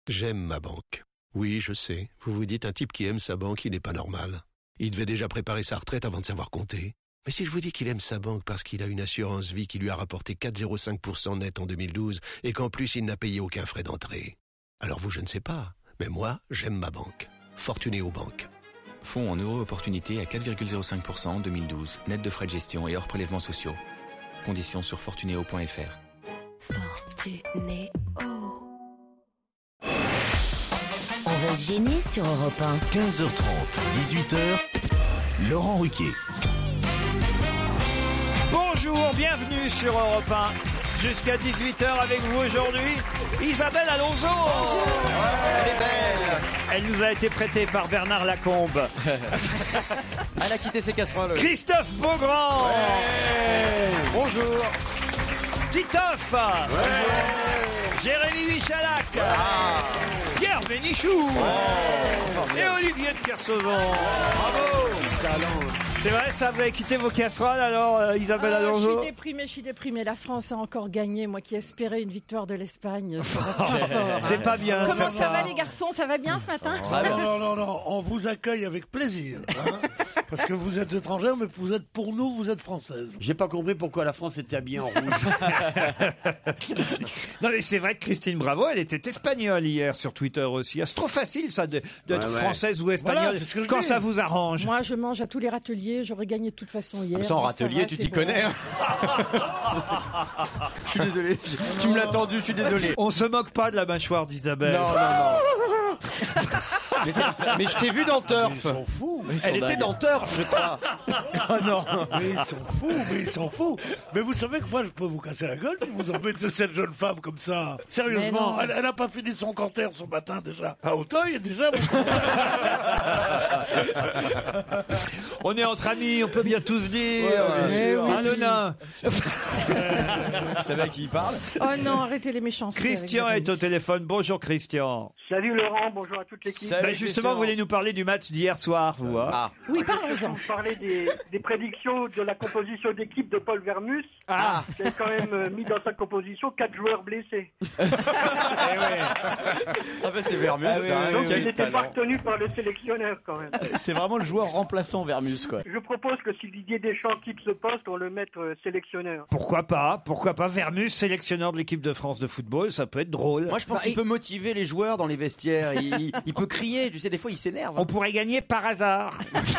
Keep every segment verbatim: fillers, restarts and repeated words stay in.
J'aime ma banque. Oui, je sais. Vous vous dites, un type qui aime sa banque, il n'est pas normal. Il devait déjà préparer sa retraite avant de savoir compter. Mais si je vous dis qu'il aime sa banque parce qu'il a une assurance vie qui lui a rapporté quatre virgule zéro cinq pour cent net en deux mille douze et qu'en plus il n'a payé aucun frais d'entrée. Alors vous, je ne sais pas. Mais moi, j'aime ma banque. Fortunéo Banque. Fonds en euros opportunité à quatre virgule zéro cinq pour cent en deux mille douze, net de frais de gestion et hors prélèvements sociaux. Conditions sur fortunéo point f r. Fortunéo. On va se gêner sur Europe un. quinze heures trente, dix-huit heures, Laurent Ruquier. Bonjour, bienvenue sur Europe un. Jusqu'à dix-huit heures avec vous aujourd'hui, Isabelle Alonso. Elle est belle. Elle nous a été prêtée par Bernard Lacombe. Elle a quitté ses casseroles. Christophe Beaugrand. Ouais. Bonjour. Titoff. Ouais. Jérémy Michalak. Ah. Pierre Bénichou. Oh. Et Olivier de Kersauzon. Bravo. Talent. C'est vrai, ça, vous avez quitté vos casseroles alors, euh, Isabelle ah, Alonso? Je suis déprimée, je suis déprimée. La France a encore gagné, moi qui espérais une victoire de l'Espagne. C'est pas bien. Comment ça, ça va les garçons? Ça va bien ce matin? Ah non, non, non, non, on vous accueille avec plaisir. Hein, parce que vous êtes étrangère, mais vous êtes pour nous, vous êtes française. J'ai pas compris pourquoi la France était habillée en rouge. Non mais c'est vrai que Christine Bravo, elle était espagnole hier sur Twitter aussi. C'est trop facile ça de- d'être Ouais, ouais. française ou espagnole Voilà, quand dis. ça vous arrange. Moi, je mange à tous les râteliers. J'aurais gagné de toute façon hier. Ah, ça, en donc râtelier, va, tu c'est t'y bon. connais. Hein. Je suis désolé. Tu me l'as tendu, je suis désolé. On se moque pas de la mâchoire d'Isabelle. Non, non, non. mais, mais je t'ai vu dans Turf. Ils sont fous. Elle était dans Turf, je crois. Oh non. Mais ils sont fous, mais ils sont fous. Mais vous savez que moi, je peux vous casser la gueule si vous embêtez cette jeune femme comme ça. Sérieusement, elle, elle a pas fini son canter ce matin déjà. À Auteuil, déjà. On est entre amis, on peut bien tous dire. Ouais, ouais, Euh, sûr. un nain. Vous savez à qui il parle? Oh non, arrêtez les méchancetés. Christian avec est au téléphone. Bonjour Christian. Salut Laurent, bonjour à toute l'équipe. Salut. Ben justement, vous voulez nous parler du match d'hier soir, vous hein Ah. Oui, parlons-en. Vous parlez des, des prédictions de la composition d'équipe de Paul Vermus. Ah. Qui a quand même euh, mis dans sa composition quatre joueurs blessés. Eh ouais. Ah bah c'est Vermus, Ah oui, ça. oui, Donc oui, il oui. n'était pas retenu par le sélectionneur quand même. C'est vraiment le joueur remplaçant Vermus, quoi. Je propose que si Didier Deschamps quitte ce poste, on le mette euh, sélectionneur. Pourquoi pas? Pourquoi pas Vermus, sélectionneur de l'équipe de France de football, ça peut être drôle. Moi, je pense Bah, qu'il il- peut motiver les joueurs dans les vestiaires. Il, il peut crier, tu sais, des fois il s'énerve. On pourrait gagner par hasard.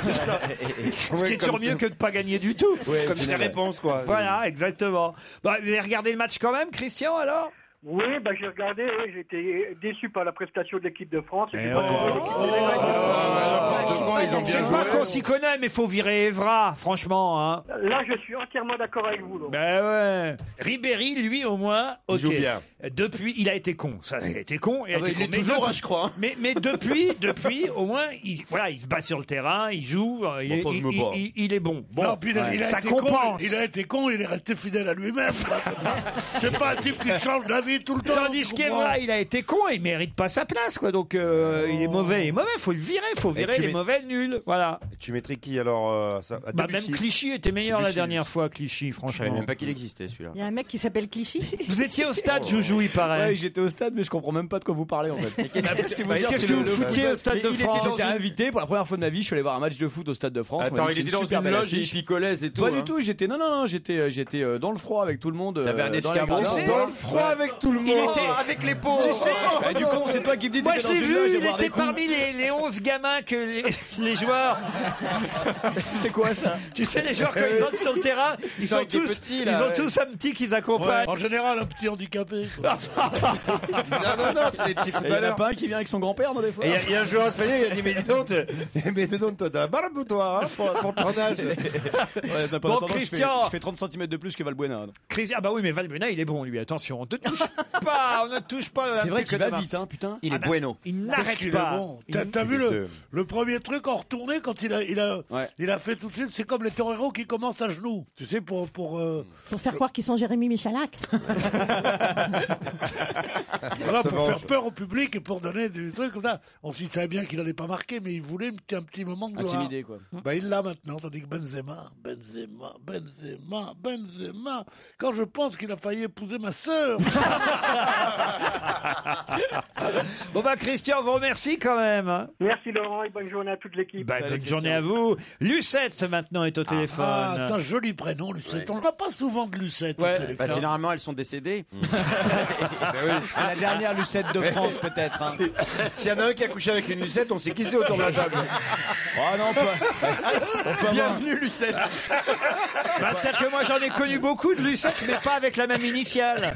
Ce qui est toujours mieux que de pas gagner du tout. Comme ses réponses, quoi. Voilà, exactement. Bah, vous avez regardé le match quand même, Christian, alors? Oui, bah j'ai regardé, oui, j'ai été déçu par la prestation de l'équipe de France. Et Eh j'ai oh. pas compris l'équipe de l'Allemagne. C'est pas qu'on s'y connaît, mais faut virer Evra, franchement. Hein. Là, je suis entièrement d'accord avec vous. Laurent. Ben ouais. Ribéry, lui, au moins, ok. joue bien. Depuis, il a été con. Ça, il a été con. Il, a Ah bah, été il con. est Mais toujours, depuis- hein, je crois, hein. Mais, mais depuis, depuis, au moins, il, voilà, il se bat sur le terrain, il joue, euh, il, Bon, est- ça, je il, me il- bats. il- il est bon. Bon, Non, puis il a, il a ça été compense. con, il a été con, il est resté fidèle à lui-même. C'est pas un type qui change d'avis tout le temps. Tandis tu qu'Evra, comprends. il a été con et il mérite pas sa place, quoi. Donc, euh, il est mauvais. Il est mauvais, faut le virer. Faut virer tu les mets- mauvais nuls. Voilà. Tu mettrais qui alors euh, ça, à Bah, Debussy. même Clichy était meilleur la Debussy. dernière fois, Clichy, Je savais franchement. même pas qu'il existait, celui-là. Il y a un mec qui s'appelle Clichy. Vous étiez au stade, Joujou, il paraît. Ouais, j'étais au stade, mais je comprends même pas de quoi vous parlez en fait. Qu'est-ce vous dire, qu'est-ce c'est que le- vous le foutiez foot. au Stade Mais de il était France? J'étais invité pour la première fois de ma vie. Je suis allé voir un match de foot au Stade de France. Attends, On m'a il dit, était c'est dans une super une belle loge et il affiche. picolait et tout. Pas hein. du tout. J'étais non non non. J'étais euh, j'étais euh, dans le froid avec tout le monde. T'avais un euh, dans les escabeau. gradins. Tu sais, Dans le froid avec tout le monde. était- avec les pauvres. Tu sais, Bah, du coup, c'est toi qui me dis. moi t'étais je l'ai dans une loge vu, et il boire des était coups. parmi les, les onze gamins que les, les joueurs. C'est quoi ça? Tu sais, les joueurs quand ils entrent sur le terrain, ils, Ils sont sont avec des tous, petits, là, ils ont ouais. tous un petit qu'ils Ouais, accompagnent. en général, un petit handicapé. quoi. Non, non, non, c'est des petits Il y en a footballeurs. pas un qui vient avec son grand-père dans des fois. Et il y a- il y, a un joueur espagnol, il a dit, mais dis donc, t'es- mais dis donc, toi, t'as la barbe, toi, hein, pour, pour ton âge. Ouais, t'as pas Bon, entendu, je fais- Christian. Je fais trente centimètres de plus que Valbuena. Christian, ah bah oui, mais Valbuena, il est bon, lui, attention, on ne touche pas, on ne touche pas. à la C'est vrai petite qu'il va Mars. vite, hein, putain. Il est Ah bah, bueno. Il Qu'est-ce n'arrête qu'il est pas. bon. Il- T'as t'as vu il le, était- le premier truc en retourné quand il a, il a, Ouais. il a fait tout de suite, c'est comme les toreros qui commencent à genoux. Tu sais, pour, pour, euh, Pour faire croire qu'ils sont Jérémy Michalak. voilà, pour faire peur au public et pour donner des trucs comme ça. On s'y savait bien qu'il allait pas marquer, mais il voulait un petit, un petit moment de gloire. Intimidé quoi. Bah, il l'a maintenant, tandis que Benzema, Benzema, Benzema, Benzema. Quand je pense qu'il a failli épouser ma sœur. Bon bah Christian, on vous remercie quand même. Merci Laurent et bonne journée à toute l'équipe. Bah, bonne journée à vous. Lucette maintenant est au téléphone. Ah, c'est un joli prénom, Lucette. On n'a pas souvent de Lucette Ouais. au téléphone. Bah, généralement, elles sont décédées. C'est la dernière Lucette de France, peut-être. Hein. S'il y en a un qui a couché avec une Lucette, on sait qui c'est autour de la table. Oh non, pas. Bienvenue, Lucette. Bah, c'est-à-dire que moi j'en ai connu beaucoup de Lucette, mais pas avec la même initiale.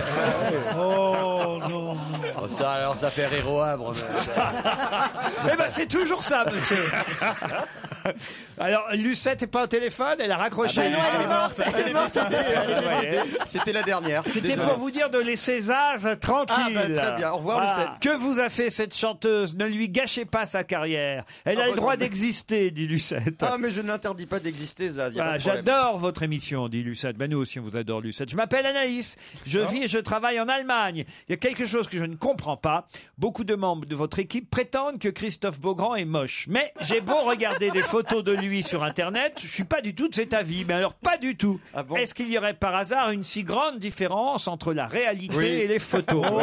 Oh non, non. Oh, ça, alors, ça fait rire au Havre. Eh ben c'est toujours ça, monsieur. Alors Lucette n'est pas au téléphone, elle a raccroché. Ah bah, elle elle est morte, elle est morte. elle est décédée. C'était la dernière. C'était Désolé. pour vous dire de laisser Zaz tranquille. Ah bah, très bien. Au revoir, Lucette. Que vous a fait cette chanteuse? Ne lui gâchez pas sa carrière. Elle Ah a bah, le droit non, mais- d'exister, dit Lucette. Ah, mais je ne l'interdis pas d'exister, Zaz. y a Ah, pas de problème. j'adore votre émission, dit Lucette. Ben nous aussi, on vous adore, Lucette. Je m'appelle Anaïs. Je vis et je travaille en Allemagne. Il y a quelque chose que je ne comprends pas. Beaucoup de membres de votre équipe prétendent que Christophe Beaugrand est moche. Mais j'ai beau regarder des photos de lui sur Internet, je suis pas du tout de cet avis. Mais alors, pas du tout. Ah bon? Est-ce qu'il y aurait par hasard une si grande différence entre la réalité Oui. et les photos? Vous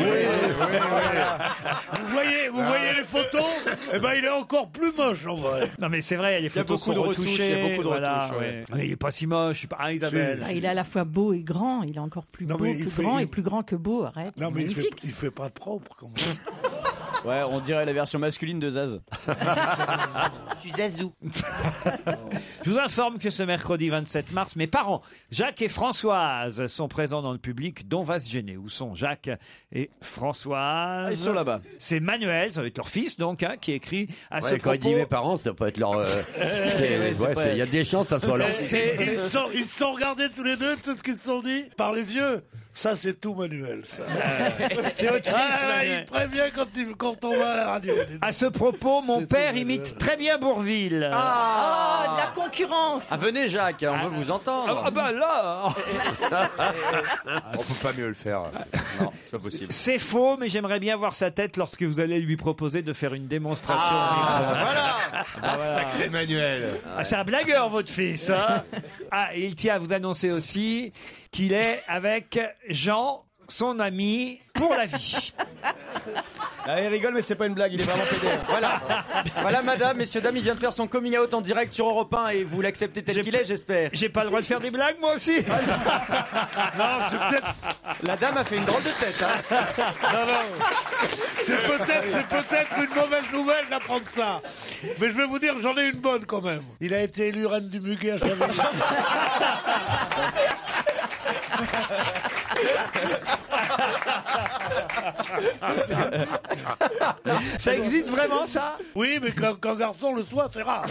voyez, vous voyez les photos? Eh ben, il est encore plus moche en vrai. Non, mais c'est vrai, les y a photos beaucoup sont de retouches, retouchées. il y a beaucoup de voilà, retouches, ouais. Mais il est pas si moche, je sais pas, hein, Isabelle. Ah, il est à la fois beau et grand. Il est encore plus Non, beau mais que il fait- grand il- et plus grand que beau. Arrête. Non, mais il fait, magnifique. il fait pas propre quand même. Ouais, on dirait la version masculine de Zaz. Je suis Zazou. Je vous informe que ce mercredi vingt-sept mars, mes parents, Jacques et Françoise, sont présents dans le public, dont va se gêner. Où sont Jacques et Françoise? Ah, ils sont là-bas. C'est Manuel, ça va être leur fils donc, hein, qui écrit à ce Ouais, quand il propos. dit mes parents, ça peut être leur. euh, c'est- ouais, c'est ouais, pas- c'est- Il y a des chances, ça soit leur. C'est- Ils c'est- se sont, ils se sont regardés tous les deux, tu sais ce qu'ils se sont dit? Par les yeux. Ça, c'est tout Manuel, ça. C'est votre fils, Ah, là, Manuel. il prévient quand, il, quand on va à la radio. À ce propos, mon C'est père tout, imite très bien Bourvil. Ah, de la concurrence. Ah, venez, Jacques, on veut vous entendre. Ah bah là On peut pas mieux le faire. Non, c'est pas possible. C'est faux, mais j'aimerais bien voir sa tête lorsque vous allez lui proposer de faire une démonstration. au micro. Voilà. Sacré Manuel. Ah, c'est un blagueur, votre fils. Hein. Ah, et il tient à vous annoncer aussi qu'il est avec Jean, son ami, pour la vie. Ah, il rigole, mais c'est pas une blague, il est vraiment pédé. Voilà. Voilà, madame, messieurs, dames, il vient de faire son coming out en direct sur Europe un et vous l'acceptez tel J'ai- qu'il est, j'espère. J'ai pas le droit de faire des blagues, moi aussi. Non, c'est peut-être. La dame a fait une drôle de tête, hein. Non, non. C'est peut-être, c'est peut-être une mauvaise nouvelle d'apprendre ça. Mais je vais vous dire, j'en ai une bonne quand même. Il a été élu reine du muguet à Chaville. Ça existe vraiment, ça? Oui, mais quand, quand garçon le soit, c'est rare.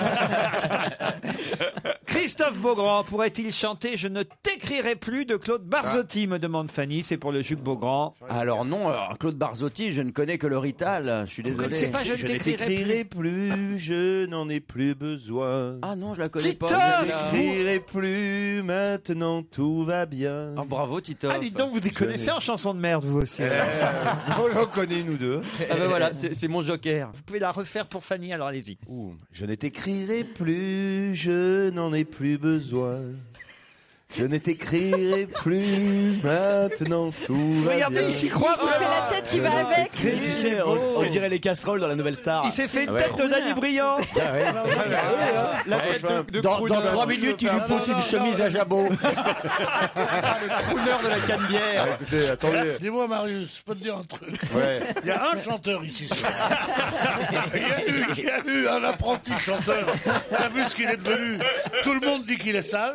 Christophe Beaugrand pourrait-il chanter Je ne t'écrirai plus de Claude Barzotti, me demande Fanny. C'est pour le Juc Beaugrand. Alors non, alors, Claude Barzotti, je ne connais que le Rital. Je suis désolé. C'est pas Je ne t'écrirai plus. plus, je n'en ai plus besoin. Ah non, je la connais pas. Titoff Je n'écrirai plus, maintenant tout va bien. Oh, bravo, Titoff. Ah, dites donc, vous y connaissez en chanson de merde, vous aussi. Moi, j'en connais une ou deux. Ah ben voilà, c'est c'est mon joker. Vous pouvez la refaire pour Fanny, alors allez-y. Ouh, je ne t'écrirai plus, je n'en ai plus besoin. Je ne t'écrirai plus, maintenant tout va Regardez, bien. il s'y croit. Il fait la tête qui va avec. Tu sais, on, on dirait les casseroles dans la nouvelle star. Il s'est fait une Ah ouais. tête de Danny Briand. La tête de, de Dans, crooner. dans trois minutes, il lui pousse une chemise à jabot. Le crooner de la canne-bière. Ah, écoutez, attendez. Dis-moi, Marius, je peux te dire un truc. Ouais. Il y a un chanteur ici. ce soir. Il y a eu, il y a eu un apprenti chanteur. T'as vu ce qu'il est devenu? Tout le monde dit qu'il est sale.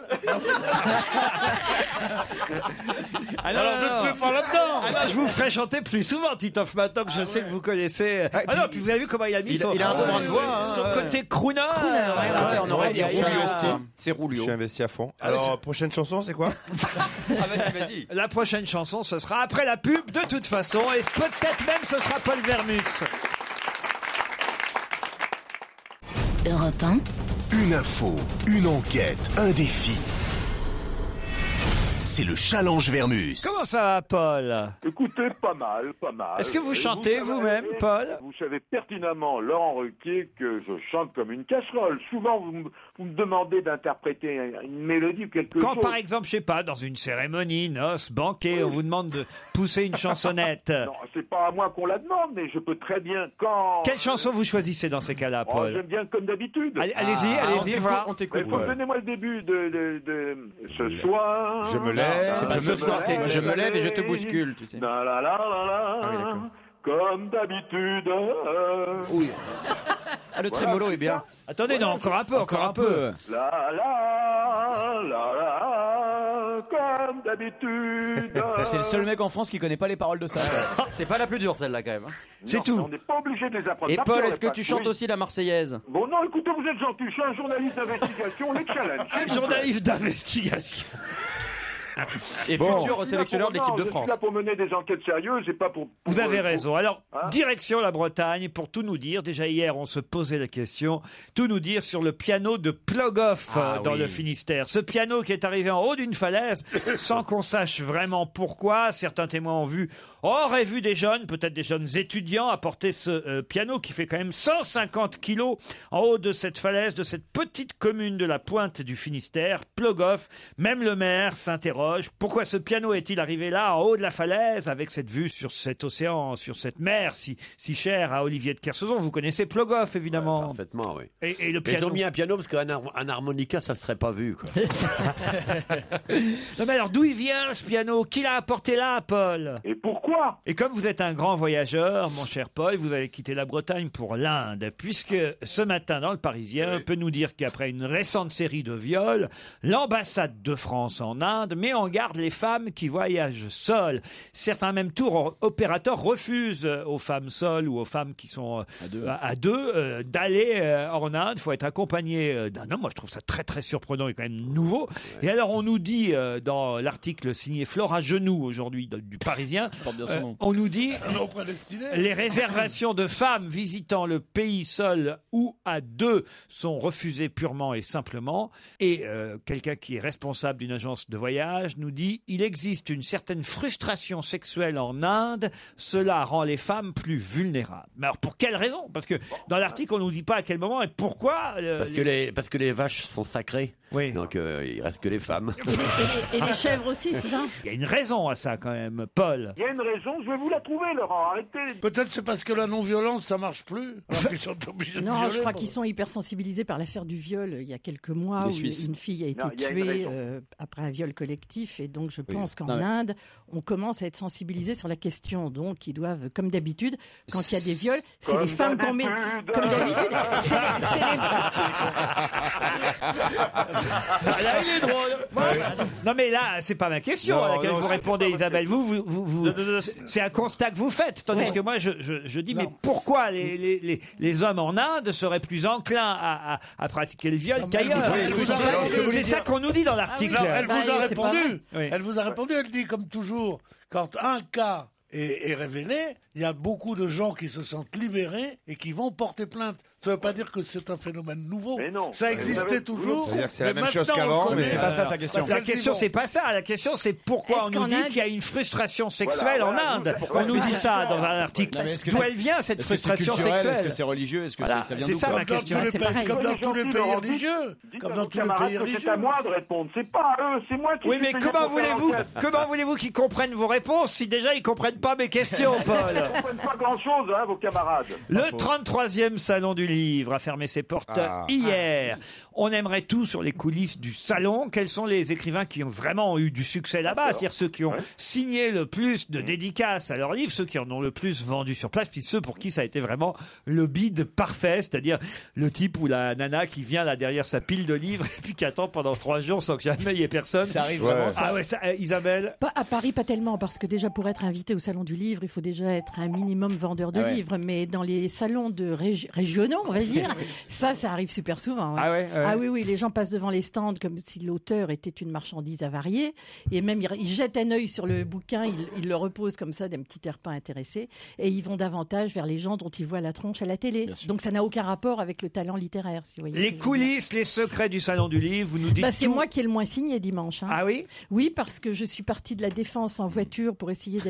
Ah non, Alors non, ne non. te mets pas là-dedans. Ah non, je vous ferai chanter plus souvent, Titoff, maintenant que je sais que vous connaissez. Ah non, puis vous avez vu comment il a mis Il a- son, il a un bon brin de voix, hein, son ouais. côté crooner. Ouais, on aurait Ouais, dit il y a- Rulio. il y a- C'est Je Rulio. suis investi à fond. Ah, Alors, prochaine chanson, c'est quoi? Ah, vas-y, vas-y. La prochaine chanson, ce sera après la pub, de toute façon, et peut-être même ce sera Paul Vermus. Europe un, Une info, une enquête, un défi. C'est le challenge Vermus. Comment ça va, Paul? Écoutez, pas mal, pas mal. Est-ce que vous Et chantez savez- vous-même, Paul? Vous savez pertinemment, Laurent Ruquier, que je chante comme une casserole. Souvent, vous me, vous me demandez d'interpréter une mélodie ou quelque Quand, chose. par exemple, je sais pas, dans une cérémonie, noce, banquet, on vous demande de pousser une chansonnette. Non, c'est pas à moi qu'on la demande, mais je peux très bien quand... Quelle chanson vous choisissez dans ces cas-là, Oh, Paul? j'aime bien comme d'habitude. Allez- allez-y, Ah, allez-y, voilà. on t'écoute. Ouais. Donnez-moi le début de, de, de ce soir. Je me lève. C'est pas ce soir, c'est je me lève et je te bouscule, tu sais. La, la, la, la, la, Ah oui, d'accord. comme d'habitude. Oui. Ah, le trémolo est bien. Attendez, non, encore un peu, encore un peu. La la la la comme d'habitude. C'est le seul mec en France qui connaît pas les paroles de ça. C'est pas la plus dure celle-là quand même. C'est tout. On n'est pas obligé de les apprendre. Et par Paul, cœur, est-ce que les tu pas- chantes oui. aussi la Marseillaise? Bon, non, écoutez, vous êtes gentil. Je suis un journaliste d'investigation. Les challenges. Un journaliste d'investigation. Et Bon. futur sélectionneur de l'équipe de Je France. suis là pour mener des enquêtes sérieuses et pas pour... pour- Vous avez pour- raison. Alors, Hein direction la Bretagne pour tout nous dire. Déjà hier, on se posait la question. Tout nous dire sur le piano de Plogoff Ah, euh, dans oui. le Finistère. Ce piano qui est arrivé en haut d'une falaise sans qu'on sache vraiment pourquoi. Certains témoins ont vu, auraient vu des jeunes, peut-être des jeunes étudiants, apporter ce euh, piano qui fait quand même cent cinquante kilos en haut de cette falaise, de cette petite commune de la Pointe du Finistère, Plogoff. Même le maire s'interroge. Pourquoi ce piano est-il arrivé là, en haut de la falaise, avec cette vue sur cet océan, sur cette mer si, si chère à Olivier de Kersauzon? Vous connaissez Plogoff, évidemment. Parfaitement, oui. Et, et le Mais ils piano. ont mis un piano parce qu'un har- un harmonica, ça ne serait pas vu. Quoi. Non, mais alors, d'où il vient ce piano? Qui l'a apporté là, Paul? Et pourquoi? Et comme vous êtes un grand voyageur, mon cher Paul, vous avez quitté la Bretagne pour l'Inde, puisque ce matin, dans le Parisien, on peut nous dire qu'après une récente série de viols, l'ambassade de France en Inde met en garde les femmes qui voyagent seules. Certains même tours opérateurs refusent aux femmes seules ou aux femmes qui sont euh, À deux. à, à deux, euh, d'aller euh, en Inde. Il faut être accompagné euh, d'un homme. Moi, je trouve ça très très surprenant et quand même nouveau. Et alors, on nous dit euh, dans l'article signé Flora Genoux aujourd'hui de- du Parisien, Porte bien son euh, nom. on nous dit Un nom prédestiné. les réservations de femmes visitant le pays seul ou à deux sont refusées purement et simplement. Et euh, quelqu'un qui est responsable d'une agence de voyage nous dit il existe une certaine frustration sexuelle en Inde. Cela rend les femmes plus vulnérables. Mais alors pour quelle raison? Parce que dans l'article on nous dit pas à quel moment et pourquoi. euh, Parce que les, parce que les vaches sont sacrées. Oui. Donc euh, il reste que les femmes. Et les chèvres aussi, c'est ça? Il y a une raison à ça quand même, Paul. Il y a une raison, je vais vous la trouver, Laurent. Arrêtez. Peut-être c'est parce que la non-violence, ça marche plus. Alors qu'ils sont obligés de Non, violer, je crois bon. qu'ils sont hyper sensibilisés par l'affaire du viol il y a quelques mois Les où Suisses. une fille a été Non, il y a une tuée raison. euh, après un viol collectif et donc je pense qu'en Non, mais- Inde on commence à être sensibilisés sur la question, donc ils doivent, comme d'habitude, quand il y a des viols, c'est Comme les femmes qu'on met, d'habitude. comme d'habitude, c'est les- c'est les Là, il est drôle. Non mais là, c'est pas ma question Non, à laquelle non, vous c'est répondez, Isabelle. Vous, vous, vous, vous- c'est un constat que vous faites, tandis Ouais. que moi, je, je, je dis, mais Non. pourquoi les, les, les, les hommes en Inde seraient plus enclins à, à, à pratiquer le viol Non, mais qu'ailleurs? elle vous- C'est elle vous- pas- elle vous- C'est ça qu'on nous dit dans l'article. Non, elle Bah, vous a c'est pas répondu. vrai. Oui. Elle vous a répondu. Elle dit comme toujours, quand un cas est, est révélé, il y a beaucoup de gens qui se sentent libérés et qui vont porter plainte. Ça ne veut pas dire que c'est un phénomène nouveau. Mais non. Ça Vous existait avez- toujours. C'est-à-dire que c'est la mais même chose maintenant, on qu'avant, le connaît. mais c'est pas ça sa question. La question, c'est pas ça. La question, c'est pourquoi Est-ce on nous qu'en dit Inde- qu'il y a une frustration sexuelle Voilà, en voilà, Inde. vous- On nous dit c'est ça ça. dans un article. Non, mais est-ce que D'où c'est- elle vient cette Est-ce que c'est frustration culturel? Est-ce sexuelle? que c'est religieux? Est-ce que Voilà, ça, ça vient c'est d'où ça quoi ma Comme dans question. tous les c'est pays, pareil. comme dans Soyez tous les gentil, pays Laurent, religieux. Dites Comme à dans vos tous les camarades pays que c'est religieux. à moi de répondre. C'est pas à eux, c'est moi qui Oui, suis mais payé comment pour faire voulez-vous, l'enquête. comment voulez-vous qu'ils comprennent vos réponses si déjà ils comprennent pas mes questions, Paul? Ils comprennent pas grand-chose, hein, vos camarades. Le trente-troisième Salon du Livre a fermé ses portes Ah. hier. On aimerait tout sur les coulisses du salon. Quels sont les écrivains qui ont vraiment eu du succès là-bas? C'est-à-dire ceux qui ont Ouais. signé le plus de dédicaces à leurs livres, ceux qui en ont le plus vendu sur place, puis ceux pour qui ça a été vraiment le bide parfait, c'est-à-dire le type ou la nana qui vient là derrière sa pile de livres et puis qui attend pendant trois jours sans que jamais il y ait personne. Ça arrive Ouais. vraiment, ça. Ah ouais, ça, euh, Isabelle? Pas à Paris, pas tellement, parce que déjà pour être invité au salon du livre, il faut déjà être un minimum vendeur de Ah ouais. livres. Mais dans les salons de régi- régionaux, on va dire, ça, ça arrive super souvent. Ah ouais, ouais. Ah oui, oui, les gens passent devant les stands comme si l'auteur était une marchandise avariée, et même ils, ils jettent un œil sur le bouquin, ils, ils le reposent comme ça d'un petit air pas intéressé, et ils vont davantage vers les gens dont ils voient la tronche à la télé. Donc ça n'a aucun rapport avec le talent littéraire, si vous voyez. ce Les que je veux dire. coulisses, les secrets du Salon du Livre, vous nous dites Bah, c'est tout. moi qui ai le moins signé dimanche. hein. Ah oui? Oui, parce que je suis partie de la Défense en voiture pour essayer d'aller porte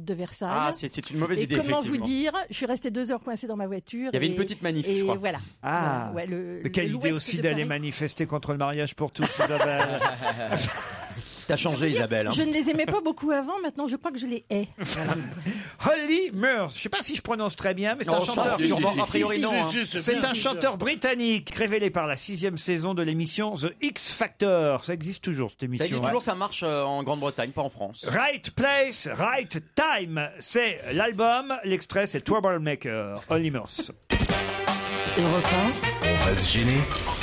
de Versailles. Ah, c'est c'est une mauvaise et idée, comment vous effectivement. dire, je suis restée deux heures coincée dans ma voiture. Il y avait et- une petite manif, je et crois. voilà. Ah, Ouais, le- mais quelle l'ouest idée aussi de d'aller Paris. manifester contre le mariage pour tous, Isabelle. T'as changé, Isabelle. hein. Je ne les aimais pas beaucoup avant, maintenant je crois que je les hais. Holly Murs, je ne sais pas si je prononce très bien, mais c'est un Non, chanteur. si, si, a priori, Si, non. si, hein. si, c'est C'est bien, un c'est chanteur britannique révélé par la sixième saison de l'émission The X Factor. Ça existe toujours cette Ça émission. existe toujours, ça marche euh, en Grande-Bretagne, pas en France. Right Place, Right Time. C'est l'album, l'extrait c'est Troublemaker, Holly Murs. Europe un, On va se gêner.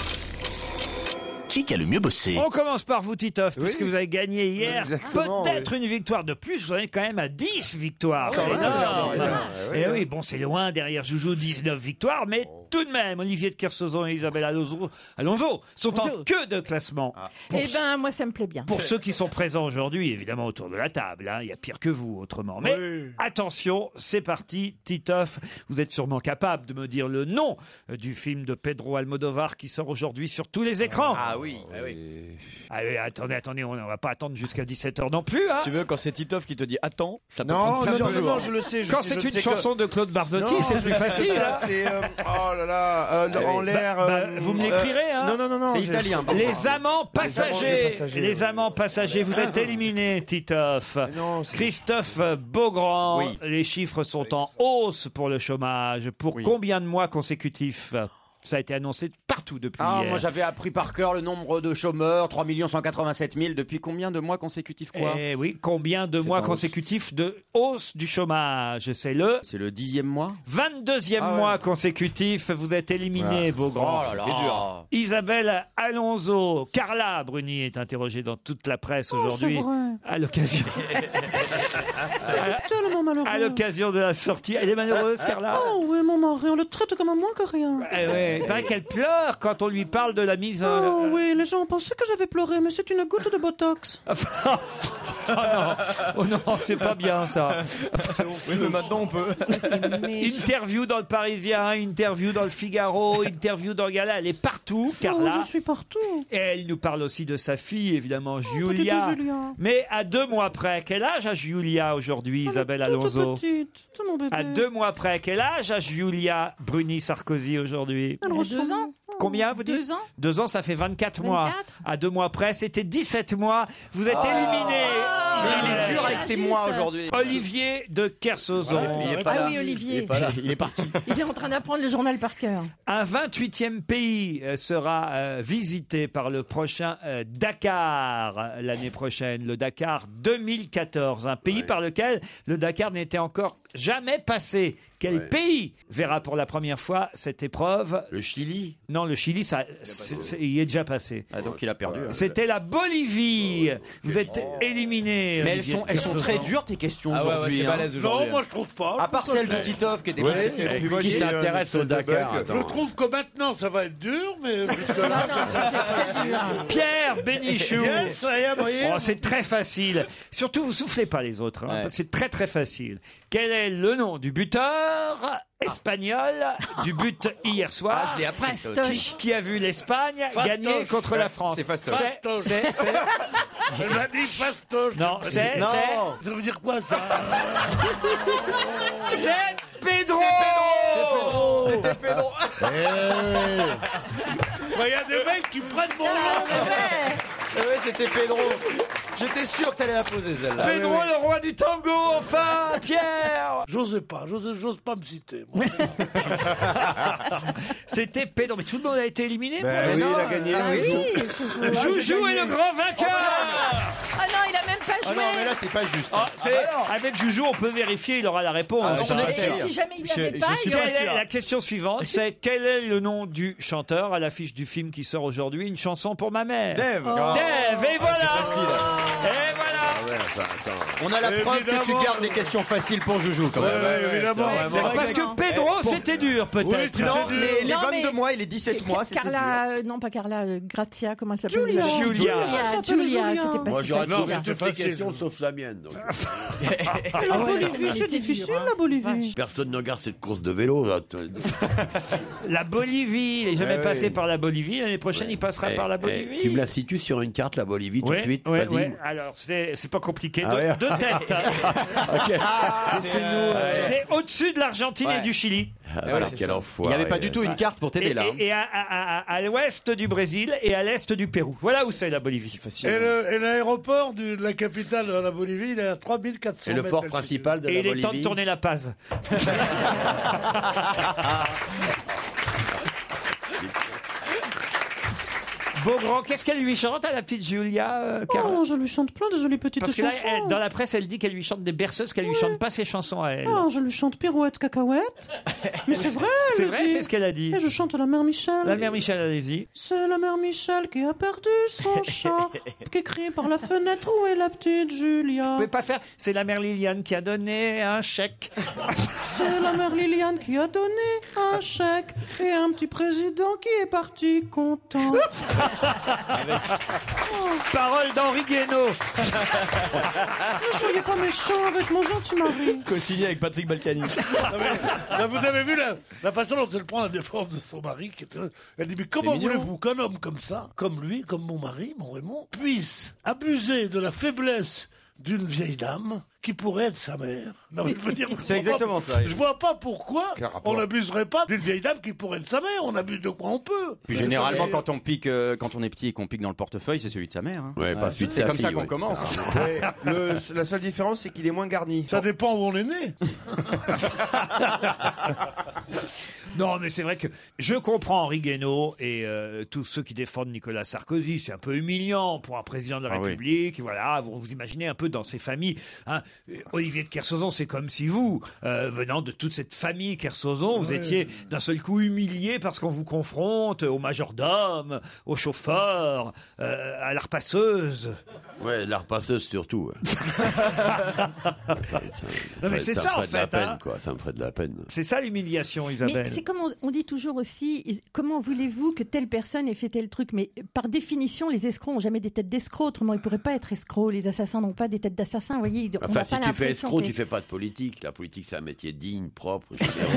Qui qui a le mieux bossé? On commence par vous, Titoff, puisque vous avez gagné hier. Exactement, Peut-être une victoire de plus. Vous en êtes quand même à dix victoires. C'est ouais, énorme. c'est énorme. Et oui, bon, c'est loin derrière Joujou, dix-neuf victoires, mais tout de même, Olivier de Kersauzon et Isabelle Alonso, Alonso sont en Alonso. queue de classement. Pour, Eh ben, moi ça me plaît bien. pour ceux qui sont présents aujourd'hui, évidemment, autour de la table, hein, il y a pire que vous autrement. Mais Oui. attention, c'est parti, Titoff. Vous êtes sûrement capable de me dire le nom euh, du film de Pedro Almodovar qui sort aujourd'hui sur tous les écrans. Ah oui, ah oui. Ah oui, attendez, attendez, on ne va pas attendre jusqu'à dix-sept heures non plus. Hein. Tu veux, quand c'est Titoff qui te dit attends, ça peut Non, prendre non, cinq non, jours. non, je le sais. Je Quand sais, c'est je une sais chanson de Claude Barzotti, Non, c'est plus je sais facile. ça, hein. c'est euh, oh là là, euh, en l'air. Bah, euh, vous me euh, l'écrirez, hein. Non, non, non, non. C'est j'ai- italien. par contre. Les amants passagers. Les passagers, Les oui. amants passagers, vous êtes éliminé, Titoff. non, c'est- Christophe Beaugrand, Oui. les chiffres sont en hausse pour le chômage. Pour Oui. combien de mois consécutifs? Ça a été annoncé partout depuis Ah, hier. moi j'avais appris par cœur le nombre de chômeurs, trois millions cent quatre-vingt-sept mille. Depuis combien de mois consécutifs quoi Eh oui, combien de C'est mois en hausse. consécutifs de hausse du chômage? C'est le C'est le dixième mois. vingt-deuxième Ah ouais. mois consécutif. Vous êtes éliminé, Beaugrand. Oh là là. C'est dur. Isabelle Alonso, Carla Bruni est interrogée dans toute la presse aujourd'hui à l'occasion Tellement malheureux. à l'occasion de la sortie. Elle est malheureuse, Carla. Oh oui, mon mari, on le traite comme un moins que rien. Eh ouais, il paraît qu'elle pleure quand on lui parle de la mise en... Oh oui, les gens pensaient que j'avais pleuré, mais c'est une goutte de Botox. Oh non, oh non, c'est pas bien ça. Oui, mais maintenant on peut. Interview dans le Parisien, interview dans le Figaro, interview dans le Gala. Elle est partout, Carla. Oh, je suis partout. Et elle nous parle aussi de sa fille, évidemment, petite Julia. Julia. Mais à deux mois près, quel âge a Julia aujourd'hui, Isabelle Toute Alonso? petite, tout mon bébé. À deux mois près, quel âge a Julia Bruni Sarkozy aujourd'hui? Elle Elle a ressemble- deux ans. Combien vous dites? Deux ans. Deux ans, ça fait vingt-quatre mois. vingt-quatre. À deux mois près, c'était dix-sept mois. Vous êtes Oh. éliminé. Mais il est dur avec ses mois aujourd'hui. Olivier de Kersauzon. Il est pas Ah là. oui, Olivier. Il est pas là. Il est parti. Il est en train d'apprendre le journal par cœur. Un vingt-huitième pays euh, sera euh, visité par le prochain euh, Dakar euh, l'année prochaine, le Dakar deux mille quatorze, un pays par lequel le Dakar n'était encore jamais passé. Quel Ouais. pays verra pour la première fois cette épreuve? Le Chili. Non, le Chili, ça, c'est- c'est- il est déjà passé. Ah, donc il a perdu. hein. C'était la Bolivie. Vous êtes éliminé. Mais elles Olivier sont, de elles sont très Kersauzon. dures tes questions Ah ouais, ouais, aujourd'hui. c'est hein. balèze aujourd'hui. Non, moi je trouve pas. À part Je trouve celle de ça- Titoff qui était Ouais, pas c'est- puis moi, Qui j'ai, euh, s'intéresse une au espèce de Dakar? bug. Attends. Je trouve que maintenant ça va être dur, mais jusque Non, là. non, c'était très dur. Pierre Bénichou. Yes, ça y est, voyez. Oh, c'est très facile. Surtout, vous soufflez pas les autres. hein, Ouais. parce que c'est très très facile. Quel est le nom du buteur espagnol du but hier soir? Ah, je l'ai appris, ça Fastoche. Qui, qui a vu l'Espagne Fastoche. gagner contre la France? c'est Fastoche. C'est- Fastoche. c'est- c'est- Elle m'a dit fastoche. Non, c'est Non. c'est- Ça veut dire quoi ça? c'est Pedro. C'était Pedro. Il y a des mecs qui prennent mon nom. Eh ouais, c'était Pedro. J'étais sûr que t'allais la poser celle-là. Pedro, le roi du tango, enfin, Pierre. J'osais pas, j'osais, j'ose pas me citer. moi. C'était Pedro, mais tout le monde a été éliminé. Ben pour oui, l'instant. il a gagné. Ah oui. Joujou est le grand vainqueur. Ah non, il a même pas Ah joué. non, mais là, c'est pas juste. Ah, c'est- avec Joujou, on peut vérifier, il aura la réponse. Ah, Ça on va. essaie. Et si jamais il Je- l'avait je pas, suis il y aurait... Quelle est- la question suivante, c'est quel est le nom du chanteur à l'affiche du film qui sort aujourd'hui, Une chanson pour ma mère? Dave. Dave, et voilà. facile. Et voilà. Ah ouais, enfin, attends. On a la preuve que tu Évidemment. gardes les questions faciles pour Joujou quand Ouais, même. ouais, évidemment. C'est parce que Pedro, c'était dur, peut-être. Oui, tu- Non, C'était les, les Non, mais- vingt-deux mois et les dix-sept mois, c'était dur. Carla, euh, non pas Carla, euh, Grazia, comment elle s'appelle Julia. déjà Julia. Julia, Elle s'appelle Julia, Julia. c'était pas Moi, si j'aurais Non, trouvé mais facile. c'est toutes les facile. questions sauf la mienne. donc. La ouais, Bolivie, elle c'est était difficile, dure, hein. la Bolivie. Personne ne regarde cette course de vélo. Là. La Bolivie, il n'est jamais Ouais, passé ouais. par la Bolivie. L'année prochaine, il passera Eh, par la eh, Bolivie. Tu me la situes sur une carte, la Bolivie, tout Ouais, de suite? ouais, Vas-y. ouais. Alors, c'est c'est pas compliqué. Ah deux, ouais. deux têtes. Ok. Ah, c'est c'est au-dessus de l'Argentine Ouais. et du Chili. Ah, voilà, quel enfoiré. Il n'y avait pas du tout une carte pour t'aider Et, là. et- et à, à- à- à l'ouest du Brésil et à l'est du Pérou. Voilà où c'est la Bolivie. Et le- et l'aéroport du- de la capitale de la Bolivie, il est à trois mille quatre cents Et le mètres port d'altitude. principal de Et la il est temps de Bolivie. tourner la pase. Beaugrand, qu'est-ce qu'elle lui chante à la petite Julia, euh, Carole Oh, je lui chante plein de jolies petites Parce que là, chansons. elle- dans la presse, elle dit qu'elle lui chante des berceuses, qu'elle lui chante pas ses chansons à elle. Oh, je lui chante pirouette cacahuète. Mais c'est vrai, C'est elle vrai, dit. c'est ce qu'elle a dit. Et je chante la mère Michel. La mère Michel, allez-y. C'est la mère Michel qui a perdu son chat, qui crie par la fenêtre où est la petite Julia. Vous pouvez pas faire. C'est la mère Liliane qui a donné un chèque. C'est la mère Liliane qui a donné un chèque et un petit président qui est parti content. Parole d'Henri Guénaud. Ne soyez pas méchants avec mon gentil mari. Co-signé avec Patrick Balkany. Non, mais, là, vous avez vu la, la façon dont elle prend la défense de son mari qui était- Elle dit, mais comment mignon. voulez-vous qu'un homme comme ça, comme lui, comme mon mari, mon Raymond, puisse abuser de la faiblesse d'une vieille dame qui pourrait être sa mère? Non, mais je veux dire, je C'est vois exactement pas- ça. Je vois pas pourquoi Quel rapport? on n'abuserait pas d'une vieille dame qui pourrait être sa mère. On abuse de quoi on peut. Puis généralement, quand on pique, euh, quand on est petit et qu'on pique dans le portefeuille, c'est celui de sa mère. hein. Ouais, pas celui de C'est sa comme ça fille, qu'on ouais. commence. Ouais, le- la seule différence, c'est qu'il est moins garni. Ça dépend où on est né. Non, mais c'est vrai que je comprends Henri Guénaud et euh, tous ceux qui défendent Nicolas Sarkozy. C'est un peu humiliant pour un président de la Ah oui. République. Voilà, vous vous imaginez un peu dans ces familles. Hein. Olivier de Kersauzon, c'est comme si vous, euh, venant de toute cette famille Kersauzon, vous Ouais. étiez d'un seul coup humilié parce qu'on vous confronte au majordome, au chauffeur, euh, à la repasseuse. Ouais, la repasseuse surtout. ouais. ça, ça- Non, mais c'est me ça, en ferait de la fait, peine, hein. quoi. Ça me ferait de la peine. C'est ça l'humiliation, Mais Isabelle. c'est comme on, on dit toujours aussi, comment voulez-vous que telle personne ait fait tel truc? Mais par définition, les escrocs n'ont jamais des têtes d'escrocs, autrement ils ne pourraient pas être escrocs. Les assassins n'ont pas des têtes d'assassins, vous voyez. On Enfin, n'a si pas tu fais l'impression escroc, que tu les- fais pas de politique. La politique, c'est un métier digne, propre. généreux.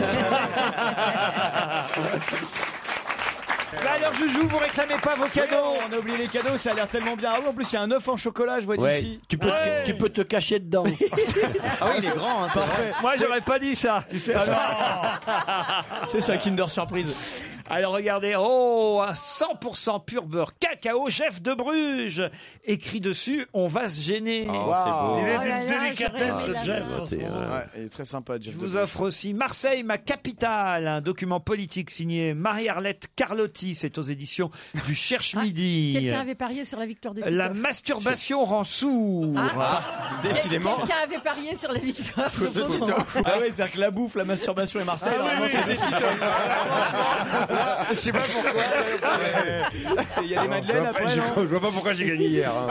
Bah alors, Joujou, vous réclamez pas vos cadeaux. On a oublié les cadeaux, ça a l'air tellement bien. Ah oui, en plus, il y a un œuf en chocolat, je vois Ouais, d'ici. tu peux, Ouais. te, tu peux te cacher dedans. Ah oui, il est grand, hein, c'est vrai. Moi, j'aurais pas dit ça. Tu sais, alors. C'est ça, Kinder Surprise. Alors regardez, oh, un cent pour cent pur beurre cacao, Jeff de Bruges. Écrit dessus, on va se gêner. Oh, c'est beau. Il Oh est là d'une là, délicatesse, j'aurais ce aimé Jeff. l'avoir. en ce moment. Ouais. il est très sympa, Jeff. Je vous offre aussi Marseille, ma capitale, un document politique signé Marie-Arlette Carlotti. C'est aux éditions du Cherche Ah, Midi. Quelqu'un avait parié sur la victoire de La Titoff. masturbation rend sourd. Ah. Décidément. Quelqu'un avait parié sur la victoire. Ah oui, c'est-à-dire que la bouffe, la masturbation et Marseille, Ah oui, normalement, oui. c'est des Titoff. Je sais pas pourquoi. C'est- Il y a des madeleines après, non Je vois pas pourquoi j'ai gagné hier. hein.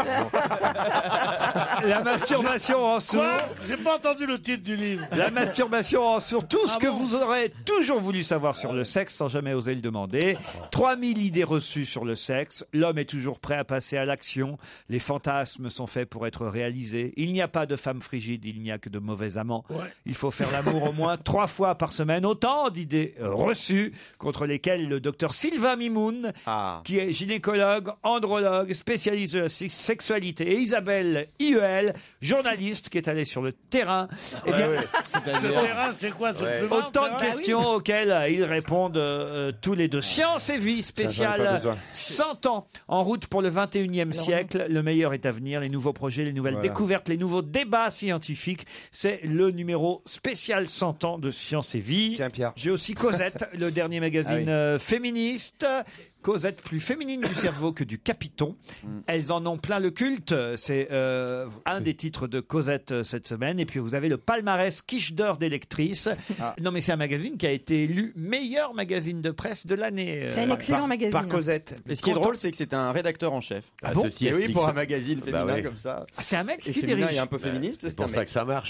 La masturbation rend sourd. Quoi? J'ai pas entendu le titre du livre. La masturbation rend sourd tout ce Ah que bon vous aurez toujours voulu savoir sur le sexe sans jamais oser le demander. trois mille idées reçues sur le sexe. L'homme est toujours prêt à passer à l'action. Les fantasmes sont faits pour être réalisés. Il n'y a pas de femme frigide, il n'y a que de mauvais amants. Ouais. Il faut faire l'amour au moins trois fois par semaine. Autant d'idées euh, reçues contre lesquelles le docteur Sylvain Mimoun, Ah. qui est gynécologue, andrologue, spécialiste de la s- sexualité, et Isabelle I E L, journaliste qui est allée sur le terrain. Eh bien, Ce terrain, c'est quoi? C'est le plumard, autant le de terrain? questions auxquelles euh, ils répondent euh, tous les deux. Science et vie j'en ai pas spéciale besoin. cent ans en route pour le vingt et unième siècle. Le meilleur est à venir. Les nouveaux projets, les nouvelles Voilà. découvertes, les nouveaux débats scientifiques. C'est le numéro spécial cent ans de Science et vie. Tiens, Pierre. J'ai aussi Cosette, le dernier magazine Ah oui. euh, féministe. Cosette plus féminine du cerveau que du Capiton. Elles en ont plein le culte. C'est euh, un des titres de Cosette euh, cette semaine. Et puis vous avez le palmarès quiche d'or des lectrices. Non mais c'est un magazine qui a été élu meilleur magazine de presse de l'année. C'est un Euh, excellent Par- magazine. Par Cosette. Et ce qui est drôle, c'est que c'est un rédacteur en chef. Ah bon ceci Et oui, explique pour ça. un magazine Bah féminin ouais. comme ça. ah, c'est un mec Et qui féminin dirige. et un peu féministe, C'est c'est pour un ça mec. que ça marche.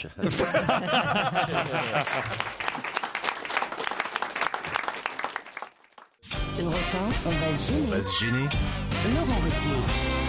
Europe un, on va se gêner. On va se gêner. Laurent Ruquier.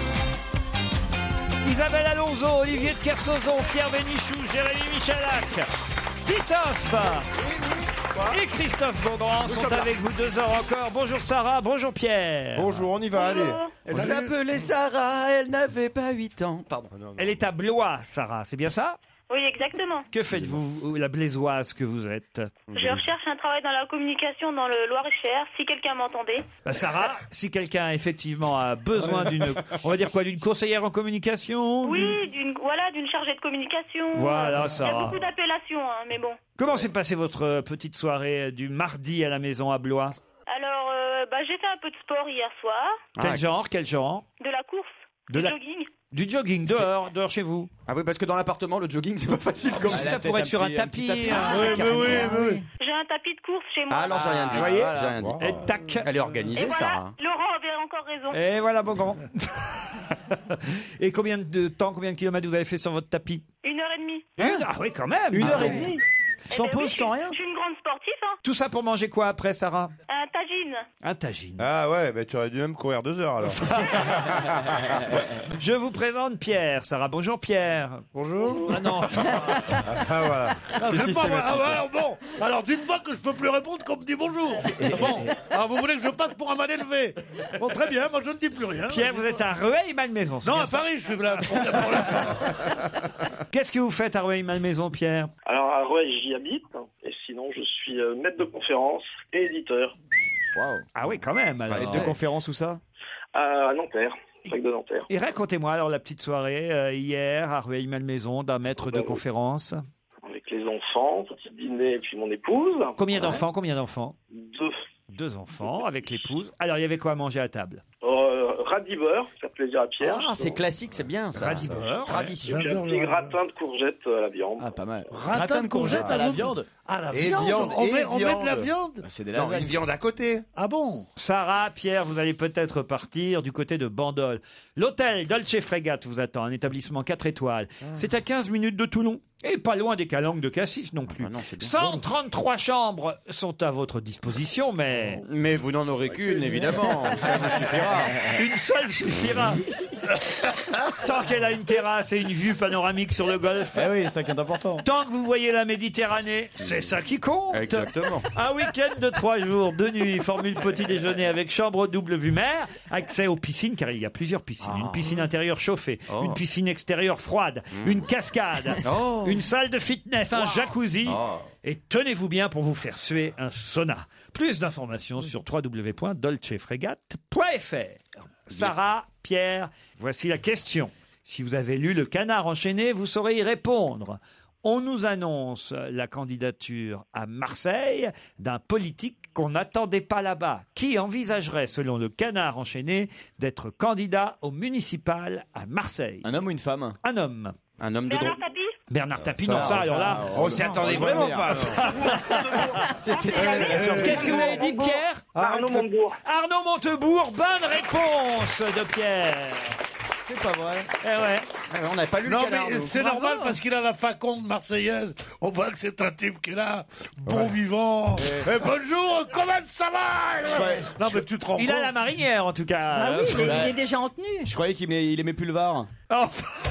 Isabelle Alonso, Olivier de Kersauzon, Pierre Bénichou, Jérémy Michalak, Titoff, et Christophe Beaugrand sont avec vous deux heures encore. Bonjour Sarah, bonjour Pierre. Bonjour, on y va, allez. Elle s'appelait Sarah, elle n'avait pas huit ans. Pardon. Elle est à Blois, Sarah, c'est bien ça? Oui, exactement. Que faites-vous, la blaisoise que vous êtes? Je recherche un travail dans la communication dans le Loir-et-Cher, si quelqu'un m'entendait. Bah, Sarah, si quelqu'un effectivement a besoin d'une, on va dire quoi, d'une conseillère en communication? Oui, d'une, voilà, d'une chargée de communication. Voilà, Il y a Sarah. beaucoup d'appellations, hein, mais bon. Comment s'est passée votre euh, petite soirée du mardi à la maison à Blois? Alors, euh, bah, j'ai fait un peu de sport hier soir. Quel genre, quel genre? De la course, De du la- jogging. Du jogging, dehors, dehors chez vous. Ah oui, parce que dans l'appartement, le jogging, c'est pas facile. Comme ça pourrait être sur un tapis. hein. Oui, mais oui, mais oui. J'ai un tapis de course chez moi. Ah, alors j'ai rien dit. Vous voyez, J'ai rien dit. Et tac. Elle est Et organisée, voilà, Sarah. Laurent avait encore raison. Et voilà, Beaugrand. Et combien de temps, combien de kilomètres vous avez fait sur votre tapis? Une heure et demie. Une Ah oui, quand même. Une Ah heure et bon. demie. Eh Sans ben pause, oui, sans je- rien. Je suis une grande sportive, hein. Tout ça pour manger quoi après, Sarah? Un tagine. Un tagine. Ah ouais, bah tu aurais dû même courir deux heures alors. Je vous présente Pierre, Sarah. Bonjour Pierre. Bonjour. Ah non. Ah voilà. Ah, je sais pas, moi. Ah, bah, alors bon, alors dites-moi que je peux plus répondre qu'on me dit bonjour. Bon, alors vous voulez que je passe pour un mal élevé? Bon, très bien, moi je ne dis plus rien. Pierre, vous êtes à Rueil-Malmaison. c'est Non, bien à ça Paris, je suis là. pour- pour l'instant. Qu'est-ce que vous faites à Rueil-Malmaison, Pierre? Alors à Rueil, j'y habite, et sinon je suis euh, maître de conférence et éditeur Ah oui, quand même. Alors. Maître de conférence ou ça? à Nanterre, fac de Nanterre. Et racontez-moi alors la petite soirée euh, hier à Rueil-Malmaison d'un maître de Ouais. conférence. Avec les enfants, petit dîner et puis mon épouse. Combien d'enfants? Combien d'enfants? Deux. Deux enfants avec l'épouse. Alors il y avait quoi à manger à table? Euh, radis-beurre, ça fait plaisir à Pierre. Ah, c'est classique, c'est bien ça. Radis-beurre, ouais. Tradition. Et puis un petit gratin de courgettes à la viande. Ah, pas mal. Gratin de courgettes à la viande. Ah, la Et viande. viande, On et met, on met de la viande. viande. C'est des Non, lasagnes. une viande à côté. Ah bon? Sarah, Pierre, vous allez peut-être partir du côté de Bandol. L'hôtel Dolce Frégate vous attend, un établissement quatre étoiles. C'est à quinze minutes de Toulon. Et pas loin des calanques de Cassis non plus. Ah non, c'est bien. cent trente-trois chambres sont à votre disposition, mais Mais vous n'en aurez qu'une, évidemment. Ça vous suffira. une seule suffira. Tant qu'elle a une terrasse et une vue panoramique sur le golfe. Eh oui, c'est ça qui est important. Tant que vous voyez la Méditerranée, c'est ça qui compte. Exactement. Un week-end de trois jours, deux nuits, formule petit déjeuner avec chambre double vue mer, accès aux piscines, car il y a plusieurs piscines. Une piscine intérieure chauffée, Oh. une piscine extérieure froide, une cascade, Oh. une salle de fitness, un jacuzzi. Oh. Et tenez-vous bien pour vous faire suer un sauna. Plus d'informations sur w w w point dolce fregate point f r. Sarah, Pierre, voici la question. Si vous avez lu Le Canard enchaîné, vous saurez y répondre. On nous annonce la candidature à Marseille d'un politique qu'on n'attendait pas là-bas. Qui envisagerait, selon Le Canard enchaîné, d'être candidat au municipal à Marseille? Un homme ou une femme? Un homme. Un homme de Bernard droite. Tapie. Bernard Tapie, Ça, non, ça, ça, alors là... On s'y attendait vraiment pas. C'était Qu'est-ce que vous avez dit, Pierre? Arnaud Montebourg. Arnaud Montebourg, bonne réponse de Pierre. C'est pas vrai. Eh ouais. On n'avait pas lu Non, le canard. mais nous. c'est normal parce qu'il a la faconde marseillaise. On voit que c'est un type qui est là, bon vivant. Eh, bonjour, comment ça va? Non, mais tu te rends Il compte? a la marinière, en tout cas. Ah oui, il est, il est déjà en tenue. Je croyais qu'il aimait, il aimait plus le Var. Oh.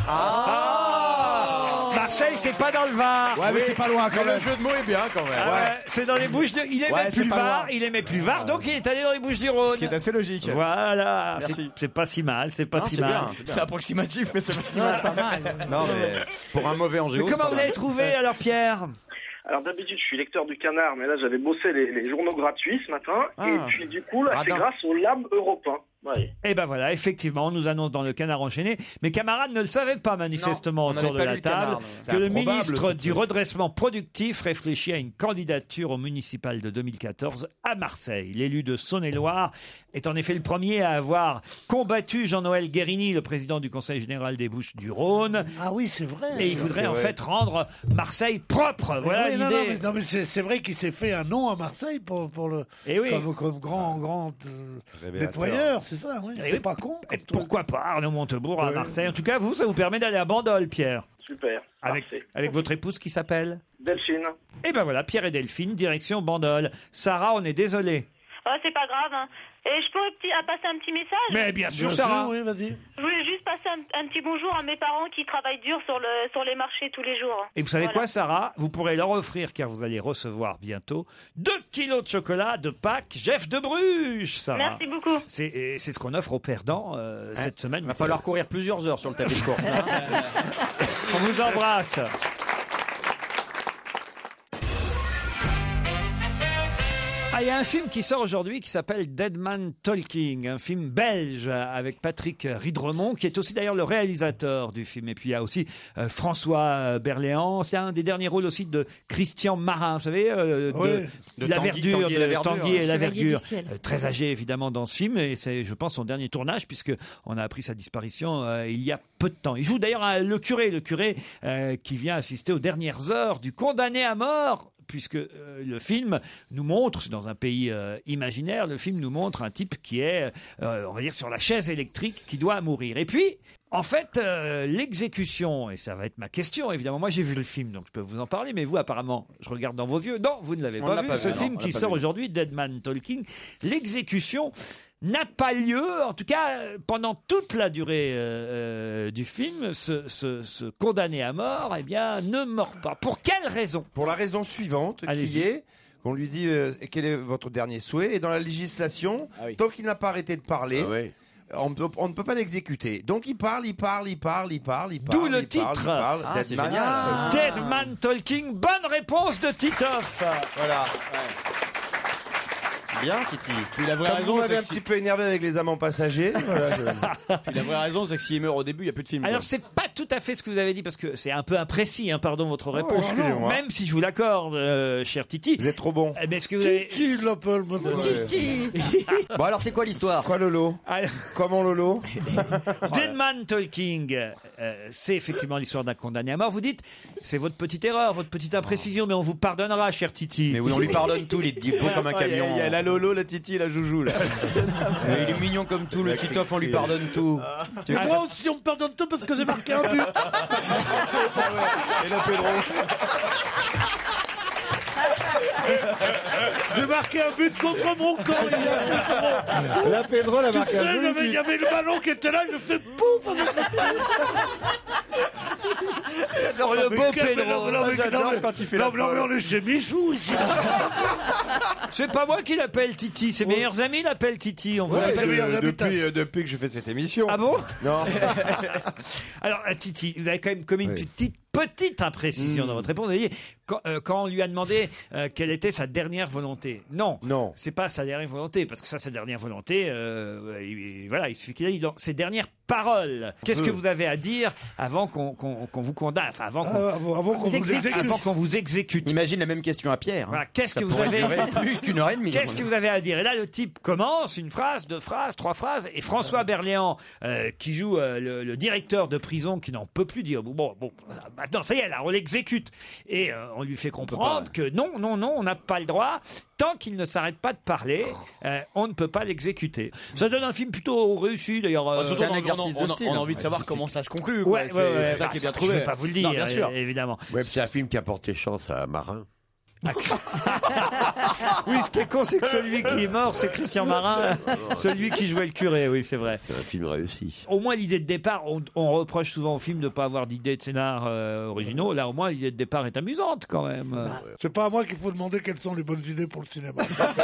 Ah. Marseille, c'est pas dans le Var. Ouais, mais c'est pas loin quand Mais même. le jeu de mots est bien quand même. Ah ouais, c'est dans les Bouches. De... Il aimait Ouais, plus c'est le pas Var. loin. Il aimait plus le Var, donc il est allé dans les Bouches du Rhône. Ce qui est assez logique. Voilà. Merci. C'est- C'est pas si mal. C'est pas Non, si c'est mal. bien. C'est approximatif, mais c'est pas si Ouais, mal. c'est pas mal. Non mais pour un mauvais en Mais géo. c'est comment pas vous mal. avez trouvé alors, Pierre? Alors d'habitude je suis lecteur du Canard, mais là j'avais bossé les, les journaux gratuits ce matin, Ah. et puis du coup là c'est Radin. grâce au Lab européen. Ouais. Eh ben voilà, effectivement, on nous annonce dans le Canard enchaîné. Mes camarades ne le savaient pas manifestement Non, on autour de n'avait pas la lu le Canard, table non. que C'est le improbable, ministre surtout. du redressement productif réfléchit à une candidature au municipal de deux mille quatorze à Marseille. L'élu de Saône-et-Loire est en effet le premier à avoir combattu Jean-Noël Guérini, le président du Conseil général des Bouches-du-Rhône. Ah oui, c'est vrai. Et il voudrait en vrai. fait rendre Marseille propre. Voilà Oui, non, non, mais, l'idée. non, mais c'est, c'est vrai qu'il s'est fait un nom à Marseille pour, pour le, Eh oui. comme, comme grand, grand euh, Révélateur. nettoyeur, c'est ça, oui. Eh C'est oui. pas con. Et pourquoi pas Arnaud Montebourg à Ouais. Marseille? En tout cas, vous, ça vous permet d'aller à Bandol, Pierre. Super, Avec, parfait. avec votre épouse qui s'appelle? Delphine. Et ben voilà, Pierre et Delphine, direction Bandol. Sarah, on est désolé. Oh, c'est pas grave, hein. Et je pourrais petit, à passer un petit message? Mais bien sûr, Sarah. Oui, vas-y. Je voulais juste passer un, un petit bonjour à mes parents qui travaillent dur sur, le, sur les marchés tous les jours. Et vous savez Voilà. quoi, Sarah? Vous pourrez leur offrir, car vous allez recevoir bientôt deux kilos de chocolat de Pâques Jeff de Bruges, Sarah. Merci beaucoup. C'est, et c'est ce qu'on offre aux perdants euh, cette semaine. Il va falloir courir plusieurs heures sur le tapis de course. hein. On vous embrasse. Ah, il y a un film qui sort aujourd'hui qui s'appelle Dead Man Talking, un film belge avec Patrick Ridremont, qui est aussi d'ailleurs le réalisateur du film. Et puis il y a aussi euh, François Berléand. C'est un des derniers rôles aussi de Christian Marin, vous savez, euh, de, Oui. de De la Tanguy- verdure, Tanguy et de la verdure, Tanguy et hein. la Chevalier verdure. du ciel. Euh, très âgé évidemment dans ce film, et c'est, je pense, son dernier tournage, puisque on a appris sa disparition euh, il y a peu de temps. Il joue d'ailleurs un- le curé, le curé euh, qui vient assister aux dernières heures du condamné à mort, puisque euh, le film nous montre, c'est dans un pays euh, imaginaire, le film nous montre un type qui est, euh, on va dire, sur la chaise électrique, qui doit mourir. Et puis, en fait, euh, l'exécution, et ça va être ma question, évidemment, moi j'ai vu le film, donc je peux vous en parler, mais vous, apparemment, je regarde dans vos yeux, non, vous ne l'avez On pas l'a vu, pas ce vu, non, film on l'a qui pas sort vu. aujourd'hui, Dead Man Talking, l'exécution n'a pas lieu, en tout cas euh, pendant toute la durée euh, euh, du film, ce, ce- ce condamné à mort, eh bien, ne meurt pas. Pour quelle raison? Pour la raison suivante, qui Allez-y. est, on lui dit euh, quel est votre dernier souhait, et dans la législation, tant qu'il n'a pas arrêté de parler, on, peut- on ne peut pas l'exécuter. Donc il parle, il parle, il parle, il parle, il parle. D'où le il titre. parle, il parle. Ah, Dead c'est Man. génial. Ah. Dead Man Talking. Bonne réponse de Titoff. Voilà. Bien, Titi. Puis la vraie Comme raison, vous m'avez c'est un que petit si- peu énervé avec les amants passagers. voilà, je- Puis la vraie raison, c'est que s'il meurt au début, il n'y a plus de film. Alors quoi. c'est pas tout à fait ce que vous avez dit, parce que c'est un peu imprécis, hein, pardon, votre réponse. excusez-moi. Même si je vous l'accorde, euh, cher Titi. Vous êtes trop bon. Mais est-ce que vous avez... Titi, il l'appelle maintenant. Titi. Bon, alors, c'est quoi l'histoire? Quoi Lolo? Alors, Quoi mon Lolo? Dead Man Talking, euh, c'est effectivement l'histoire d'un condamné à mort. Vous dites, c'est votre petite erreur, votre petite imprécision, mais on vous pardonnera, cher Titi. Mais oui, on lui pardonne tout, il dit beau comme un Ah, il y a- camion. Il y a la Lolo, la Titi, la Joujou, là. Mais il est mignon comme tout, le Titoff, on lui pardonne tout. Et moi aussi, on me pardonne tout parce que j'ai marqué un but. Et la Pedro. J'ai marqué un but contre mon camp hier. La Pedro l'a Tu marqué sais, un il y avait- il but. y avait le ballon qui était là, je faisais pouf avec le J'adore le beau Mais Pedro. non, non, mais- J'adore non, mais- quand il fait non, la mais non, mais folle. on est chez Michou ici. C'est pas moi qui l'appelle Titi, ses meilleurs amis l'appellent Titi. On vous Ouais, l'appelle- j'ai Euh, meilleurs amis, depuis, euh, depuis que je fais cette émission. Ah bon? Non. Alors, euh, Titi, vous avez quand même commis une Oui. petite, petite imprécision Mm. dans votre réponse. Vous avez dit, quand, euh, quand on lui a demandé euh, quelle était sa dernière volonté. Non. Non. C'est pas sa dernière volonté, parce que ça, sa dernière volonté, euh, il- il- voilà, il suffit qu'il ait dit dans ses dernières paroles. Qu'est-ce que vous avez à dire avant qu'on qu'on- qu'on vous condamne, enfin, avant qu'on Ah, avant, avant qu'on vous exécute. avant qu'on vous exécute. Imagine la même question à Pierre. hein. Voilà, qu'est-ce Ça que vous pourrait avez durer plus qu'une heure et demie. Qu'est-ce que vous avez à dire? Et là, le type commence une phrase, deux phrases, trois phrases, et François Berléand, euh, qui joue euh, le, le directeur de prison, qui n'en peut plus dire bon, bon, bon, maintenant ça y est, là, on l'exécute, et euh, on lui fait comprendre que non, non, non, on n'a pas le droit. Tant qu'il ne s'arrête pas de parler, euh, on ne peut pas l'exécuter. Ça donne un film plutôt réussi, d'ailleurs. euh, Surtout, c'est un on- exercice on, de on- style. on a envie de savoir comment ça se conclut. quoi. Ouais, C'est ouais, ouais, c'est ça bah, qui est bien ça, trouvé. je vais pas vous le dire, Non, bien sûr. euh, évidemment. Ouais, c'est un film qui a porté chance à Marin. Oui, ce qui est con, c'est que celui qui est mort, c'est Christian Marin, celui qui jouait le curé, oui, c'est vrai. C'est un film réussi. Au moins, l'idée de départ, on, on reproche souvent au film de ne pas avoir d'idées de scénar euh, originaux. Là, au moins, l'idée de départ est amusante quand même. C'est pas à moi qu'il faut demander quelles sont les bonnes idées pour le cinéma.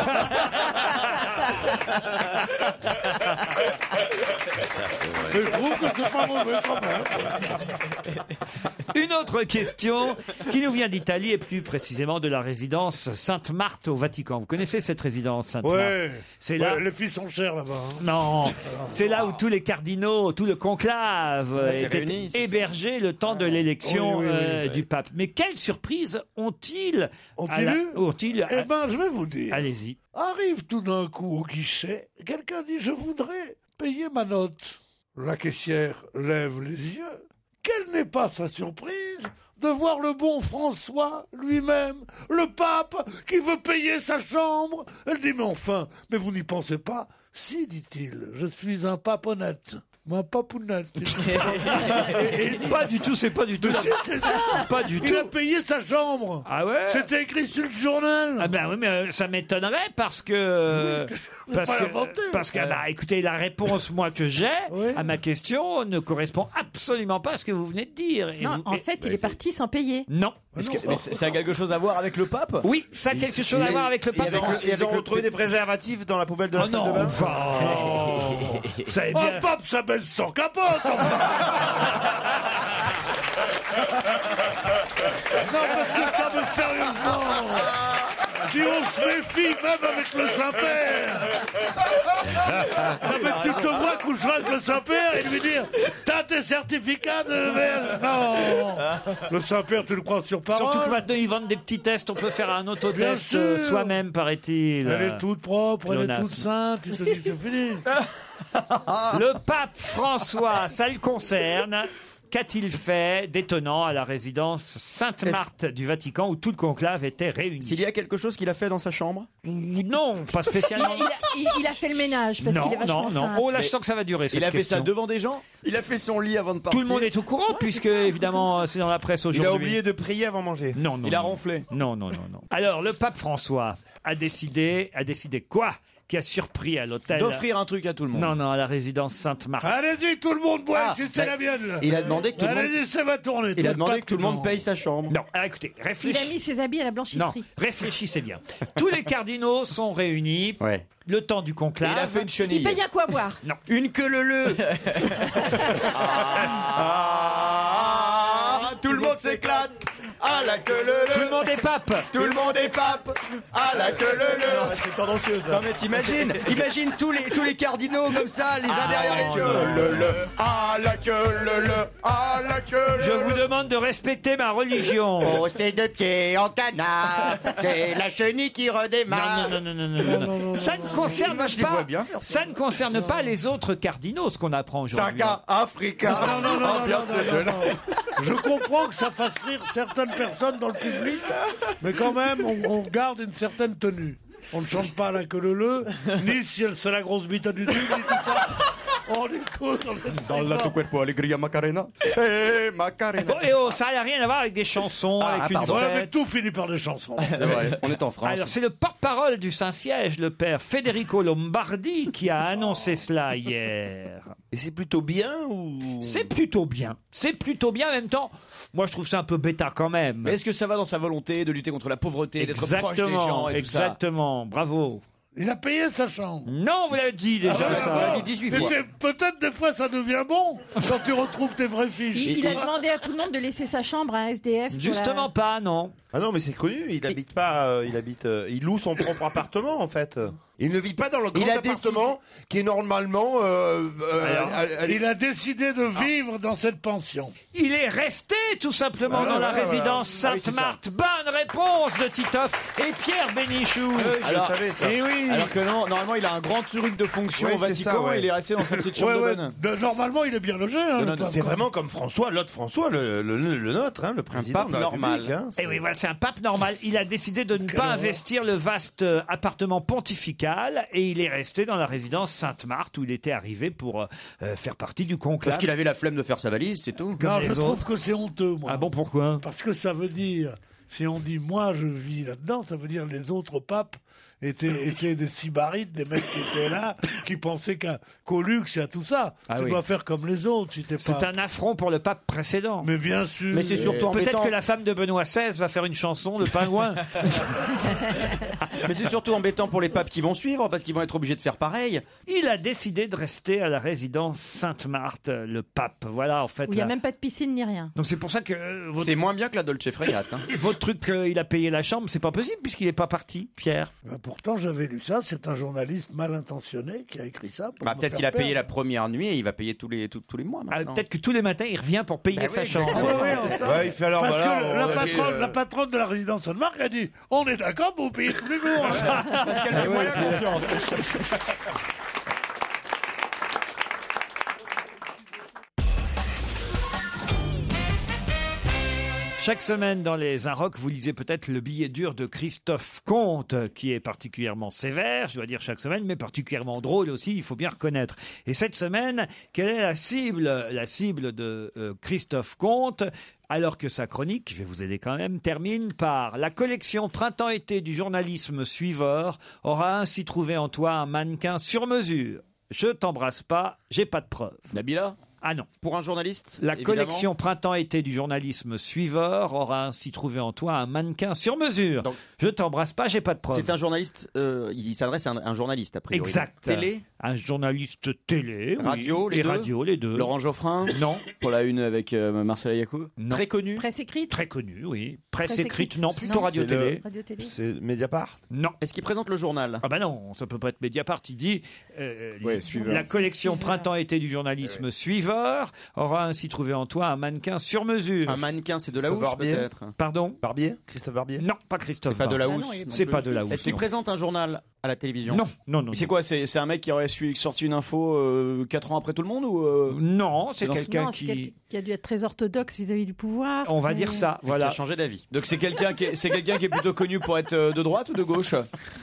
Mais je trouve que c'est pas mauvais quand même. Une autre question qui nous vient d'Italie et plus précisément de la résidence Sainte-Marthe au Vatican. Vous connaissez cette résidence Sainte-Marthe? Ouais. C'est Ouais, là. les filles sont chères là-bas. hein. Non, c'est là où tous les cardinaux, tout le conclave euh, Ouais, c'est étaient réuni, c'est ça. hébergés le temps de l'élection Oui, oui, oui, euh, oui. du pape. Mais quelle surprise ont-ils à Ont-ils la- eu ont-ils Eh ben, je vais vous dire. Allez-y. Arrive tout d'un coup au guichet, quelqu'un dit « Je voudrais payer ma note ». La caissière lève les yeux. Quelle n'est pas sa surprise de voir le bon François lui-même, le pape, qui veut payer sa chambre. Elle dit « Mais enfin, mais vous n'y pensez pas ?»« Si, dit-il, je suis un pape honnête. » Ma papounette. Et- et- Pas du tout, c'est pas du tout. Mais si, c'est ça. Pas du Il tout. a payé sa chambre. Ah ouais. C'était écrit sur le journal. Ah ben oui, mais euh, ça m'étonnerait parce que Oui, parce pas que l'inventer. parce que bah écoutez, la réponse moi que j'ai à ma question ne correspond absolument pas à ce que vous venez de dire. Et Non, vous- en et- fait, il est parti sans payer. Non. Est-ce que- mais ça a quelque chose à voir avec le pape? Oui, ça a quelque chose à voir avec le pape. Ils ont, ils ont retrouvé des préservatifs dans la poubelle de la Oh salle non, de bain. enfin, non. Vous savez Oh, bien. pape, ça baisse sans capote. enfin. Non, parce que, non, mais sérieusement, si on se méfie, même avec le Saint-Père. Non, mais tu te vois coucher avec le Saint-Père et lui dire t'as tes certificats de merde. Non. Le Saint-Père, tu le crois sur parole. Surtout que maintenant ils vendent des petits tests, on peut faire un Bien autotest sûr. euh, soi-même, paraît-il. Elle est toute propre, elle Jonas. est toute sainte. Il te dit c'est fini. Le pape François, ça le concerne. Qu'a-t-il fait d'étonnant à la résidence Sainte-Marthe du Vatican où tout le conclave était réuni? S'il y a quelque chose qu'il a fait dans sa chambre? Non, pas Il, spécialement. il a, il- il a fait le ménage parce Non, qu'il est vachement non, non. simple. Oh là, je sens que ça va durer. Il cette a fait ça question. devant des gens? Il a fait son lit avant de partir. Tout le monde est au courant puisque évidemment c'est dans la presse Il aujourd'hui. a oublié de prier avant de manger. Non, non. Il a non. ronflé. Non, non, non, non. Alors le pape François a décidé, a décidé quoi? Qui a surpris à l'hôtel. D'offrir un truc à tout le monde. Non, non, à la résidence Sainte-Marthe. Allez-y, tout le monde boit, Ah, si c'est bah, la mienne. Là. il a demandé que tout le monde- Allez-y, c'est ma tournée. Il a Faites demandé pas que tout le monde non. paye sa chambre. Non, alors, écoutez, Il a réfléchissez. mis ses habits à la Non, blanchisserie. réfléchissez bien. Tous les cardinaux sont réunis. Ouais. Le temps du Et conclave. il a fait une Il chenille. paye à quoi boire? Non. Une queue le le. Ah, tout le monde s'éclate. À la queue le Tout le. le monde est pape. Tout le monde est pape. À la queue le le. C'est tendancieux ça. Non mais t'imagines, imagine tous les tous les cardinaux comme ça, les uns derrière les autres. Le le. À la queue le le. À la queue le Je vous demande de respecter ma religion. On restait de pied en canard. C'est la chenille qui redémarre. Non, non, non, non, non, non, non. Ça ne concerne Moi, je les pas. vois bien faire ça. Ça ne concerne pas les autres cardinaux, ce qu'on apprend aujourd'hui. Saka Africa. Non, non, non, non, Ambiance non, non, de non, non. Je comprends que ça fasse rire certaines personnes dans le public, mais quand même, on, on garde une certaine tenue. On ne chante pas à la queue le le, ni si c'est la grosse bite du duc, ni tout ça. On écoute, on est Dans la tu cuerpo alegría Macarena. Eh Macarena. Oh, et oh, ça n'a rien à voir avec des chansons, Ah, avec une pardon. Ouais, mais fête. tout finit par des chansons. C'est vrai, on est en France. Alors, c'est le porte-parole du Saint-Siège, le père Federico Lombardi, qui a annoncé cela hier. Et c'est plutôt bien ou C'est plutôt bien. C'est plutôt bien en même temps. Moi, je trouve ça un peu bêta quand même. Mais est-ce que ça va dans sa volonté de lutter contre la pauvreté, d'être proche des Exactement, gens et tout ça? exactement. Bravo. Il a payé sa chambre. Non, vous l'avez dit déjà. Ah ouais, ça. On l'a dit dix-huit Mais fois. c'est- peut-être des fois ça devient bon quand tu retrouves tes vraies fiches. Il, il a demandé à tout le monde de laisser sa chambre à un S D F. pour Justement la- pas, non. Ah non, mais c'est connu. Il habite pas. euh, il habite. euh, il loue son propre appartement en fait. Il ne vit pas dans le grand Il a appartement qui est normalement. euh, euh, Alors, à- à- il a décidé de vivre dans cette pension. Il est resté tout simplement Voilà, dans la voilà, résidence voilà. Ah oui, c'est Sainte-Marthe. Bonne réponse de Titoff et Pierre Bénichou. je Alors, savais ça. Eh oui. Alors que non, normalement il a un grand truc de fonction Ouais, au c'est Vatican ça, ouais. et il est resté dans sa petite chambre Ouais, ouais. de bonne. De- normalement, il est bien logé. Hein, Non, le non, pape. C'est vraiment comme François, l'autre François, le, le, le- le nôtre, hein, le président pape de la normal. République, hein. Et oui, voilà, c'est un pape normal. Il a décidé de ne pas horreur. investir le vaste euh, appartement pontifical et il est resté dans la résidence Sainte-Marthe où il était arrivé pour euh, faire partie du conclave. Parce qu'il avait la flemme de faire sa valise, c'est tout. Non, les je trouve autres. que c'est honteux, moi. Ah bon, pourquoi? Parce que ça veut dire, si on dit moi je vis là-dedans, ça veut dire les autres papes étaient, étaient des sybarites, des mecs qui étaient là, qui pensaient qu'à- qu'au luxe et à tout ça. Ah tu oui. dois faire comme les autres si t'es pas. C'est un affront pour le pape précédent. Mais bien sûr. Mais c'est surtout Peut-être embêtant. que la femme de Benoît seize va faire une chanson, le pingouin. Mais c'est surtout embêtant pour les papes qui vont suivre parce qu'ils vont être obligés de faire pareil. Il a décidé de rester à la résidence Sainte-Marthe, le pape. Voilà, en fait. Où il n'y a là. même pas de piscine ni rien. Donc c'est pour ça que euh, votre, C'est moins bien que la Dolce Frégate. Hein. votre truc, euh, il a payé la chambre, c'est pas possible puisqu'il n'est pas parti, Pierre. Ben, pourtant, j'avais lu ça. C'est un journaliste mal intentionné qui a écrit ça. Pour Bah, me peut-être faire qu'il a payé la perdre. première nuit et il va payer tous les, tous, tous les mois Ah, maintenant. peut-être que tous les matins, il revient pour payer Bah sa oui, chambre. Ah ouais, ouais, c'est ça. Ouais, il fait alors, Parce voilà, que on la va dire, patronne, euh, la patronne de la résidence Sainte-Marc a dit on est d'accord, vous payez tous les jours. hein. Parce qu'elle fait moyen confiance. Chaque semaine dans les Inrocks, vous lisez peut-être le billet dur de Christophe Comte, qui est particulièrement sévère, je dois dire chaque semaine, mais particulièrement drôle aussi, il faut bien reconnaître. Et cette semaine, quelle est la cible, la cible de euh, Christophe Comte ? Alors que sa chronique, je vais vous aider quand même, termine par « La collection printemps-été du journalisme suiveur aura ainsi trouvé en toi un mannequin sur mesure. Je t'embrasse pas, j'ai pas de preuves. » Nabila ? Ah non. Pour un journaliste, La évidemment. collection printemps-été du journalisme suiveur aura ainsi trouvé en toi un mannequin sur mesure. Donc, je t'embrasse pas, j'ai pas de preuves. C'est un journaliste, euh, il s'adresse à un, un journaliste, a priori. Exact. Télé ? Un journaliste télé. oui. Radio, les Et deux radio, les deux. Laurent Geoffrin ? Non. Pour la une avec euh, Marcel Yacoub ? Non. Très connu ? Presse écrite. Très connu, oui. Presse, Presse écrite, écrite. non. Plutôt Non. radio-télé. Radio-télé. C'est Mediapart. Non. Est-ce qu'il présente le journal ? Ah bah non, ça peut pas être Mediapart. Il dit euh, Ouais, les- suiveur. la collection Suiveur. printemps-été du journalisme suiveur aura ainsi trouvé en toi un mannequin sur mesure. Un mannequin, c'est de la housse Christophe Barbier. peut-être ? Pardon ? Barbier Christophe Barbier. Non, pas Christophe. C'est pas de la Barbier. housse. Ah non, il est pas C'est pas de la housse. Est-ce qu'il non. présente un journal à la télévision ? Non, non, non. C'est quoi c'est, c'est un mec qui aurait su, sorti une info euh, quatre ans après tout le monde ou euh... Non, c'est Non, quelqu'un Non, c'est qui. quel- qui a dû être très orthodoxe vis-à-vis du pouvoir. On va très- dire ça, Qui voilà. a changé d'avis. Donc c'est quelqu'un qui est, c'est quelqu'un qui est plutôt connu pour être euh, de droite ou de gauche ?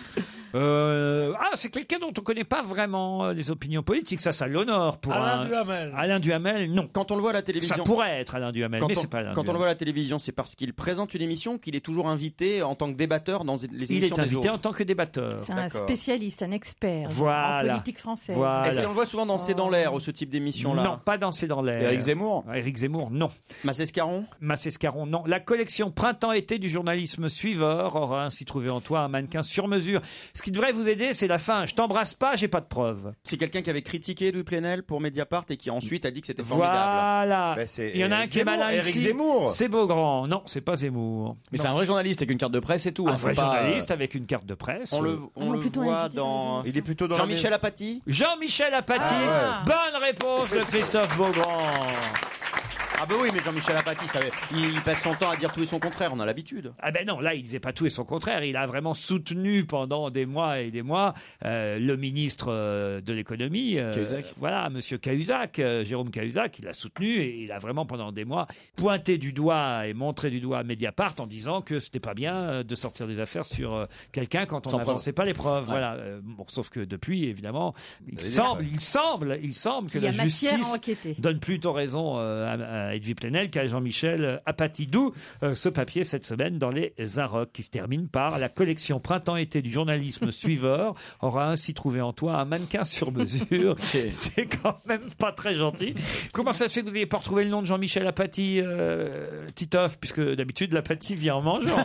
Euh, ah, c'est quelqu'un dont on connaît pas vraiment euh, les opinions politiques. Ça, ça l'honore pour Alain un. Duhamel. Alain Duhamel, non. Quand on le voit à la Ça télévision. pourrait être Alain Duhamel, Quand, mais on, c'est pas Alain quand on le Duhamel. voit à la télévision, c'est parce qu'il présente une émission qu'il est toujours invité en tant que débatteur dans les Il émissions est des invité autres. en tant que débatteur. C'est un D'accord. spécialiste, un expert en Voilà. politique française. Voilà. Est-ce qu'on le voit souvent dans C'est dans l'air ou ce type d'émission-là ? Non, pas danser dans l'air. Éric Zemmour ? Éric Zemmour, non. Massescaron ? Massescaron, non. La collection printemps-été du journalisme suiveur aura ainsi trouvé en toi un mannequin sur mesure. Ce qui devrait vous aider, c'est la fin. Je t'embrasse pas, j'ai pas de preuves. C'est quelqu'un qui avait critiqué Louis Plenel pour Mediapart et qui ensuite a dit que c'était formidable. Voilà. Bah, c'est Il y en a un Éric qui est Zemmour, malin Éric ici. Zemmour. C'est Beaugrand. Non, c'est pas Zemmour. Mais Non. c'est un vrai journaliste avec une carte de presse et tout. Un hein, vrai c'est pas, journaliste avec une carte de presse. On le, Euh, on Non, le plutôt voit invité dans Il est plutôt dans Jean-Michel la Apathy. Jean-Michel Apathy. Ah. Bonne réponse de Christophe Beaugrand. Ah bah oui, mais Jean-Michel Apathy, ça, il, il passe son temps à dire tout et son contraire, on a l'habitude. Ah ben non, là, il disait pas tout et son contraire. Il a vraiment soutenu pendant des mois et des mois euh, le ministre euh, de l'économie. euh, Cahuzac. Voilà, Monsieur Cahuzac, euh, Jérôme Cahuzac, il a soutenu et il a vraiment pendant des mois pointé du doigt et montré du doigt Mediapart en disant que c'était pas bien euh, de sortir des affaires sur euh, quelqu'un quand on Sans n'avançait pas les preuves. Ouais. Voilà. Euh, bon, sauf que depuis, évidemment, il Ça veut semble, il semble, il semble que Il y la a matière à justice enquêter. donne plutôt raison euh, à, à Edwy Plenel qu'à Jean-Michel Apathy. D'où euh, ce papier cette semaine dans les Inrocks qui se termine par la collection printemps-été du journalisme suiveur aura ainsi trouvé en toi un mannequin sur mesure. C'est quand même pas très gentil. Comment ça se fait que vous n'ayez pas retrouvé le nom de Jean-Michel Apathy, euh, Titoff, puisque d'habitude l'Apathy vient en mangeant.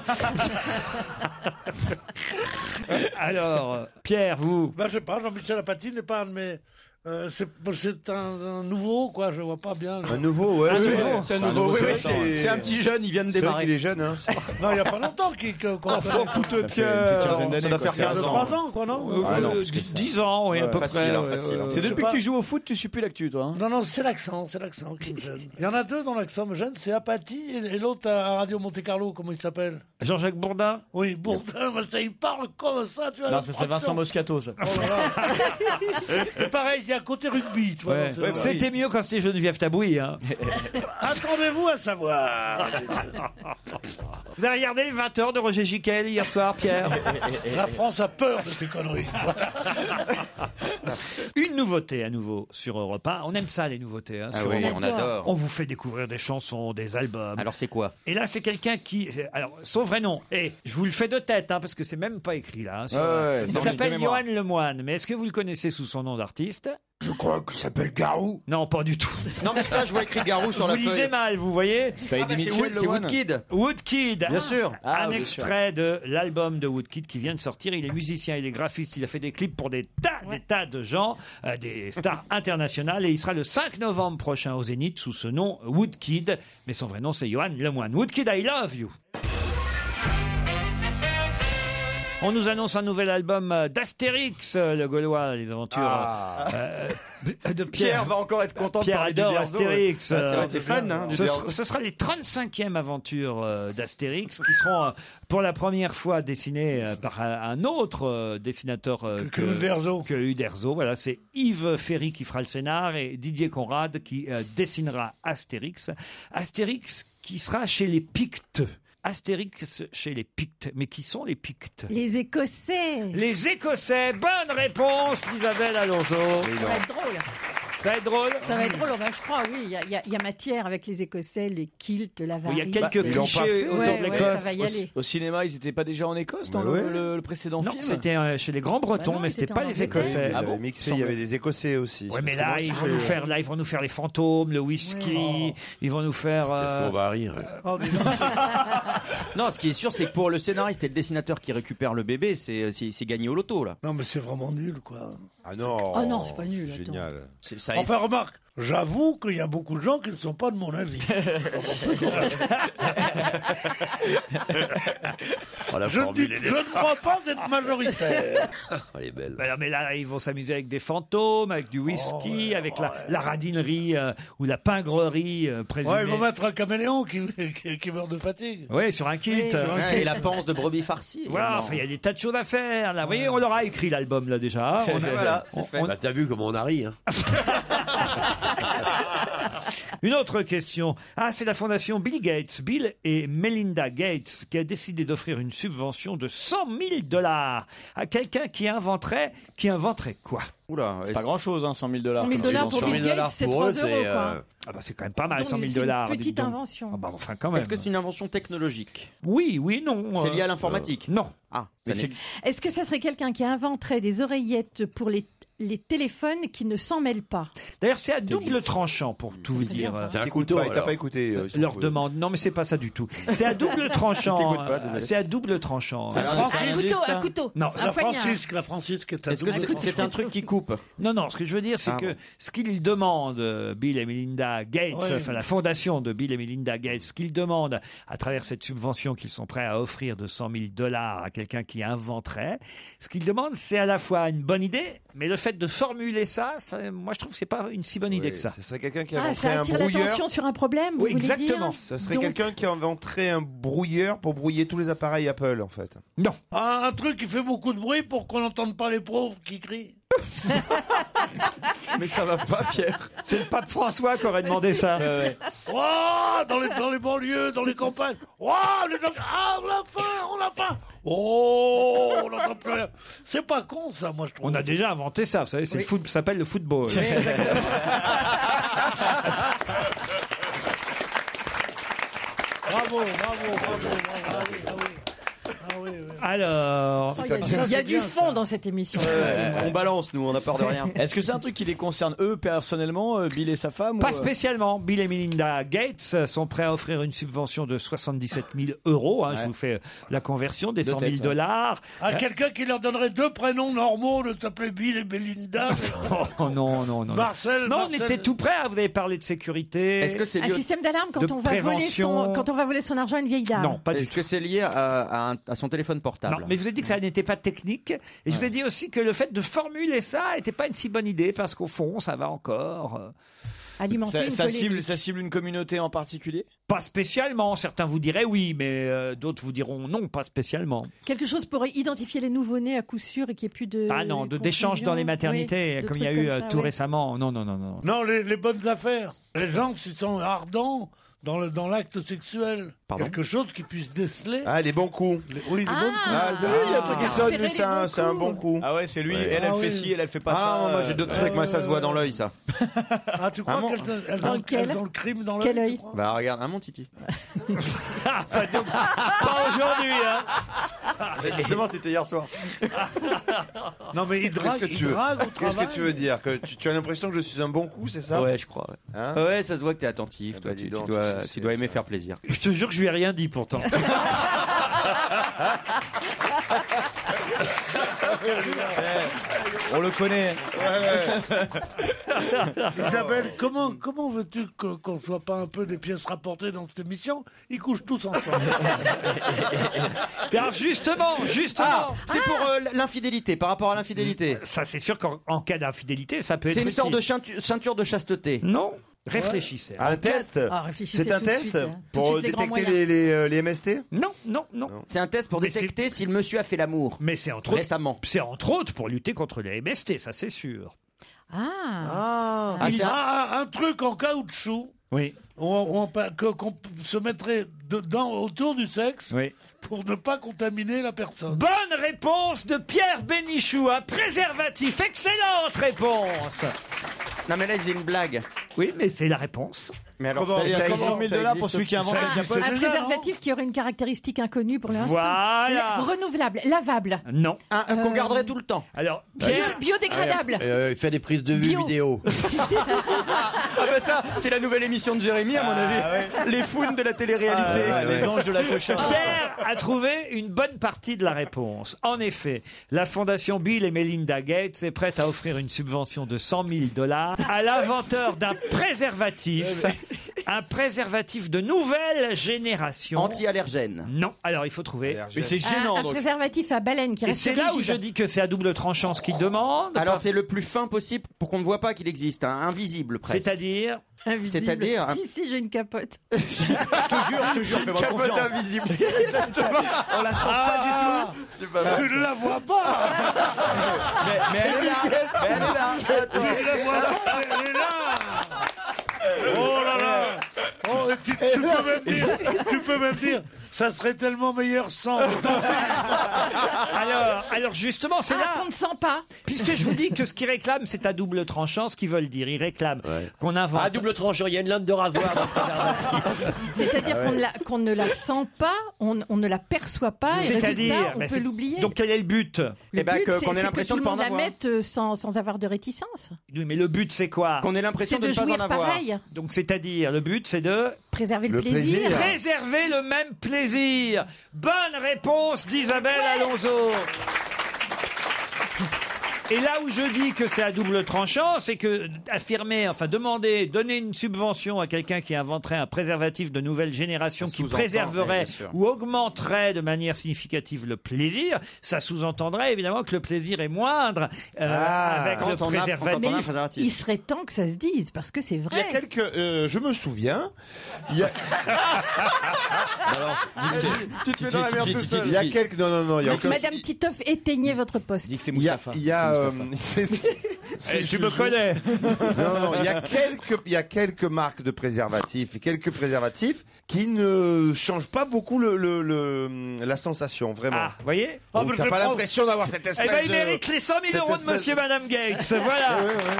Alors, Pierre, vous. Ben, je sais pas, Jean-Michel Apathy n'est pas un de mes. euh, c'est c'est un, un nouveau, quoi, je vois pas bien. Un nouveau, ouais. Un ouais, nouveau, ouais. c'est un nouveau, oui, oui, c'est- C'est un petit jeune, il vient de C'est vrai démarrer. qu'il est jeune, hein. Non, il n'y a pas longtemps qu'il. qu'on Ah, connaît. faut coûter Ça fait Pierre. une petite quinzaine d'années, Ça doit quoi. faire Il y a quinze trois ans. ans, quoi, non Euh, Ah non, euh, parce que dix dix ans, oui, à Ouais, peu facile, près. hein, ouais, facile, hein. ouais, C'est ouais. je depuis sais que pas. tu joues au foot, tu suis plus l'actu, toi. hein. Non, non, c'est l'accent, c'est l'accent qui me gêne. Il y en a deux dont l'accent me gêne, c'est Apathy et, et l'autre à Radio Monte Carlo, comment il s'appelle? Jean-Jacques Bourdin. Oui, Bourdin, mais ça, il parle comme ça, tu vois. Non, la ça c'est Vincent traction. Moscato, ça. Oh là là. C'est pareil, il y a un côté rugby, tu vois. Ouais. dans ce- Ouais, C'était mieux quand c'était Geneviève Tabouy. Hein. Attendez-vous à savoir. Vous avez regardé les vingt heures de Roger Giquel hier soir, Pierre? La France a peur de ces conneries. Une nouveauté à nouveau sur Europe un. On aime ça, les nouveautés. Hein, Ah sur oui, Europe on un. adore. On vous fait découvrir des chansons, des albums. Alors c'est quoi? Et là, c'est quelqu'un qui. Alors, son vrai nom. Et je vous le fais de tête, hein, parce que c'est même pas écrit là. hein, sur- Ouais, ouais, Il c'est s'appelle de mémoire. Johan Lemoine. Mais est-ce que vous le connaissez sous son nom d'artiste? Je crois qu'il s'appelle Garou. Non, pas du tout. Non, mais là, je vois écrit Garou sur Vous la feuille. lisez mal, vous voyez? C'est pas Ah, bah, Eddie c'est Mitchell, Wood- le c'est one. Woodkid. Woodkid. Bien sûr. Ah, un bien extrait de l'album de Woodkid qui vient de sortir. Il est musicien, il est graphiste, il a fait des clips pour des tas, des tas de gens, euh, des stars internationales. Et il sera le cinq novembre prochain au Zénith sous ce nom Woodkid. Mais son vrai nom, c'est Johan Lemoine. Woodkid, I love you. On nous annonce un nouvel album euh, d'Astérix, euh, le Gaulois, les aventures Ah. euh, euh, de Pierre Pierre. va encore être content de Pierre parler du adore Berzo. Astérix. Ah, c'est euh, vrai, t'es fan, hein, du ce, Berzo. sera, ce sera les trente-cinquièmes aventures euh, d'Astérix qui seront euh, pour la première fois dessinées euh, par un, un autre euh, dessinateur euh, Que Uderzo. que Uderzo. Voilà, c'est Yves Ferry qui fera le scénar et Didier Conrad qui euh, dessinera Astérix. Astérix qui sera chez les Pictes. Astérix chez les Pictes. Mais qui sont les Pictes? Les Écossais. Les Écossais. Bonne réponse d'Isabelle Alonso. Ça va être drôle. Ça va être drôle. Ça va être drôle. Enfin, je crois, oui. Il y a- il y, a- il y a matière avec les Écossais, les kilts, la Oui, il y a varie. quelques Bah, clichés autour ouais, de ouais, l'Écosse. ça va y aller. Au cinéma, ils n'étaient pas déjà en Écosse dans Mais le, ouais. le- le précédent Non, film c'était euh, chez les Grands-Bretons, Bah non, mais c'était c'était pas en les Angleterre. Écossais. Ah bon, mixé, il y avait des Écossais aussi. Ouais, mais Parce que là, moi ils aussi, vont j'ai- nous faire, là, ils vont nous faire les fantômes, le whisky, ils vont nous faire. Qu'est-ce euh, qu'on va rire Non, ce qui est sûr, c'est que pour le scénariste et le dessinateur qui récupèrent le bébé, c'est c'est- c'est gagné au loto, là. Non, mais c'est vraiment nul, quoi. Ah non. Oh non, c'est pas nul. attends. Génial. C'est- ça- Enfin, remarque, j'avoue qu'il y a beaucoup de gens qui ne sont pas de mon avis. Oh, la Je ne, dis- formule, elle est- je ne crois pas d'être majoritaire. Oh, elle est belle. Bah non, mais là, ils vont s'amuser avec des fantômes, avec du whisky, avec la, la radinerie euh, ou la pingrerie euh, présumée. Ouais, ils vont mettre un caméléon qui, qui, qui meurt de fatigue. Oui, sur un kit. Sur un Ouais, kit. et la panse de brebis farcie. Voilà, également. enfin, il y a des tas de choses à faire. Là, vous voyez, on leur a écrit l'album là déjà. On a- Voilà, c'est on- fait. on- Bah, t'as vu comment on a ri, hein. Une autre question. Ah, c'est la fondation Bill Gates, Bill et Melinda Gates, qui a décidé d'offrir une subvention de cent mille dollars à quelqu'un qui inventerait, qui inventerait quoi? Oula, C'est pas grand chose, hein, cent mille dollars. cent mille dollars pour Bill Gates, c'est trois euros, quoi. Ah bah c'est quand même pas mal, Donc, cent mille c'est une dollars. petite dites donc. invention. Ah bah enfin quand même. Est-ce que c'est une invention technologique? Oui, oui, non. C'est euh, lié à l'informatique? euh, Non. Ah, Mais ça c'est- n'est- Est-ce que ça serait quelqu'un qui inventerait des oreillettes pour les, les téléphones qui ne s'en mêlent pas? D'ailleurs, c'est à double tranchant pour tout vous serait bien, dire. ça. C'est un Écoute couteau, pas, t'as alors. pas écouté. euh, ils Leur sont- demande. Non, mais c'est pas ça du tout. C'est à double tranchant. T'écoutes pas, euh, désolé. C'est à double tranchant. Ça a l'air Euh, de Un faire couteau, ça. un couteau. Non, un La poignard. Francisque, la Francisque est à Est-ce que double c'est c'est tranchant. un truc qui coupe? Non, non, ce que je veux dire, c'est Ah, que bon. ce qu'ils demandent, euh, Bill et Melinda Gates, Ouais. enfin la fondation de Bill et Melinda Gates, ce qu'ils demandent à travers cette subvention qu'ils sont prêts à offrir de cent mille dollars à quelqu'un qui inventerait, ce qu'ils demandent, c'est à la fois une bonne idée, mais le fait de formuler ça, ça moi je trouve que c'est pas une si bonne idée Oui, que ça. Ce serait quelqu'un qui Ah, inventerait ça un attire brouilleur. l'attention sur un problème, vous Oui, voulez dire exactement. Ça serait Donc- quelqu'un qui inventerait un brouilleur pour brouiller tous les appareils Apple, en fait. Non. Ah, un truc qui fait beaucoup de bruit pour qu'on n'entende pas les pauvres qui crient. Mais ça va pas, Pierre. C'est le pape François qui aurait demandé ça. Oh, dans les, dans les banlieues, dans les campagnes. Oh, les gens... Ah, on a faim, on a faim. Oh, on n'entend plus rien. C'est pas con, ça, moi, je trouve. On a déjà inventé ça, vous savez, c'est Oui. le foot, ça s'appelle le football. Oui, exactement. Bravo, bravo, bravo, bravo. Ah oui, ah oui. Ah oui, oui. Alors, Oh, Il y a, du- il y a du fond dans cette émission. On balance, nous, on a peur de rien. Est-ce que c'est un truc qui les concerne eux personnellement, euh, Bill et sa femme pas ou, euh, spécialement. Bill et Melinda Gates sont prêts à offrir une subvention de soixante-dix-sept mille euros. hein, Je Ouais. vous fais la conversion des De cent mille tête, ouais. dollars. À quelqu'un qui leur donnerait deux prénoms normaux, de s'appeler Bill et Belinda. Oh non, non, non. Marcel, Non, on Marcel. était tout près. hein, Vous avez parlé de sécurité. Est-ce que c'est Un lié, au- système d'alarme quand de on va voler prévention. son quand on va voler son argent à une vieille dame. Non, pas du est-ce tout. que c'est lié à, à un- à son téléphone portable? Non, mais je vous ai dit que ça n'était pas technique. Et je vous ai dit aussi que le fait de formuler ça n'était pas une si bonne idée parce qu'au fond, ça va encore. euh, Alimenter ça, une ça polémique. cible, ça cible une communauté en particulier? Pas spécialement. Certains vous diraient oui, mais euh, d'autres vous diront non, pas spécialement. Quelque chose pour identifier les nouveau-nés à coup sûr et qu'il n'y ait plus de Ah non, de d'échanges dans les maternités, Oui, de comme il y a trucs eu comme euh, ça, tout ouais. récemment. Non, non, non, non. Non, les, les bonnes affaires. Les gens qui sont ardents dans le- dans l'acte sexuel. Pardon Quelque chose qui puisse déceler. Ah, les bons coups. Les- oui, les Ah, bonnes Ah, de- il y a un truc qui sonne, Repérer mais c'est les un, bons c'est un coups. bon coup. Ah ouais, c'est lui. Ouais. Elle, elle Ah fait oui. ci, elle, elle fait pas Ah, ça. moi j'ai d'autres trucs, moi ça se voit dans l'œil, ça. Ah, tu crois Ah, mon- qu'elles elles Dans ont, lequel elles ont le crime dans Quel l'œil œil tu crois Bah regarde, un mon titi. Ah, pas, donc, pas aujourd'hui, hein. Justement, c'était hier soir. Non, mais il Qu'est-ce drague, que il tu veux drague au Qu'est-ce travail. que tu veux dire Que tu, tu as l'impression que je suis un bon coup, c'est ça Ouais, je crois. Ouais. Hein Ouais, ça se voit que t'es attentif, Ah toi, bah, dis tu, tu donc, dois, c'est- tu dois aimer c'est- faire plaisir. Je te jure que je lui ai rien dit pourtant. On le connaît. Isabelle, comment, comment veux-tu que- qu'on ne soit pas un peu des pièces rapportées dans cette émission? Ils couchent tous ensemble. Et alors justement, justement. Ah, c'est pour euh, l'infidélité, par rapport à l'infidélité. Ça, c'est sûr qu'en en cas d'infidélité, ça peut être. C'est une sorte de utile. ceinture, ceinture de chasteté. Non. Réfléchissez. Un test Ah, réfléchissez C'est un tout de test suite, hein. Tout pour de suite, les grands détecter moyens. les, les, euh, les M S T Non, non, non. C'est un test pour Mais détecter si le monsieur a fait l'amour. Mais c'est entre autres, Récemment. c'est entre autres pour lutter contre les M S T, ça c'est sûr. Ah. Ah, Ah, il- c'est un- ah, un truc en caoutchouc Oui. On, on- que- qu'on se mettrait dedans, autour du sexe pour ne pas contaminer la personne. Bonne réponse de Pierre Bénichou, un préservatif. Excellente réponse. Non mais là il faisait une blague. Oui, mais c'est la réponse. Mais alors Comment- ça, il y a ça cent existe- mille ça dollars pour existe- celui qui invente ça la existe capote. Un déjà, préservatif qui aurait une caractéristique inconnue pour l'instant. Voilà. Le- Renouvelable, lavable. Non. Un, un qu'on Euh, garderait tout le temps. Alors, Bio- Pierre, biodégradable. Euh, il fait des prises de vue Bio. vidéo. Ah bah ça, c'est la nouvelle émission de Jérémy à mon avis. Les founes de la télé-réalité. Ah, ouais, les anges de la Tocha. Pierre a trouvé une bonne partie de la réponse. En effet, la fondation Bill et Melinda Gates est prête à offrir une subvention de cent mille dollars à l'inventeur d'un préservatif. Un préservatif de nouvelle génération. Anti-allergène. Non, alors il faut trouver. Mais c'est Un, gênant un donc. préservatif à baleine qui Et reste c'est là où rigide. je dis que c'est à double tranchant ce qu'il demande. Alors c'est le plus fin possible pour qu'on ne voit pas qu'il existe, hein, invisible presque. C'est-à-dire Invisible. C'est-à-dire Si, si, j'ai une capote. Je te jure, je te jure, fais-moi Capote confiance. invisible. Exactement. On la sent pas du tout. C'est pas Tu ne la vois pas. Mais, mais elle est là. Mais elle est là. Tu ne la vois pas, elle est là. Oh là là. Oh, tu, tu peux même dire, tu peux même dire, ça serait tellement meilleur sans. alors, alors justement, c'est Ah, là. qu'on ne sent pas. Puisque je vous dis que ce qu'ils réclament, c'est à double tranchant, ce qu'ils veulent dire. Ils réclament qu'on invente. À double tranchant, il y a une lame de rasoir dans le préservatif. C'est-à-dire qu'on ne la- qu'on ne la sent pas, on, on ne la perçoit pas, et C'est-à-dire, résultat, on ben, peut c'est- l'oublier. Donc quel est le but? Le Eh ben, but, que- c'est qu'on ait c'est que l'impression tout de le pas monde en la avoir. mette euh, sans, sans avoir de réticence. Oui, mais le but c'est quoi? Qu'on ait l'impression C'est de de ne pas en jouir avoir. pareil. Donc c'est-à-dire, le but c'est de Préserver le, Le plaisir. plaisir. préserver le même plaisir. Bonne réponse d'Isabelle Alonso. Et là où je dis que c'est à double tranchant, c'est que affirmer, enfin demander, donner une subvention à quelqu'un qui inventerait un préservatif de nouvelle génération Ça qui sous-entend, préserverait oui, bien sûr. ou augmenterait de manière significative le plaisir, ça sous-entendrait évidemment que le plaisir est moindre euh, Ah, avec quand le on a- quand on a un préservatif. préservatif. Il serait temps que ça se dise, parce que c'est Il y a vrai. quelques. euh, je me souviens. Il y a, Tu te mets dans la merde tout seul. il y a quelques. Non, non, non. Il y a aucun- Madame Titoff, éteignez votre poste. Dis que c'est Il y a. Mustapha. Il y a. euh, Eh, tu me connais. Non, non, il y a quelques, il y a quelques marques de préservatifs et quelques préservatifs qui ne changent pas beaucoup le, le, le- la sensation, vraiment. Ah, vous voyez? Ah, Donc, mais t'as je pas prends- l'impression d'avoir cette Eh espèce ben, il de... mérite les cent mille cette euros de espèce monsieur et madame Gates. Voilà. Ouais, ouais, ouais.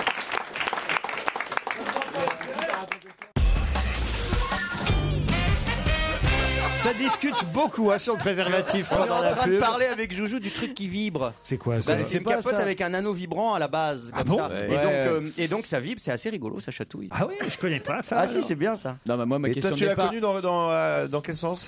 Ça discute beaucoup hein, sur le préservatif On est pendant en la train de pub. parler avec Joujou du truc qui vibre. C'est quoi Bah, ça? c'est une capote avec un anneau vibrant à la base. Ah comme bon ça. Ouais. Et, donc, Ouais. euh, et donc ça vibre, c'est assez rigolo, ça chatouille. Ah oui, je connais pas ça. Ah si, alors. c'est bien ça. Non, bah moi, ma Et question toi, tu de l'as départ. connu dans, dans, euh, dans quel sens?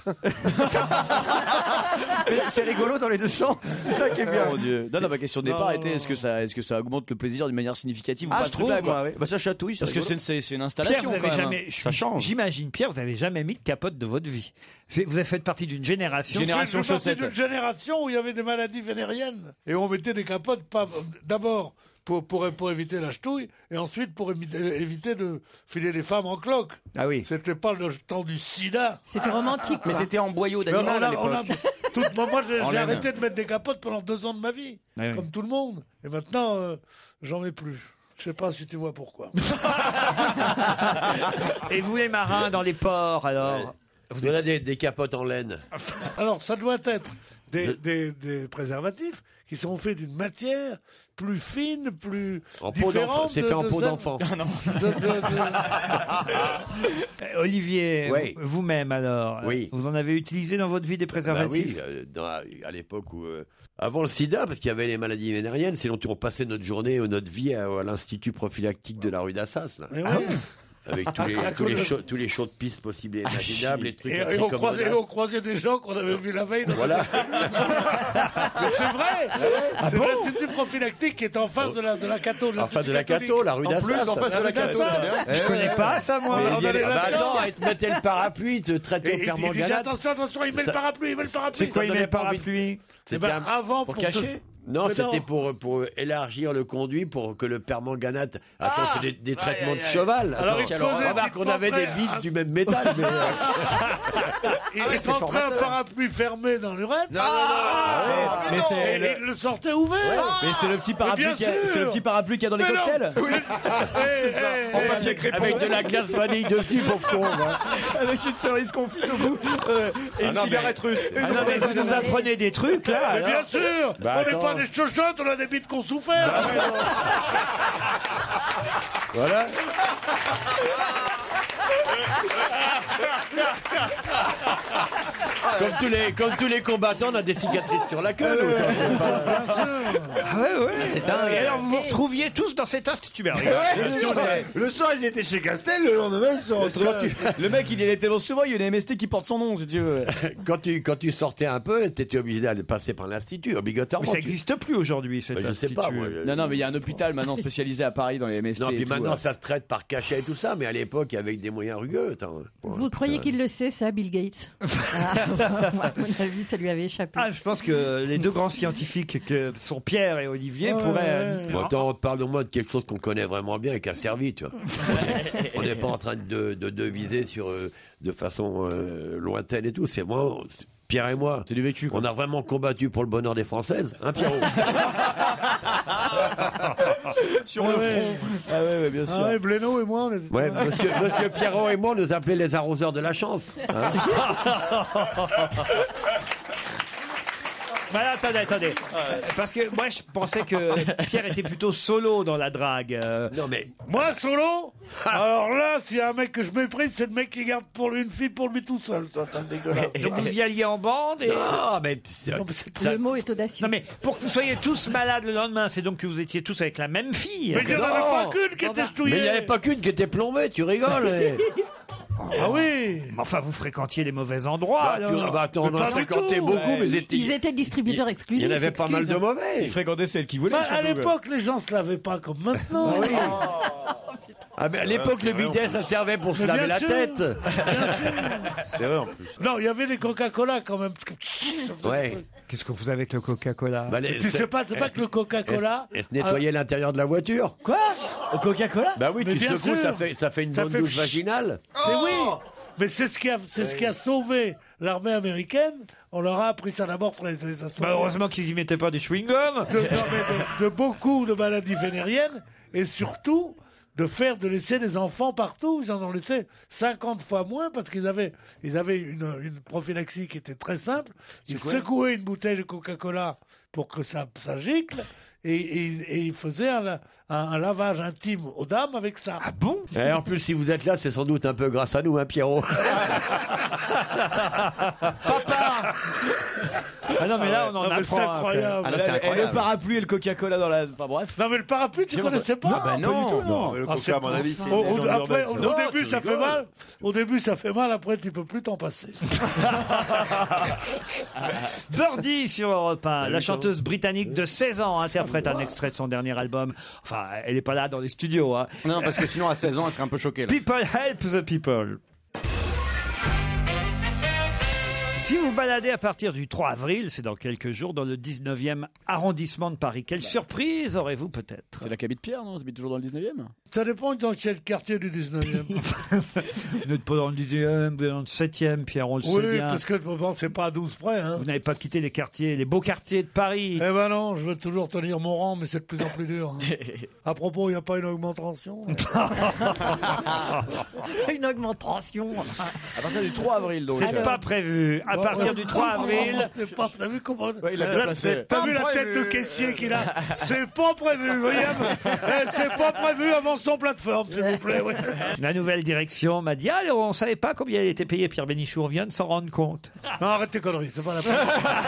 Mais c'est rigolo dans les deux sens. C'est ça qui est bien. Oh, mon Dieu. Non, non, ma question de départ Non, était non, est-ce que ça, est-ce que ça augmente le plaisir d'une manière significative ou Ah, pas je ce trouve, truc-là, quoi. moi, ouais. Bah ça chatouille. Parce que rigolo. c'est une, c'est une Pierre, installation. vous avez quand même, jamais. hein. Ça change. J'imagine, Pierre, vous avez jamais mis de capote de votre vie. C'est- Vous avez fait partie d'une génération. Génération Je fais partie chaussettes. d'une génération où il y avait des maladies vénériennes. Et on mettait des capotes, pas d'abord pour, pour, pour éviter la ch'touille, et ensuite pour éviter, éviter de filer les femmes en cloque. Ah oui. C'était pas le temps du sida. C'était romantique. Mais quoi. c'était en boyau Mais on d'animal à a- on a- l'époque. toute- moi, moi, j'ai En j'ai laine. arrêté de mettre des capotes pendant deux ans de ma vie, Ah oui. comme tout le monde. Et maintenant, euh, j'en mets plus. Je sais pas si tu vois pourquoi. Et vous, les marins, dans les ports, alors vous On a êtes- des, des capotes en laine. Alors, ça doit être des, des, des préservatifs qui sont faits d'une matière plus fine, plus En peau d'enfant. différente. C'est de- fait en de peau celle- d'enfant. de- de- de- Euh, Olivier, Oui. vous- vous-même alors, Oui. vous en avez utilisé dans votre vie des Bah préservatifs? oui, euh, dans- à l'époque où. euh, avant le sida, parce qu'il y avait les maladies vénériennes, sinon on passait notre journée ou notre vie à, à l'Institut prophylactique de la rue d'Assas. Là. Eh oui. Avec tous les, À tous, les cause- chauds, tous les chauds de piste possibles et imaginables, les trucs Et, à et on tricot croisait, modasse. on croisait des gens qu'on avait vus la veille. dans- Voilà. Mais c'est vrai. Ah C'est bon l'Institut prophylactique qui est en face de la, de la Cato. de Enfin, de l'Institut la catholique. Cato, la rue En d'Assas. plus, en face de la Cato, c'est bien. Je connais pas ça, moi. Mais- Ah on bah allait là-dedans. attends, il te mettait le parapluie, il te traitait Et au il, clairement il dit galade. attention, attention, il met le Ça- parapluie, il met le parapluie. C'est quoi, il met donnait le pas envie de- parapluie? Eh C'était ben, un- avant, Pour te- cacher Non, Mais c'était non. pour, pour élargir le conduit pour que le permanganate. Attends, Ah c'est des, des traitements Aïe, de aïe, aïe. cheval. Alors, Attends, il faisait remarque des qu'on avait des portraits, bites hein. du même métal. Mais, euh, Il est rentré un parapluie fermé dans l'urètre. non, non. Ah, mais mais c'est Et le- il le sortait ouvert. Mais c'est le petit parapluie Mais qu'il bien y a- sûr. c'est le petit parapluie qu'il y a dans les Mais non. cocktails. Oui. C'est ça. Eh, En eh, papier eh, crépon. avec de la glace vanille dessus, pauvre con. hein. Avec une cerise confite au bout. Euh, et Ah une non, cigarette mais- russe. Ah non, mais vous nous apprenez des trucs, là. Mais alors. bien sûr. Bah, On n'est attends. pas des chochottes, on a des bites qu'on souffert. Voilà. Comme tous, les, comme tous les combattants, on a des cicatrices sur la queue. nous. Ah ouais, ouais. C'est dingue. Et alors, vous vous retrouviez tous dans cet institut. Ben, regarde. Le soir, ils étaient chez Castel, le lendemain, ils sont rentrés. Quand tu- Le mec, il est tellement souvent, il y a une M S T qui porte son nom, si tu veux. Quand tu, quand tu sortais un peu, tu étais obligé d'aller passer par l'institut, obligatoirement. Mais ça Tu- n'existe plus aujourd'hui, cet Bah, je sais institut. pas, moi. Non, non, mais il y a un hôpital maintenant spécialisé à Paris dans les M S T. Non, et puis tout, maintenant, euh. ça se traite par cachet et tout ça, mais à l'époque, avec des moyens rugueux. Attends. Vous croyez qu'il le sait, ça, Bill Gates? Ah, à mon avis, ça lui avait échappé. Ah, je pense que les deux grands scientifiques que sont Pierre et Olivier Ouais, pourraient. ouais. euh, Bon, attends, parle-moi de quelque chose qu'on connaît vraiment bien et qui a servi, tu vois. On n'est pas en train de, de, de viser sur, euh, de façon euh, lointaine et tout. C'est moi, c'est- Pierre et moi. C'est du vécu. quoi. On a vraiment combattu pour le bonheur des Françaises, hein, Pierrot? Sur Ouais, le ouais. front. Ah ouais, ouais, bien sûr. Ah ouais, Blénaud et moi, on était. Ouais, monsieur, monsieur Pierrot et moi, on nous appelait les arroseurs de la chance. hein. Voilà, attendez, attendez. Parce que moi, je pensais que Pierre était plutôt solo dans la drague. euh. Non, mais Moi, solo. Alors là, s'il y a un mec que je méprise, c'est le mec qui garde pour lui une fille pour lui tout seul. Ça, c'est dégueulasse. Donc vous y alliez en bande et... non, mais c'est- Non, mais c'est- ça- Le mot est audacieux. Non mais pour que vous soyez tous malades le lendemain, c'est donc que vous étiez tous avec la même fille. Mais il n'y en avait Non. pas qu'une qui était mais ch'touillée. il n'y avait pas qu'une qui était plombée, tu rigoles. eh. Ah oui. Mais enfin, vous fréquentiez les mauvais endroits. Bah, tu- alors. bah, attends, on Mais en a pas du fréquenté tout. beaucoup, mais Ils, c'était- ils étaient distributeurs il exclusifs. y en avait pas mal de excuse. mauvais. Il fréquentait celle qui voulait. Bah, à surtout, quoi. l'époque, les gens se lavaient pas comme maintenant. Ah, mais à l'époque, le bidet, ça servait pour se Mais laver bien la sûr. tête. C'est vrai en plus. Non, il y avait des Coca-Cola quand même. Ouais. Qu'est-ce que vous avez avec le Coca-Cola? Bah, les- Tu sais pas, c'est pas que le Coca-Cola. Elle se nettoyait l'intérieur de la voiture. Quoi? Au Coca-Cola? Bah oui, Mais tu bien secoues, sûr. ça fait, ça fait une Ça bonne fait douche pfff. vaginale. C'est oui. Mais c'est ce qui a, c'est ce qui a sauvé l'armée américaine. On leur a appris ça d'abord pour les les- Bah heureusement qu'ils y mettaient pas du chewing-gum. de, non, mais de- de beaucoup de maladies vénériennes et surtout de faire de laisser des enfants partout. Ils en ont laissé cinquante fois moins parce qu'ils avaient, ils avaient une, une prophylaxie qui était très simple. Ils quoi secouaient une bouteille de Coca-Cola pour que ça, ça gicle et, et, et ils faisaient un, un- un lavage intime aux dames avec ça. Ah bon? Et en plus, si vous êtes là, c'est sans doute un peu grâce à nous, hein, Pierrot. Ah non mais là on en Non, mais apprend. c'est hein, incroyable. Ah, là, c'est et le parapluie et le Coca-Cola dans la. Enfin bref. Non mais le parapluie, tu J'ai connaissais pas? Non, bah non. Pas du tout, Non, mais le Ah, Coca, c'est à mon pas- avis, c'est Au, une au- légende après, urbaine, au, ça. au Non, début, tu ça fait rigoles. mal. Au début, ça fait mal. Après, tu peux plus t'en passer. Birdie sur Europe un. La chanteuse britannique de seize ans interprète un extrait de son dernier album. Enfin, elle n'est pas là dans les studios. Hein. Non, parce que sinon, à seize ans, elle serait un peu choquée. Là. People help the people. Si vous vous baladez à partir du trois avril, c'est dans quelques jours, dans le dix-neuvième arrondissement de Paris, quelle surprise aurez-vous peut-être? C'est là qu'habite Pierre, non? Il habite toujours dans le dix-neuvième. Ça dépend dans quel quartier du dix-neuvième. Vous n'êtes pas dans le dixième, vous êtes dans le septième, Pierre, on le Oui, sait bien. parce que bon, c'est pas à douze près. Hein. Vous n'avez pas quitté les quartiers, les beaux quartiers de Paris. Eh ben non, je veux toujours tenir mon rang, mais c'est de plus en plus dur. hein. À propos, il n'y a pas une augmentation. Une augmentation. À partir du trois avril, donc. C'est pas prévu. À Bon, partir ouais. du trois avril. C'est pas prévu. Comment... Ouais, il a bien Là, placé. c'est- T'as vu la tête de caissier qu'il a? C'est pas prévu, William. Eh, c'est pas prévu avant son plateforme, s'il vous plaît. ouais. La nouvelle direction m'a dit, ah, on savait pas combien il était payé, Pierre Bénichou, on vient de s'en rendre compte. Non, arrête tes conneries, c'est pas la peine.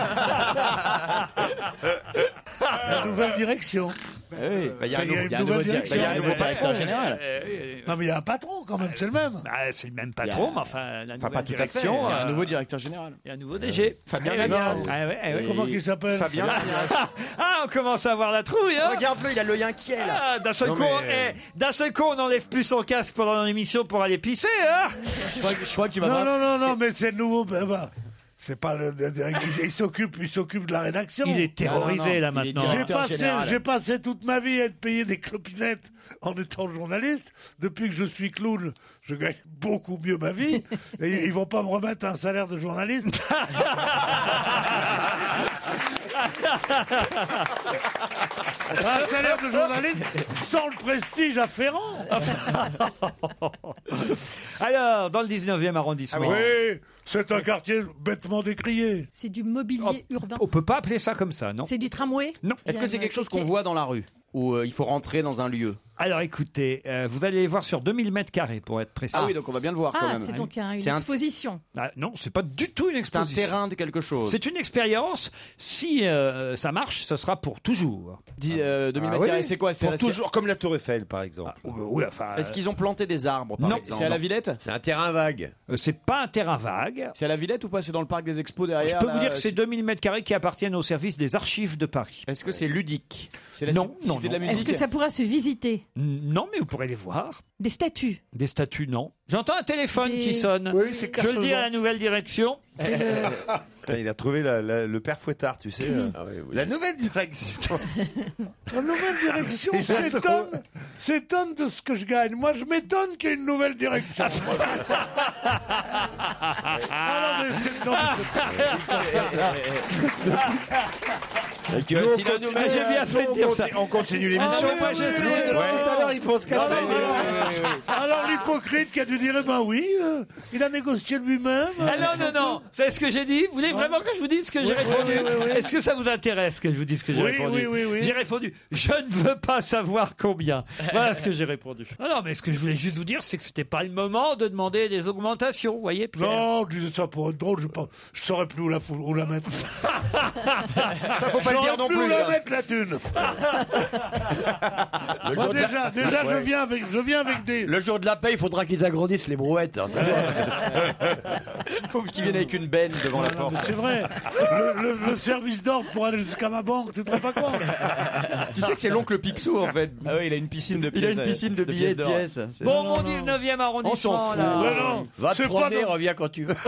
La nouvelle direction. Bah oui, bah, il y a un Il y a nouveau- une il y a un nouvelle nouveau di- bah, il y a un direction. nouveau directeur général. Non, mais il y a un patron quand même, c'est le même. Ah, c'est le même patron, mais enfin, la nouvelle pas tout à fait. direction. Il y a un euh, nouveau directeur général. Il y a un nouveau D G. Fabien Ah, Lagnasse. ah, ouais, ah, ouais. Comment qu'il s'appelle? Fabien Lagnasse. Ah, on commence à avoir la trouille, hein. Regarde-le, il a l'œil inquiet là. Ah, d'un seul Non, coup, mais- eh, d'un seul coup, on n'enlève plus son casque pendant l'émission pour aller pisser, hein. Je crois que- je crois que tu vas Non, voir- non, non, non, mais c'est le nouveau. ben, ben, C'est pas le, le directeur. Il s'occupe, il s'occupe de la rédaction. Il est terrorisé, non, non, non. là, maintenant. J'ai passé, j'ai passé toute ma vie à être payé des clopinettes en étant journaliste. Depuis que je suis clown, je gagne beaucoup mieux ma vie. Et ils vont pas me remettre un salaire de journaliste. Un salaire de journaliste sans le prestige afférent. Alors, dans le dix-neuvième arrondissement. Oui, c'est un quartier bêtement décrié. C'est du mobilier urbain. On peut pas appeler ça comme ça, non? C'est du tramway? Non. Est-ce que c'est quelque chose qu'on voit dans la rue? Ou euh, il faut rentrer dans un lieu? Alors écoutez, euh, vous allez voir sur deux mille mètres carrés pour être précis. Ah oui, donc on va bien le voir quand Ah, même. c'est donc un- une C'est un- exposition. Ah, non, c'est pas du tout une C'est un exposition. terrain de quelque chose. C'est une expérience. Si euh, ça marche, ce sera pour toujours. Dix- euh, deux mille Ah mètres oui, carrés, c'est quoi? C'est pour la- toujours, comme la Tour Eiffel, par exemple. Ah, oui, enfin, Est-ce qu'ils ont planté des arbres par Non, exemple c'est à la Villette. C'est un terrain vague. Euh, c'est pas un terrain vague. C'est à la Villette ou pas? C'est dans le parc des expos derrière. Je peux là, vous dire que euh, c'est deux mille mètres carrés qui appartiennent au service des archives de Paris. Est-ce que c'est ludique? C'est la Non, cité non, de la non. musique. Est-ce que ça pourra se visiter? Non, mais vous pourrez les voir. Des statues. Des statues, non. J'entends un téléphone Des- qui sonne. Oui, c'est Je le dis à la Carsozon. nouvelle direction. Putain, il a trouvé la- la- le père Fouettard, tu sais. euh. Ah oui, oui. La nouvelle direction. La nouvelle direction s'étonne, s'étonne de ce que je gagne. Moi, je m'étonne qu'il y ait une nouvelle direction. Ah non, mais c'est... non, mais Et que Nous, si on la continue- nouvelle- J'ai bien fait de on dire ça. continue- On continue l'émission. Ah oui, Moi, oui, je oui, sais. oui, Depuis oui. tout à l'heure, il pense qu'à Alors, ça. alors, alors, l'hypocrite qui a dû dire, eh ben oui, euh, il a négocié lui-même. Ah non, non, non. C'est ce que j'ai dit. Vous voulez vraiment que je vous dise ce que j'ai Oui, répondu? oui, oui, oui. Est-ce que ça vous intéresse que je vous dise ce que j'ai Oui, répondu? oui, oui, oui. J'ai répondu, je ne veux pas savoir combien. Voilà ce que j'ai répondu. Ah non, mais ce que je voulais juste vous dire, c'est que c'était pas le moment de demander des augmentations, vous voyez, Pierre. Non, je disais ça pour être drôle, je, pas, je saurais plus où la, fou- où la mettre. Ça faut pas le dire non plus où plus. la hein. mettre, la thune. Moi, déjà, déjà je, viens avec, je viens avec des... Le jour de la paix, il faudra qu'ils agrandissent les brouettes. hein, ça va. Il faut qu'ils viennent avec une benne devant la Non, porte. mais c'est vrai. Le, le- le service d'ordre pour aller jusqu'à ma banque, tu te rends pas compte? Tu sais que c'est l'oncle Picsou en fait. Ah oui, il a une piscine de pièces. Il a une piscine de billets de pièces. Bon, mon dix-neuvième arrondissement, là. Mais non, Va te c'est pas promener, dans- reviens quand tu veux.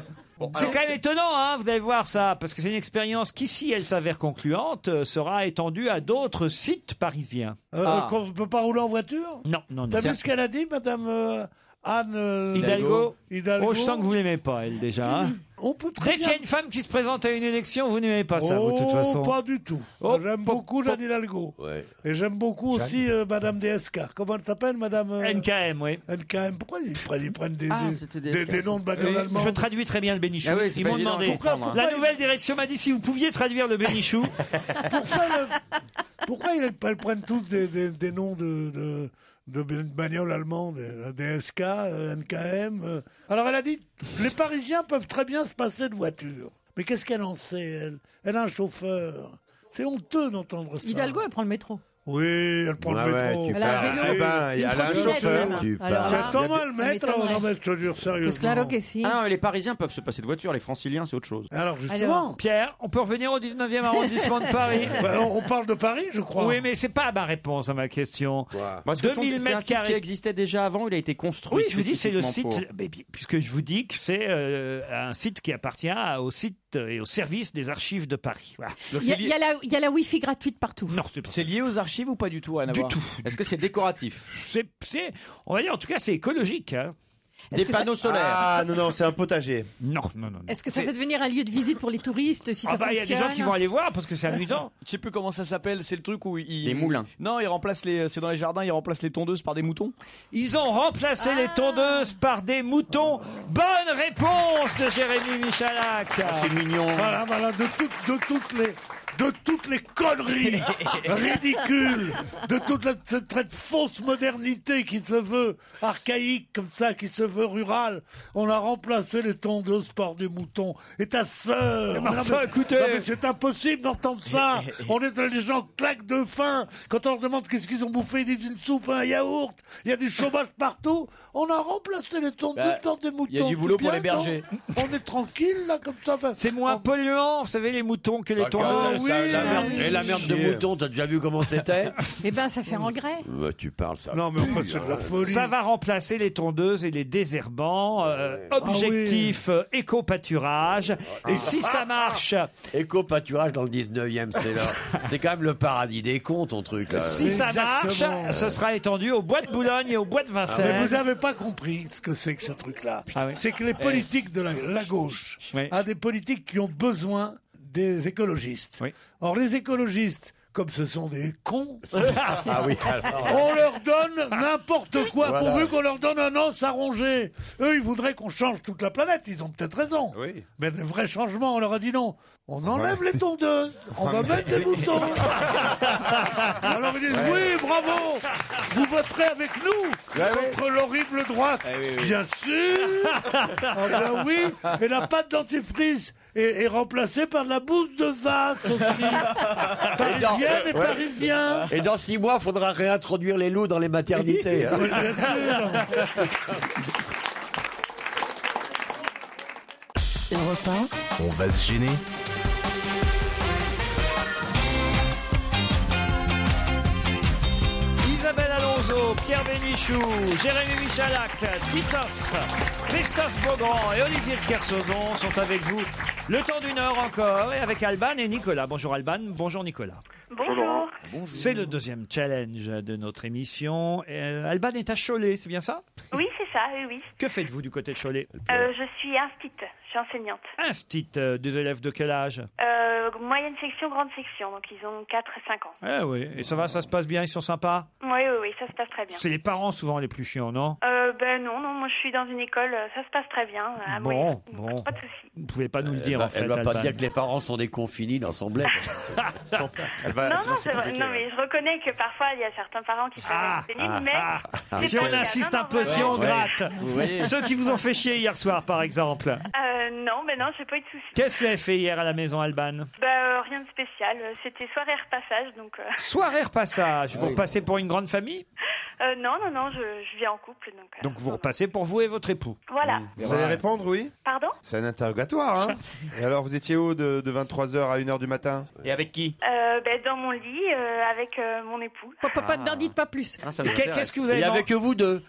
C'est quand même étonnant, hein, vous allez voir ça, parce que c'est une expérience qui, si elle s'avère concluante, euh, sera étendue à d'autres sites parisiens. Euh, Ah. Qu'on ne peut pas rouler en voiture? Non, non, non. T'as C'est- vu ce qu'elle a dit, madame euh, Anne euh, Hidalgo. Hidalgo Oh, je sens que vous l'aimez pas, elle, déjà. Hein. On peut très Dès qu'il y bien... a une femme qui se présente à une élection, vous n'aimez pas ça, vous, de toute Oh, façon. pas du tout. Oh, Moi, j'aime pop, beaucoup pop. Jeanne Hidalgo. Ouais. Et j'aime beaucoup aussi euh, madame D S K. Comment elle s'appelle, madame euh, N K M, oui. N K M. Pourquoi ils prennent, ils prennent des, Ah, des- c'était des des- S K, des noms de bagnoles Oui, allemandes? je traduis très bien le bénichou. Ah oui, c'est Ils pas m'ont évident demandé. à comprendre, Pourquoi- hein. La nouvelle direction m'a dit si vous pouviez traduire le bénichou. Pour faire le- Pourquoi ils, elles prennent tous des, des- des noms de, de, de bagnoles allemandes, euh, D S K, euh, N K M euh. Alors elle a dit, les Parisiens peuvent très bien se passer de voiture. Mais qu'est-ce qu'elle en sait, elle? Elle a un chauffeur. C'est honteux d'entendre ça. Hidalgo, elle prend le métro. Oui, elle prend Ouais, le ouais, métro. tu Elle a un pars. vélo. Ah ben, Une elle a un trottinette, chauffeur. même. Tu Alors pars. là, C'est comment le ça mettre? Alors, m'étonnerait. non, mais je te jure, Pues sérieusement. claro que si. Ah non, mais les Parisiens peuvent se passer de voiture, les Franciliens c'est autre chose. Alors justement, Alors. Pierre, on peut revenir au dix-neuvième arrondissement de Paris. bah, on on parle de Paris, je crois. Oui, mais c'est pas ma réponse à ma question. Parce que deux mille c'est un mètres site qui carrés. existait déjà avant, il a été construit. Oui, je vous dis, c'est le site, spécifiquement mais bi- puisque je vous dis que c'est euh, un site qui appartient au site et au service des archives de Paris. Voilà. pour- Donc, Il y, a- c'est il lié- y a la- il y a la Wi-Fi gratuite partout. Non, c'est pas C'est lié aux archives ou pas du tout, rien à Du voir tout. Est-ce que c'est décoratif? c'est, c'est- on va dire, en tout cas, c'est écologique. Hein. Des que ça- panneaux solaires. Ah non, non, c'est un potager. Non, non, non. non. Est-ce que ça peut devenir un lieu de visite pour les touristes si Ah ça bah, il y a fonctionne des gens qui vont aller voir parce que c'est amusant. Je sais plus comment ça s'appelle, c'est le truc où ils. Les moulins. Non, ils remplacent les. C'est dans les jardins, ils remplacent les tondeuses par des moutons. Ils ont remplacé les tondeuses par des moutons. Bonne réponse de Jérémy Michalak. C'est mignon. Voilà, voilà, de, toutes- de toutes les... De toutes les conneries ridicules, de toute la- cette, cette fausse modernité qui se veut archaïque comme ça, qui se veut rurale, on a remplacé les tondeuses par des moutons. Et ta sœur, Mais mais non, enfin, mais- écoutez. non, mais c'est impossible d'entendre ça. On est les gens claquent de faim. Quand on leur demande qu'est-ce qu'ils ont bouffé, ils disent une soupe, un yaourt. Il y a du chômage partout. On a remplacé les tondeuses Bah, par des moutons. il y a du boulot C'est pour bien, les bergers. non On est tranquille là comme ça. Enfin, C'est moins polluant, vous savez, les moutons que les Ah, tondeuses. Ah oui, oui. ça, la merde, Ah oui. Et la merde de Chier. mouton, t'as déjà vu comment c'était? Eh ben, ça fait engrais. Ouais, tu parles ça. Non, mais en fait, c'est de la folie. Ça va remplacer les tondeuses et les désherbants. euh, objectif euh, éco-pâturage. Et si ça marche, Éco-pâturage dans le dix-neuvième, c'est là. C'est quand même le paradis des cons, ton truc là. si ça Exactement. marche, ce sera étendu aux bois de Boulogne et aux bois de Vincennes. Mais vous n'avez pas compris ce que c'est que ce truc-là. Ah oui. C'est que les politiques de la, la gauche, Oui. a des politiques qui ont besoin des écologistes. Oui. Or, les écologistes, comme ce sont des cons, Ah oui, alors. on leur donne n'importe quoi, Voilà. pourvu qu'on leur donne un os à ronger. Eux, ils voudraient qu'on change toute la planète, ils ont peut-être raison. Oui. Mais des vrais changements, on leur a dit non. On enlève les tondeuses, on va mettre des moutons. Alors ils disent oui, bravo, vous voterez avec nous contre l'horrible droite. Bien sûr. Ah ben oui, et la pâte dentifrice est, est remplacée par de la bouse de vache aussi. Parisienne et Ouais. parisien. Et dans six mois, il faudra réintroduire les loups dans les maternités. hein. Oui, bien sûr. Europe un, On va se gêner. Isabelle Alonso, Pierre Bénichou, Jérémy Michalak, Titoff, Christophe Beaugrand et Olivier de Kersauzon sont avec vous le temps d'une heure encore et avec Alban et Nicolas. Bonjour Alban, bonjour Nicolas. Bonjour. C'est le deuxième challenge de notre émission. Euh, Alban est à Cholet, c'est bien ça? Oui, c'est ça, oui, oui. Que faites-vous du côté de Cholet? Euh, je suis instite, je suis enseignante. Instit, euh, des élèves de quel âge? Euh, moyenne section, grande section, donc ils ont quatre et cinq ans. Ah oui, et ça va, ça se passe bien, ils sont sympas? Oui, oui, oui, ça se passe très bien. C'est les parents souvent les plus chiants, non? Euh, ben non, non, moi je suis dans une école, euh, ça se passe très bien. à Bon, moyenne. bon. Pas de souci. Vous pouvez pas nous le dire Elle en va- fait, Elle va pas Alban. dire que les parents sont des confinis dans son bled. Elle va- non, sinon, non, c'est c'est vrai. compliqué, non, hein. mais je reconnais que parfois il y a certains parents qui sont Ah, pénibles, ah, mais ah, ah. c'est Si pas on le cas. insiste Non, un non, peu, si on vraiment. gratte. Vous voyez. Ceux qui vous ont fait chier hier soir, par exemple. Euh, non, mais non, j'ai pas eu de soucis. Qu'est-ce que vous avez fait hier à la maison, Alban? Bah, euh, rien de spécial. Euh, C'était soirée repassage, donc. euh, Soirée repassage. Vous repassez pour une grande famille? euh, non, non, non, je, je vis en couple, donc. euh, Donc vous repassez pour vous et votre époux. Voilà. Vous allez répondre, oui? Pardon? C'est un interrogatoire, hein? Et alors, vous étiez où de, de vingt-trois heures à une heure du matin? Et avec qui? Euh, ben, dans mon lit, euh, avec euh, mon époux. Papa, n'en dites pas plus. Ah, ça Mais m'intéresse. qu'est-ce que vous avez Il y mangé? avait que vous deux.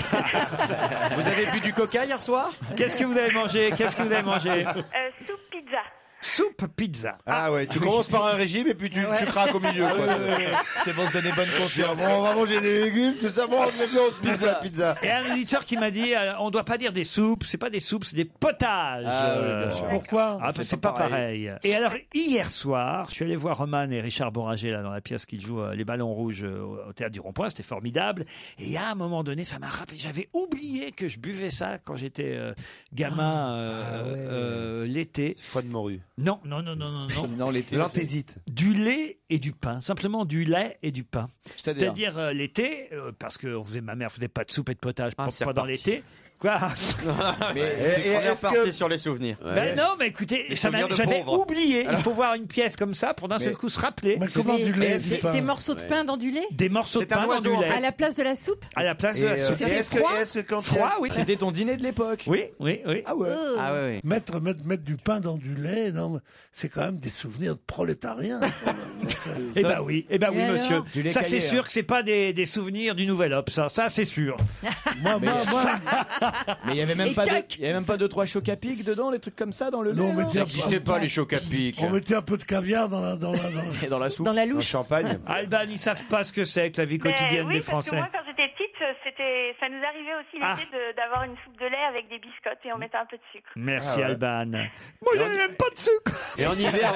Vous avez bu du coca hier soir? Qu'est-ce que vous avez mangé? Qu'est-ce que vous avez mangé? Euh, soupe pizza. Soupe pizza. Ah ouais, tu commences par un régime et puis tu, tu craques au milieu. quoi. C'est bon se donner bonne conscience. Bon, on va manger des légumes, tout ça, bon, on se bouffe la pizza. Et un auditeur qui m'a dit, euh, on doit pas dire des soupes, c'est pas des soupes, c'est des potages. Ah oui, bien sûr. Pourquoi? Ah, parce que c'est pas pareil. Et alors, hier soir, je suis allé voir Roman et Richard Boranger là, dans la pièce qu'ils jouent euh, Les Ballons Rouges euh, au Théâtre du Rond-Point. C'était formidable. Et à un moment donné, ça m'a rappelé. J'avais oublié que je buvais ça quand j'étais euh, gamin euh, euh, l'été. Foie de morue. Non, non, non, non, non, non. Non, l'été. L'anthésite. Du lait et du pain. Simplement du lait et du pain. C'est-à-dire C'est-à-dire euh, l'été, euh, parce que on faisait, ma mère faisait pas de soupe et de potage Ah, pe- c'est pendant reparti. l'été. Quoi? Mais Et- c'est et première est-ce partie que- sur les souvenirs. Ben non, mais écoutez, Les ça m'a- souvenirs de j'avais pauvres. oublié. Il faut voir une pièce comme ça pour d'un seul Mais- coup se rappeler. Mais comment Des- du lait, des, du pain? des morceaux de pain dans du lait Des morceaux de C'est un pain dans oiseau, du en lait. à la place de la soupe. À la place Et, de la euh, soupe. Ça, et c'est est-ce que, froid est-ce que quand Froid, oui. C'était ton dîner de l'époque. Oui, oui, oui. Ah ouais. Euh, Ah ouais, ouais. Mettre, mettre, mettre du pain dans du lait, non, mais c'est quand même des souvenirs de prolétariens. Eh ben oui, eh ben oui, Et alors monsieur. Du lait Ça, c'est caillé, sûr hein. que c'est pas des, des souvenirs du Nouvel Obs, ça, ça c'est sûr. moi, moi, moi, Mais il y avait même Et pas, de, tac. il y avait même pas deux trois chocs à pic dedans, les trucs comme ça dans le lait. non, mais là tiens, N'existait pas les chocs à pic. on mettait un peu de caviar dans la, dans la, dans la- Et dans la soupe. dans la Dans le louche. champagne. Alban, ils savent pas ce que c'est que la vie Ben quotidienne oui, des parce que Français. moi, quand j'étais petite, euh, c'était, ça nous arrivait aussi Ah. l'été de- d'avoir une soupe de lait avec des biscottes et on mettait un peu de sucre. Merci Ah ouais. Alban. Moi, je n'aime pas de sucre. Et en hiver,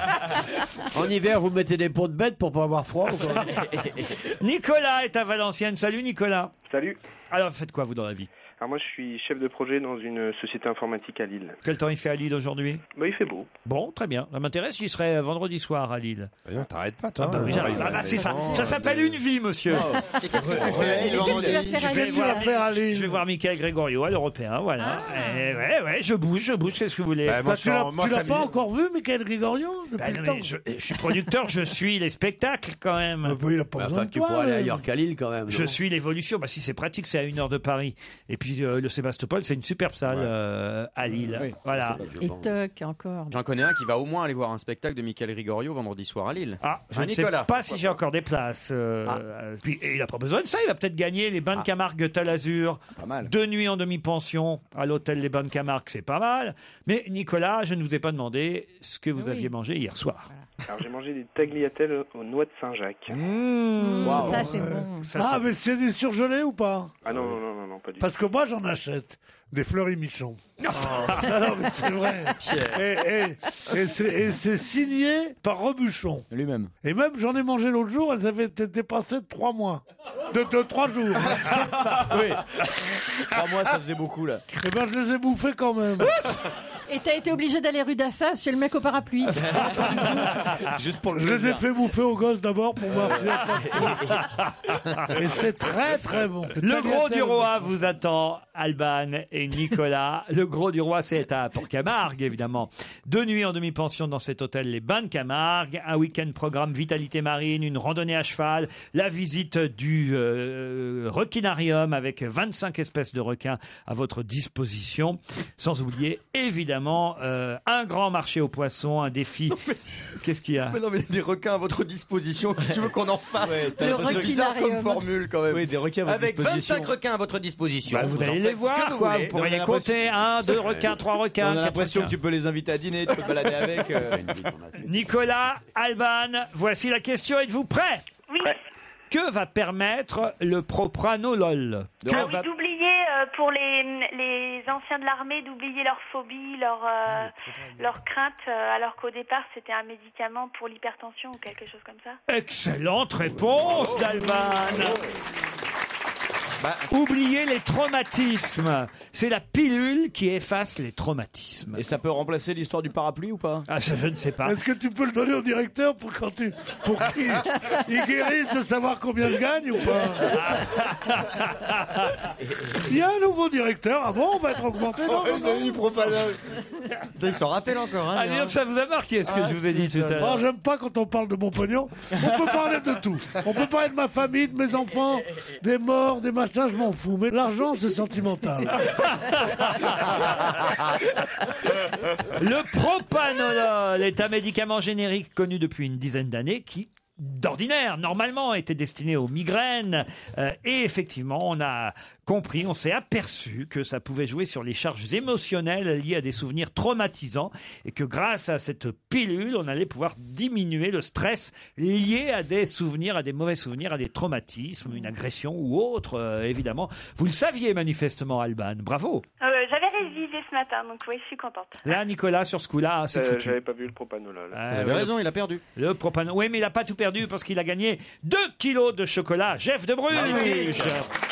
en hiver, vous mettez des pots de bête pour pas avoir froid ou quoi? Nicolas est à Valenciennes. Salut Nicolas. Salut. Alors, faites quoi vous dans la vie? Alors moi, je suis chef de projet dans une société informatique à Lille. Quel temps il fait à Lille aujourd'hui? Bah, il fait beau. Bon, très bien. Ça m'intéresse, j'y serai vendredi soir à Lille. Voyons, t'arrêtes pas, Ah toi. bah oui, j'arrive. Ah bah, c'est ça. Ça s'appelle une vie, monsieur. Et qu'est-ce que tu fais à Lille Et qu'est-ce que tu vendredi vas faire à Je vais Lille? tu vas voir- faire à Lille Je vais voir Michael Gregorio à l'Européen, voilà. Eh ouais, ouais, je bouge, je bouge, qu'est-ce que vous voulez? Bah, moi, Bah, je tu suis l'as en- moi, tu l'as ça pas me- encore vu, Michael Gregorio, depuis Bah, le non, temps. mais je, je suis producteur, je suis les spectacles quand même. Ah, bah, il a pas Bah, besoin Enfin, de tu toi. pourrais aller mais- ailleurs qu'à Lille quand même. Je non suis l'évolution. Bah, si c'est pratique, c'est à une heure de Paris. Et puis puis euh, le Sébastopol, c'est une superbe salle euh, à Lille. Oui, voilà. Et toc encore. J'en connais un qui va au moins aller voir un spectacle de Michael Rigorio vendredi soir à Lille. Ah, je Ah, ne sais Nicolas. pas si j'ai encore des places. euh, euh, puis, et il n'a pas besoin de ça, il va peut-être gagner les Bains de Camargue Talazur. Deux nuits en demi-pension à l'hôtel Les Bains de Camargue, c'est pas mal. Mais Nicolas, je ne vous ai pas demandé ce que vous Oui. aviez mangé hier soir. Alors j'ai mangé des tagliatelles aux noix de Saint-Jacques. Mmh, Wow. Ça, c'est bon. Ça, Ah, c'est- mais c'est des surgelés ou pas? Ah non, non, non, non, non, pas du tout. Parce que moi, j'en achète des fleuris Michon. non, non, mais c'est vrai. Et, et- et c'est et c'est signé par Rebuchon. Lui-même. Et même, j'en ai mangé l'autre jour, elles avaient été dépassées de trois mois. De, de trois jours. Oui. Trois mois, ça faisait beaucoup, là. Eh ben, je les ai bouffées quand même. Et t'as été obligé d'aller rue d'Assas chez le mec au parapluie. Juste pour le Je les ai plaisir. fait bouffer aux gosses d'abord pour voir si elles. Et c'est très très bon. Le gros du roi vous attend, Alban et Nicolas. Le gros du roi, c'est à Port-Camargue, évidemment. Deux nuits en demi-pension dans cet hôtel, les Bains de Camargue. Un week-end programme vitalité marine, une randonnée à cheval, la visite du euh, requinarium avec vingt-cinq espèces de requins à votre disposition. Sans oublier, évidemment, euh, un grand marché aux poissons, un défi. Qu'est-ce qu'il y a? Mais non, mais des requins à votre disposition, qu'est-ce que tu veux qu'on en fasse? Ouais, Le c'est bizarre comme requinarium. formule quand même. Oui, des requins à votre Avec disposition. vingt-cinq requins à votre disposition. Bah, vous en allez faites les ce que voir, vous quoi. voulez. Vous pourriez On a l'impression- compter un, deux requins, trois requins, On a quatre l'impression que requins. tu peux les inviter à dîner, tu peux te balader avec. euh. Nicolas, Alban, voici la question. Êtes-vous prêts? Oui. Que va permettre le propranolol? Que Ah oui, va- d'oublier euh, pour les, les anciens de l'armée, d'oublier leurs phobies, leurs euh, leurs craintes, euh, alors qu'au départ c'était un médicament pour l'hypertension ou quelque chose comme ça. Excellente réponse d'Alban. Bah, oubliez les traumatismes. C'est la pilule qui efface les traumatismes. Et ça peut remplacer l'histoire du parapluie ou pas? Ah, ça, je ne sais pas. Est-ce que tu peux le donner au directeur pour quand tu, pour qu'il il guérisse de savoir combien je gagne ou pas? Il y a un nouveau directeur. Ah bon, on va être augmenté? Non, non, non. Il s'en rappelle encore. Hein, Ah, dis donc, ça vous a marqué ce que Ah, je vous ai dit tout à Oh, l'heure. j'aime pas quand on parle de mon pognon. On peut parler de tout. On peut parler de ma famille, de mes enfants, des morts, des machins, je m'en fous. Mais l'argent, c'est sentimental. Le propanolol est un médicament générique connu depuis une dizaine d'années qui, d'ordinaire, normalement, était destiné aux migraines. Euh, et effectivement, on a compris, on s'est aperçu que ça pouvait jouer sur les charges émotionnelles liées à des souvenirs traumatisants et que grâce à cette pilule, on allait pouvoir diminuer le stress lié à des souvenirs, à des mauvais souvenirs, à des traumatismes, une agression ou autre, euh, évidemment. Vous le saviez manifestement, Alban. Bravo. Euh, J'avais révisé ce matin, donc oui, je suis contente. Là, Nicolas, sur ce coup-là, c'est Euh, foutu. J'avais pas vu le propanolol. Ah, Vous avez oui, raison, il a perdu. Le propanol. Oui, mais il n'a pas tout perdu parce qu'il a gagné deux kilos de chocolat. Jeff de Bruges. Magnifique.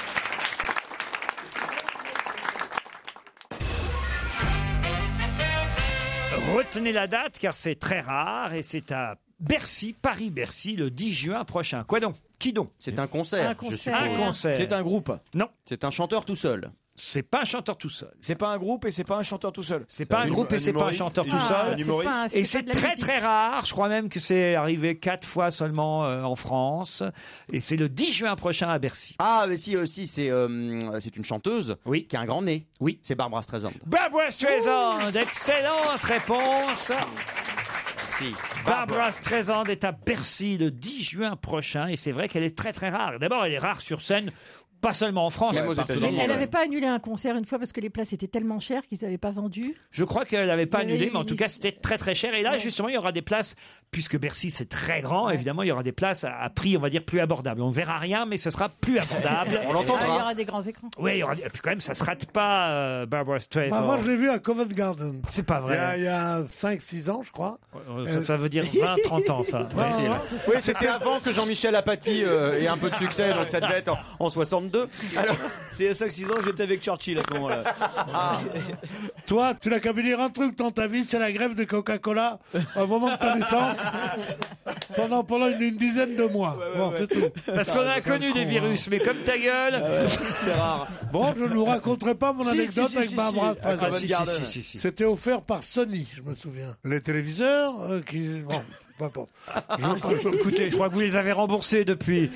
Retenez la date car c'est très rare et c'est à Bercy, Paris-Bercy, le dix juin prochain. Quoi donc? Qui donc? C'est un concert. Un je concert. suppose. Un concert. C'est un groupe. Non, C'est un chanteur tout seul. c'est pas un chanteur tout seul. C'est pas un groupe et c'est pas un chanteur tout seul. C'est pas un, un groupe et hum- c'est un pas un humoriste. chanteur tout Ah, seul. c'est pas un- Et pas c'est de la très musique. très rare. Je crois même que c'est arrivé quatre fois seulement euh, en France. Et c'est le dix juin prochain à Bercy. Ah, mais si, aussi, c'est euh, c'est une chanteuse Oui. qui a un grand nez. Oui. C'est Barbara Streisand. Barbara Streisand, excellente réponse. Si. Barbara Streisand est à Bercy le dix juin prochain et c'est vrai qu'elle est très très rare. D'abord, elle est rare sur scène, pas seulement en France, Même mais aux partout États-Unis. dans le Elle monde. n'avait pas annulé un concert une fois parce que les places étaient tellement chères qu'ils n'avaient pas vendu. Je crois qu'elle n'avait pas Il y avait annulé, mais en une tout cas, liste. c'était très très cher. Et là, Ouais. justement, il y aura des places, puisque Bercy c'est très grand, évidemment, il y aura des places à, à prix, on va dire, plus abordable. On ne verra rien, mais ce sera plus abordable. On Ah, il y l'entendra. aura des grands écrans. Oui, il y aura, et puis quand même, ça se rate pas, euh, Barbara Bah, Streisand. moi, je l'ai vu à Covent Garden. C'est pas Il y a, vrai. il y a cinq six ans, je crois. Euh, Ça, ça veut dire vingt trente ans, ça. Ouais, Facile. ouais. Oui, c'était avant que Jean-Michel Apathy euh, ait un peu de succès, donc ça devait être en, en soixante-deux. Alors, C'est il y a cinq six ans, j'étais avec Churchill à ce moment-là. Toi, tu n'as qu'à me dire un truc dans ta vie, c'est la grève de Coca-Cola au moment de ta naissance pendant, pendant une, une dizaine de mois. Bon, c'est tout. Parce qu'on a connu des virus, mais comme ta gueule. C'est rare. Bon, je ne vous raconterai pas mon Si, anecdote si, si, avec si, Barbara si. Streisand. Ah, si, si, si, si, si. C'était offert par Sony, je me souviens. Les téléviseurs euh, qui... Bon. peu importe. Je veux pas- je- Écoutez, je crois que vous les avez remboursés depuis.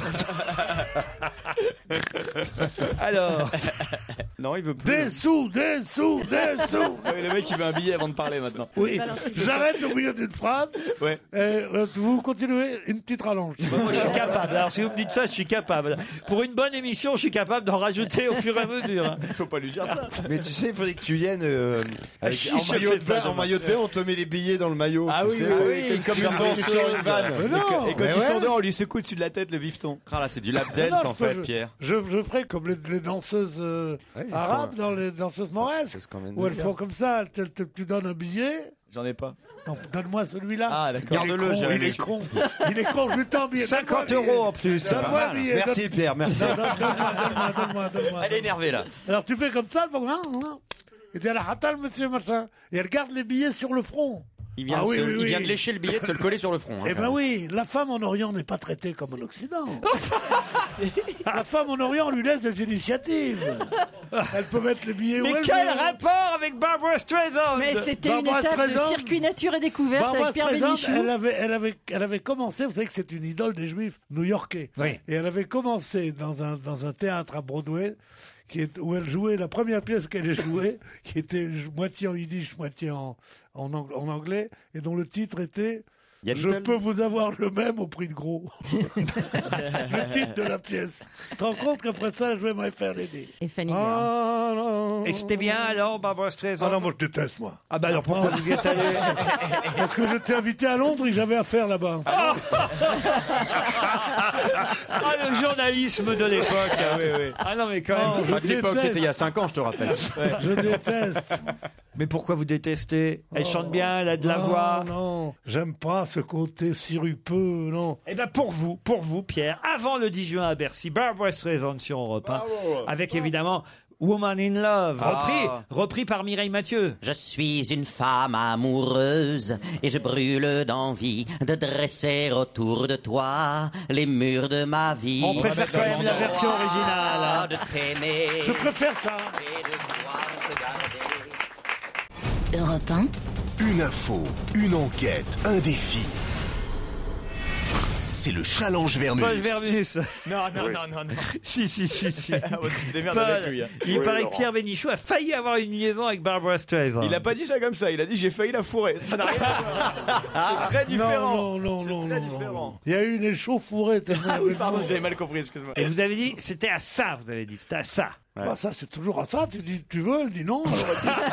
Alors. Non, il veut plus. Des sous, des sous, des sous. Ah oui, le mec, il veut un billet avant de parler maintenant. Oui, j'arrête au milieu d'une phrase. Ouais. Et euh, vous continuez une petite rallonge. Bah, moi, je suis capable. Alors, si vous me dites ça, je suis capable. Pour une bonne émission, je suis capable d'en rajouter au fur et à mesure. hein. Il faut pas lui dire ça. Mais tu sais, il faudrait que tu viennes euh, avec, Si, en, je maillot fais de ça bain, en demain. maillot de bain, on te met les billets dans le maillot. Ah tu oui, sais, oui, ouais, oui, comme comme quand une tu sors une vanne. Mais non, Et quand mais il ouais. s'endort, on lui secoue dessus de la tête le bifton. Ah là, c'est du lap Non, dance non, en je- fait, je- Pierre. Je, je ferai comme les, les danseuses euh, Ouais, c'est arabes, ce qu'on- dans les danseuses mauresques, c'est ce qu'on vient de où elles dire. font comme ça, elles te- te- tu donnes un billet. J'en ai pas. Non, donne-moi celui-là. Ah, d'accord. Il est Garde-le, con, Jérémy. il est con. Il est con, je lui tends un billet. cinquante Donne-moi un billet. euros en plus. Donne-moi un billet. Merci donne- Pierre, merci. Non, non, Donne-moi, donne-moi, donne-moi, donne-moi. Elle est énervée là. Alors tu fais comme ça, elle fait non, non. Et tu dis à la hatal, monsieur, machin. Et elle garde les billets sur le front. Il vient, Ah de oui, se- oui, il oui. vient de lécher le billet, de se le coller sur le front. hein, Eh quand ben même. oui, la femme en Orient n'est pas traitée comme en Occident. La femme en Orient, on lui laisse des initiatives. Elle peut mettre les billets où Mais elle quel veut. rapport avec Barbara Streisand? Mais c'était une Barbara étape de Streisand. circuit nature et découverte Barbara avec Pierre Streisand, Bénichou. elle avait, elle, avait, elle avait commencé, vous savez que c'est une idole des juifs new-yorkais. Oui. Et elle avait commencé dans un, dans un théâtre à Broadway, qui est, où elle jouait la première pièce qu'elle ait jouée, qui était moitié en yiddish, moitié en, en, ang- en anglais, et dont le titre était Yann Je Little. peux vous avoir le même au prix de gros. Le titre de la pièce. Tu te rends compte qu'après ça, elle jouait My Fair Lady. Et Fanny Graham. Ah non. Et c'était bien alors, Barbara Streisand? Ah non, moi je déteste, moi. Ah bah alors pourquoi vous y êtes allé? Parce que j'étais invité à Londres et que j'avais affaire là-bas. Ah, le journalisme de l'époque. Ah, oui, oui. Ah non, mais quand Oh, même. je Pas de l'époque, déteste. c'était il y a cinq ans, je te rappelle. Je déteste. Mais pourquoi vous détestez? Elle Oh. chante bien, elle a de la non, voix. Non, j'aime pas ce côté sirupeux, non. Eh bien, pour vous, pour vous, Pierre, avant le dix juin à Bercy, Barbara Streisand sur Europe un, avec évidemment Woman in Love, Ah. repris, repris par Mireille Mathieu. Je suis une femme amoureuse et je brûle d'envie de dresser autour de toi les murs de ma vie. On préfère quand même la version originale. hein. De t'aimer Je préfère ça. et de pouvoir te garder. Europe un, Une info, une enquête, un défi. C'est le challenge Vermus. Paul Vermus. Non, non, non, non, non. Si, si, si, si. Ah, ouais, tu te démerdes Paul, avec lui, hein. il Oui, paraît Laurent. que Pierre Bénichou a failli avoir une liaison avec Barbara Streisand. Il a pas dit ça comme ça, il a dit j'ai failli la fourrer. Ça n'a rien à voir. C'est très différent. Non, non, non, non, très non, différent. non. Il y a eu une échauffourée tellement Ah il y oui, avait de pardon, monde. j'avais mal compris, excuse-moi. Et vous avez dit, c'était à ça, vous avez dit, c'était à ça. Bah, ça, c'est toujours à ça. Tu dis, tu veux, elle dit non. alors elle dit-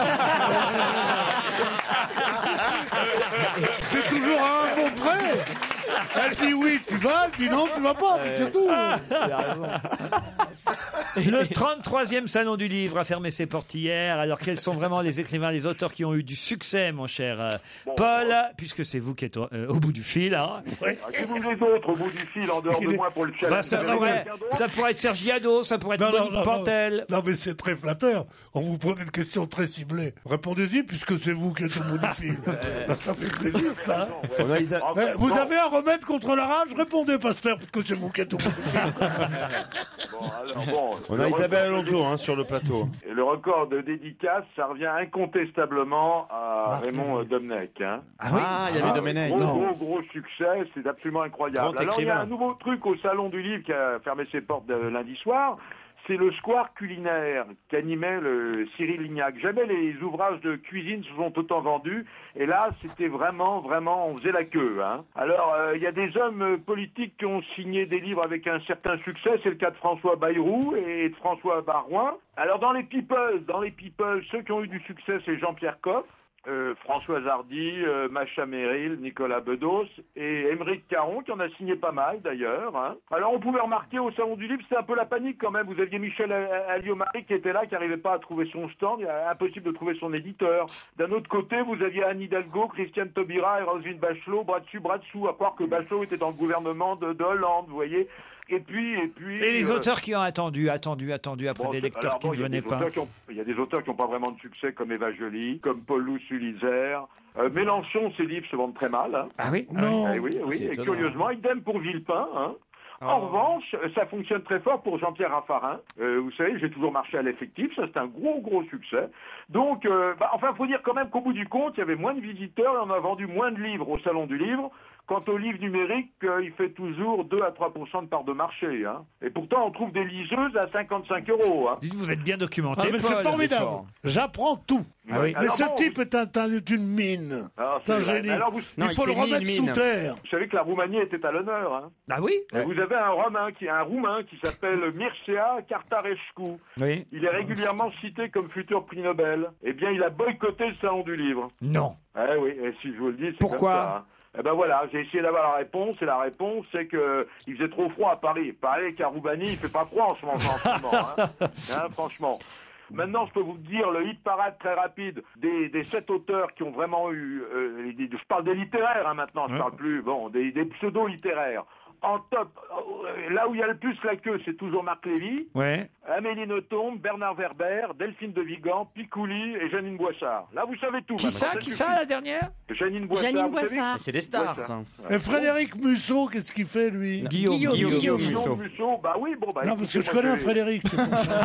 c'est toujours à un mot près. Elle dit oui, tu vas, elle dit non, tu vas pas, puis c'est tout. Il a raison. Le trente-troisième Salon du Livre a fermé ses portes hier. Alors, quels sont vraiment les écrivains, les auteurs qui ont eu du succès, mon cher euh, Paul, puisque c'est vous qui êtes au, euh, au bout du fil. Hein. Ah, si vous les autres au bout du fil, en dehors de moi pour le challenge, Bah, ça, vous avez pourrait, quelqu'un d'autre ça pourrait être Serge Guiado, ça pourrait être Non, non, Monique non, Pantel. non, mais c'est très flatteur. On vous pose une question très ciblée. Répondez-y, puisque c'est vous qui êtes au bout du fil. ça, ça fait plaisir, ça. On a Isa- En Eh, fait, vous bon, avez un remède contre la rage? Répondez, Pasteur, parce que c'est vous qui êtes au bout du fil. bon, alors, bon, On le a Isabelle record de Alonso hein, sur le plateau. dé- Et le record de dédicace, ça revient incontestablement à Marc Raymond Lévy. euh, Domenech. Hein. Ah, il y avait Domenech. Gros, Non. gros, gros succès, c'est absolument incroyable. Grand Alors, il y a écrivain. un nouveau truc au Salon du Livre qui a fermé ses portes euh, lundi soir. C'est le square culinaire qu'animait le Cyril Lignac. Jamais les ouvrages de cuisine se sont autant vendus. Et là, c'était vraiment, vraiment, on faisait la queue. Hein. Alors, euh, il y a des hommes euh, politiques qui ont signé des livres avec un certain succès. C'est le cas de François Bayrou et de François Barouin. Alors, dans les people, dans les people, ceux qui ont eu du succès, c'est Jean-Pierre Coff, Euh, Françoise Hardy, euh, Macha Merrill, Nicolas Bedos et Émeric Caron qui en a signé pas mal d'ailleurs. Hein. Alors on pouvait remarquer au Salon du Livre, c'est un peu la panique quand même. Vous aviez Michel Alliot-Marie qui était là, qui n'arrivait pas à trouver son stand, il est impossible de trouver son éditeur. D'un autre côté, vous aviez Anne Hidalgo, Christiane Taubira et Roselyne Bachelot, bras dessus, bras dessous, à croire que Bachelot était dans le gouvernement de, de Hollande, vous voyez. Et puis, et puis. Et les euh, auteurs qui ont attendu, attendu, attendu après Bon, des lecteurs alors, qui bon, ne il y a venaient des pas. auteurs qui ont- Il y a des auteurs qui n'ont pas vraiment de succès, comme Eva Joly, comme Paul Lousse-Ulizer. Euh, Mélenchon, ses livres se vendent très mal. Hein. Ah oui Non. Ah oui, oui. c'est Et étonnant. curieusement, idem pour Villepin. Hein. En revanche, ça fonctionne très fort pour Jean-Pierre Raffarin. Euh, vous savez, j'ai toujours marché à l'effectif, ça c'est un gros gros succès. Donc, euh, bah, enfin, faut dire quand même qu'au bout du compte, il y avait moins de visiteurs et on a vendu moins de livres au Salon du Livre. Quant au livre numérique, euh, il fait toujours deux à trois pour cent de part de marché. Hein. Et pourtant, on trouve des liseuses à cinquante-cinq euros. Hein. Dites, vous êtes bien documenté. Ah, mais c'est Paul. formidable. J'apprends tout. Ah oui. Mais Alors ce bon, type est, un, un- est une mine. Alors, C'est un c'est vrai. génie. Mais alors, vous- il Non, faut il le s'est mis remettre une sous mine. terre. Vous savez que la Roumanie était à l'honneur. Hein. Ah oui Et vous avez un Romain qui, un Roumain qui s'appelle Mircea Cartarescu. Oui. Il est régulièrement cité comme futur prix Nobel. Eh bien, il a boycotté le Salon du Livre. Non. Eh oui, et si je vous le dis, c'est Pourquoi comme ça, hein. Eh ben voilà, j'ai essayé d'avoir la réponse, et la réponse, c'est que il faisait trop froid à Paris. Pareil qu'à Roumanie, il fait pas froid en ce moment, en ce moment, hein. Hein, franchement. Maintenant, je peux vous dire le hit parade très rapide des, des sept auteurs qui ont vraiment eu, euh, les- je parle des littéraires hein, maintenant, je parle plus, bon, des, des pseudo-littéraires. En top, euh, là où il y a le plus la queue, c'est toujours Marc Lévy, Ouais. Amélie Nothomb, Bernard Werber, Delphine de Vigan, Picouli et Janine Boissard. Là, vous savez tout. Qui maintenant, ça, qui suffit. ça, la dernière Janine Boissard. Janine vous savez Boissard. C'est des stars, Boissard. ça. Et Frédéric Musso, qu'est-ce qu'il fait, lui Guillaume. Guillaume, Guillaume. Guillaume. Guillaume Musso, bah oui, bon, bah. Non, parce que écoutez, je moi, connais un j'ai- Frédéric, c'est pour ça.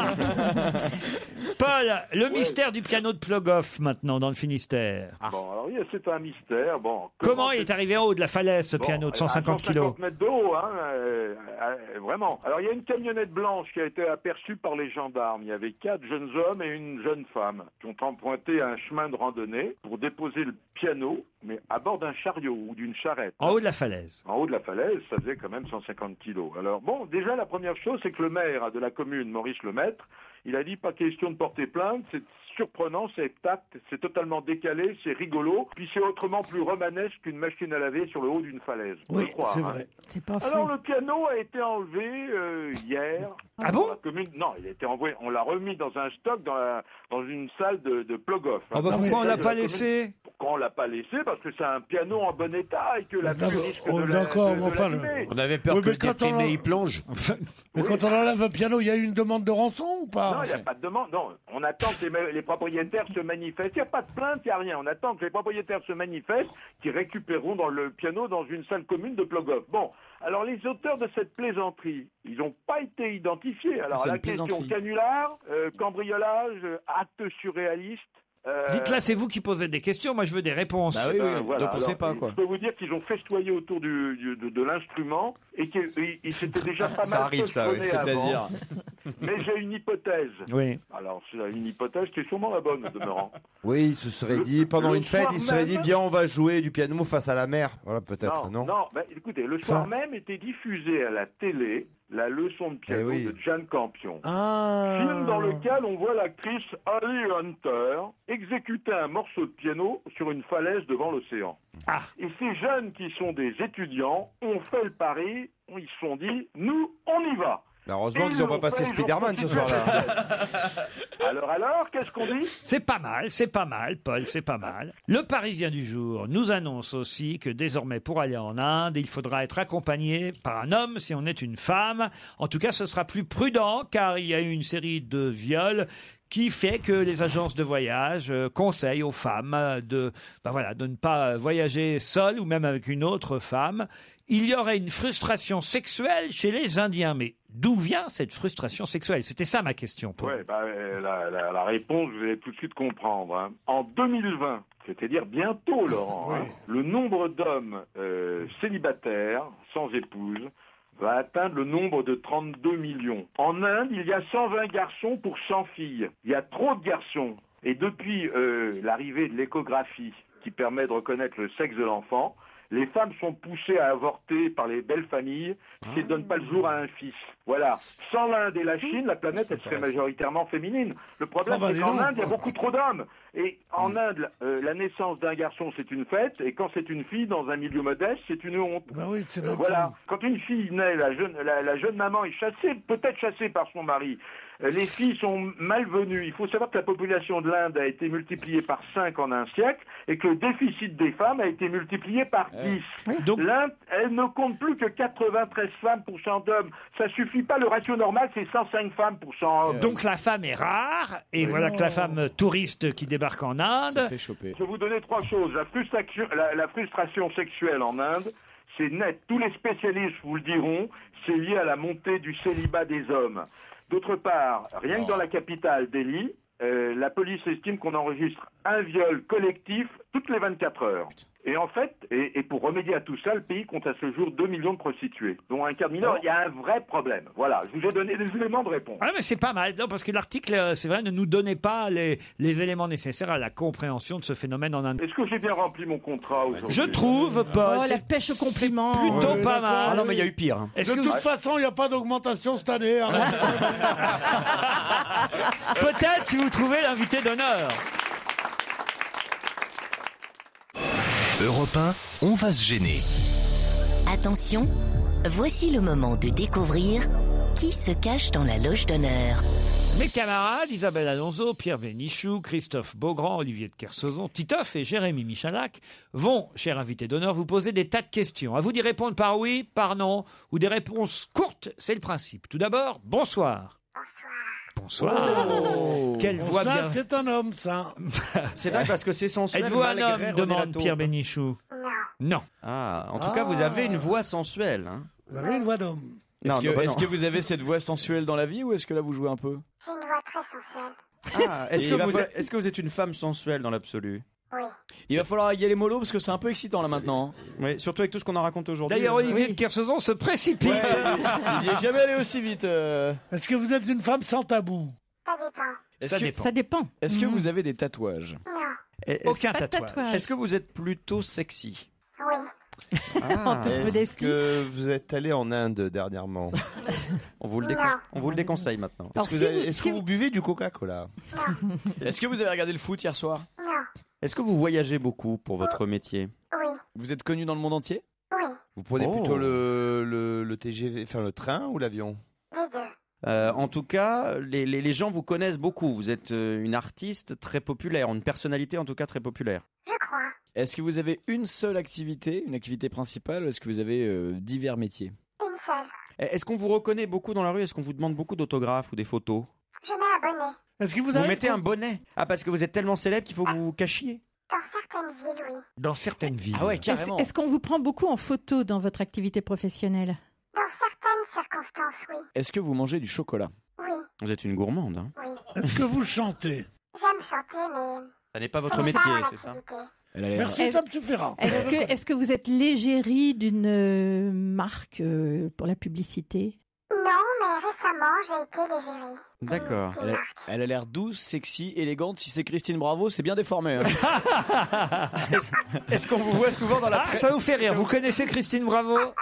Paul, le mystère du piano de Plogoff, maintenant, dans le Finistère. Bon, alors oui, c'est un mystère. Bon. Comment il est arrivé en haut de la falaise, ce Bon, piano de à cent cinquante kilos mètres de haut, hein, euh, euh, vraiment. Alors, il y a une camionnette blanche qui a été aperçue par les gendarmes. Il y avait quatre jeunes hommes et une jeune femme qui ont emprunté un chemin de randonnée pour déposer le piano, mais à bord d'un chariot ou d'une charrette. En haut de la falaise. En haut de la falaise, ça faisait quand même cent cinquante kilos. Alors bon, déjà la première chose, c'est que le maire de la commune, Maurice Lemaître, il a dit pas question de porter plainte, c'est surprenant, c'est tact, c'est totalement décalé, c'est rigolo, puis c'est autrement plus romanesque qu'une machine à laver sur le haut d'une falaise. Oui, je crois, c'est hein. vrai. C'est pas Alors faux. le piano a été enlevé euh, hier. Ah bon dans la commune. Non, il a été envoyé. On l'a remis dans un stock dans, la, dans une salle de, de Plogoff. Ah bah Dans pourquoi une on salle l'a de pas la laissé commune. Pourquoi on l'a pas laissé? Parce que c'est un piano en bon état et que la D'accord, pluie risque oh, de la- d'accord, de- mais de enfin, l'abîmer. On avait peur Oui, que mais le quand on déprimé en- y plonge. Mais quand on enlève un piano, il y a eu une demande de rançon ou pas Non, il n'y a pas de demande. Non, on attend que les, les propriétaires se manifestent. Il n'y a pas de plainte, il n'y a rien. On attend que les propriétaires se manifestent, qui récupéreront dans le piano dans une salle commune de Plogoff. Bon, alors les auteurs de cette plaisanterie, ils n'ont pas été identifiés. Alors C'est la une question plaisanterie. canular, euh, cambriolage, euh, acte surréaliste. euh, Dites là, c'est vous qui posez des questions, moi je veux des réponses. Bah oui, oui. euh, voilà. Donc on Alors, sait pas, quoi. Je peux vous dire qu'ils ont festoyé autour du, du- de, de l'instrument et qu'ils s'étaient déjà pas mal Ça arrive, ça, oui. feutronnés avant. C'est-à-dire. Mais j'ai une hypothèse. Oui. Alors, c'est une hypothèse qui est sûrement la bonne, au demeurant. Oui, il se serait dit, pendant le une fête, soir il se serait dit, même- viens, on va jouer du piano face à la mer. Voilà, peut-être, non, non, ben, écoutez, le soir Ça. même était diffusé à la télé la leçon de piano Eh oui. de Jane Campion. Ah. Film dans lequel on voit l'actrice Holly Hunter exécuter un morceau de piano sur une falaise devant l'océan. Ah. Et ces jeunes qui sont des étudiants ont fait le pari, ils se sont dit, nous, on y va. Heureusement Et qu'ils n'ont ils pas l'ont passé fait, ils ont Spider-Man ce continué. soir-là. Alors, alors, qu'est-ce qu'on dit? C'est pas mal, c'est pas mal, Paul, c'est pas mal. Le Parisien du jour nous annonce aussi que désormais, pour aller en Inde, il faudra être accompagné par un homme si on est une femme. En tout cas, ce sera plus prudent car il y a eu une série de viols qui fait que les agences de voyage euh, conseillent aux femmes de, ben voilà, de ne pas voyager seules ou même avec une autre femme. Il y aurait une frustration sexuelle chez les Indiens. Mais d'où vient cette frustration sexuelle? C'était ça ma question, Paul. Ouais, bah, euh, la, la, la réponse, vous allez tout de suite comprendre. Hein. En deux mille vingt, c'est-à-dire bientôt, Laurent, hein, le nombre d'hommes euh, célibataires, sans épouse, va atteindre le nombre de trente-deux millions. En Inde, il y a cent vingt garçons pour cent filles. Il y a trop de garçons. Et depuis euh, l'arrivée de l'échographie, qui permet de reconnaître le sexe de l'enfant, les femmes sont poussées à avorter par les belles familles qui ne donnent pas le jour à un fils. Voilà. Sans l'Inde et la Chine, la planète, elle serait majoritairement féminine. Le problème, Ah bah, c'est dis qu'en donc. Inde, il y a beaucoup trop d'hommes. Et en Inde, euh, la naissance d'un garçon, c'est une fête. Et quand c'est une fille, dans un milieu modeste, c'est une honte. Bah oui, c'est Euh, normal. voilà. Quand une fille naît, la jeune, la, la jeune maman est chassée, peut-être chassée par son mari. Euh, Les filles sont malvenues. Il faut savoir que la population de l'Inde a été multipliée par cinq en un siècle et que le déficit des femmes a été multiplié par dix. Donc- L'Inde, elle ne compte plus que quatre-vingt-treize femmes pour cent d'hommes. Ça suffit pas. Le ratio normal, c'est cent cinq femmes pour cent hommes. Donc la femme est rare, et Mais voilà non. que la femme touriste qui débarque en Inde. fait choper. Je vais vous donner trois choses. La frustration, la, la frustration sexuelle en Inde, c'est net. Tous les spécialistes vous le diront, c'est lié à la montée du célibat des hommes. D'autre part, rien que dans la capitale, Delhi, euh, la police estime qu'on enregistre un viol collectif toutes les vingt-quatre heures. Et en fait, et, et pour remédier à tout ça, le pays compte à ce jour deux millions de prostituées, dont un quart de mineur. Il y a un vrai problème. Voilà, je vous ai donné des éléments de réponse. Ah mais c'est pas mal, non, parce que l'article, euh, c'est vrai, ne nous donnait pas les, les éléments nécessaires à la compréhension de ce phénomène en Inde. Est-ce que j'ai bien rempli mon contrat aujourd'hui? Je trouve, Paul, Oh, la c'est pêche au compliment. plutôt Ouais, pas d'accord. mal. Ah non, mais il y a eu pire. Hein. Est-ce De que toute vous- façon, il n'y a pas d'augmentation cette année. hein. Peut-être si vous trouvez l'invité d'honneur. Europe un, on va se gêner. Attention, voici le moment de découvrir qui se cache dans la loge d'honneur. Mes camarades Isabelle Alonso, Pierre Bénichou, Christophe Beaugrand, Olivier de Kersauzon, Titoff et Jérémy Michalak vont, cher invité d'honneur, vous poser des tas de questions. À vous d'y répondre par oui, par non, ou des réponses courtes, c'est le principe. Tout d'abord, bonsoir. Bonsoir. Oh. Quelle voix ça, bien. c'est un homme, ça. C'est dingue parce que c'est sensuel. Êtes-vous un malgré homme René demande Lataupe. Pierre Bénichou. Non. Ah, en tout Ah. cas, vous avez une voix sensuelle. Hein. Vous avez une voix d'homme. Est-ce Non, que, non, bah est-ce non. que vous avez cette voix sensuelle dans la vie ou est-ce que là vous jouez un peu? J'ai une voix très sensuelle. Ah, est-ce Et que, il va vous fa- êtes, est-ce que vous êtes une femme sensuelle dans l'absolu? Oui. Il va falloir y aller mollo parce que c'est un peu excitant là maintenant. Oui, surtout avec tout ce qu'on a raconté aujourd'hui. D'ailleurs, Euh, Olivier de Kersauzon se précipite. Ouais, il n'y est jamais allé aussi vite. euh. Est-ce que vous êtes une femme sans tabou? Ça dépend. Est-ce Ça que, dépend. Ça dépend. est-ce que Mhm. vous avez des tatouages? Non. est-ce- Aucun Pas de tatouage. tatouage. Est-ce que vous êtes plutôt sexy? Oui. Ah, toute Est-ce modestie. que vous êtes allé en Inde dernièrement? on vous le, décon- Non. on vous le déconseille maintenant. Alors, Est-ce que, si vous, avez- vous- est-ce si que vous buvez du Coca-Cola? Est-ce que vous avez regardé le foot hier soir? Non. Est-ce que vous voyagez beaucoup pour votre métier? Oui. Vous êtes connu dans le monde entier? Oui. Vous prenez Oh. plutôt le, le, le T G V, enfin le train ou l'avion? Les deux. Euh, en tout cas, les, les- les gens vous connaissent beaucoup. Vous êtes euh, une artiste très populaire, une personnalité en tout cas très populaire. Je crois. Est-ce que vous avez une seule activité, une activité principale, ou est-ce que vous avez euh, divers métiers? Une seule. Eh, Est-ce qu'on vous reconnaît beaucoup dans la rue? Est-ce qu'on vous demande beaucoup d'autographes ou des photos? Je mets un bonnet. Est-ce que vous, Vous avez mettez un bonnet? Ah, parce que vous êtes tellement célèbre qu'il faut que vous vous cachiez? Dans certaines villes, oui. Dans certaines villes. Ah ouais, Est-ce carrément. est-ce qu'on vous prend beaucoup en photo dans votre activité professionnelle? Dans certaines circonstances, oui. Est-ce que vous mangez du chocolat? Oui. Vous êtes une gourmande, hein? Oui. Est-ce que vous chantez? J'aime chanter, mais... Ça n'est pas votre c'est métier, pas mon c'est ça? activité. Elle a l'air- Merci, Est-ce- ça me suffira. Est-ce que, est-ce que vous êtes l'égérie d'une euh, marque euh, pour la publicité? Non, mais récemment, j'ai été l'égérie. D'accord. Elle a, elle a l'air douce, sexy, élégante. Si c'est Christine Bravo, c'est bien déformé. hein. Est-ce est-ce qu'on vous voit souvent dans la Ah, presse? ça vous fait rire. Vous connaissez Christine Bravo? Euh,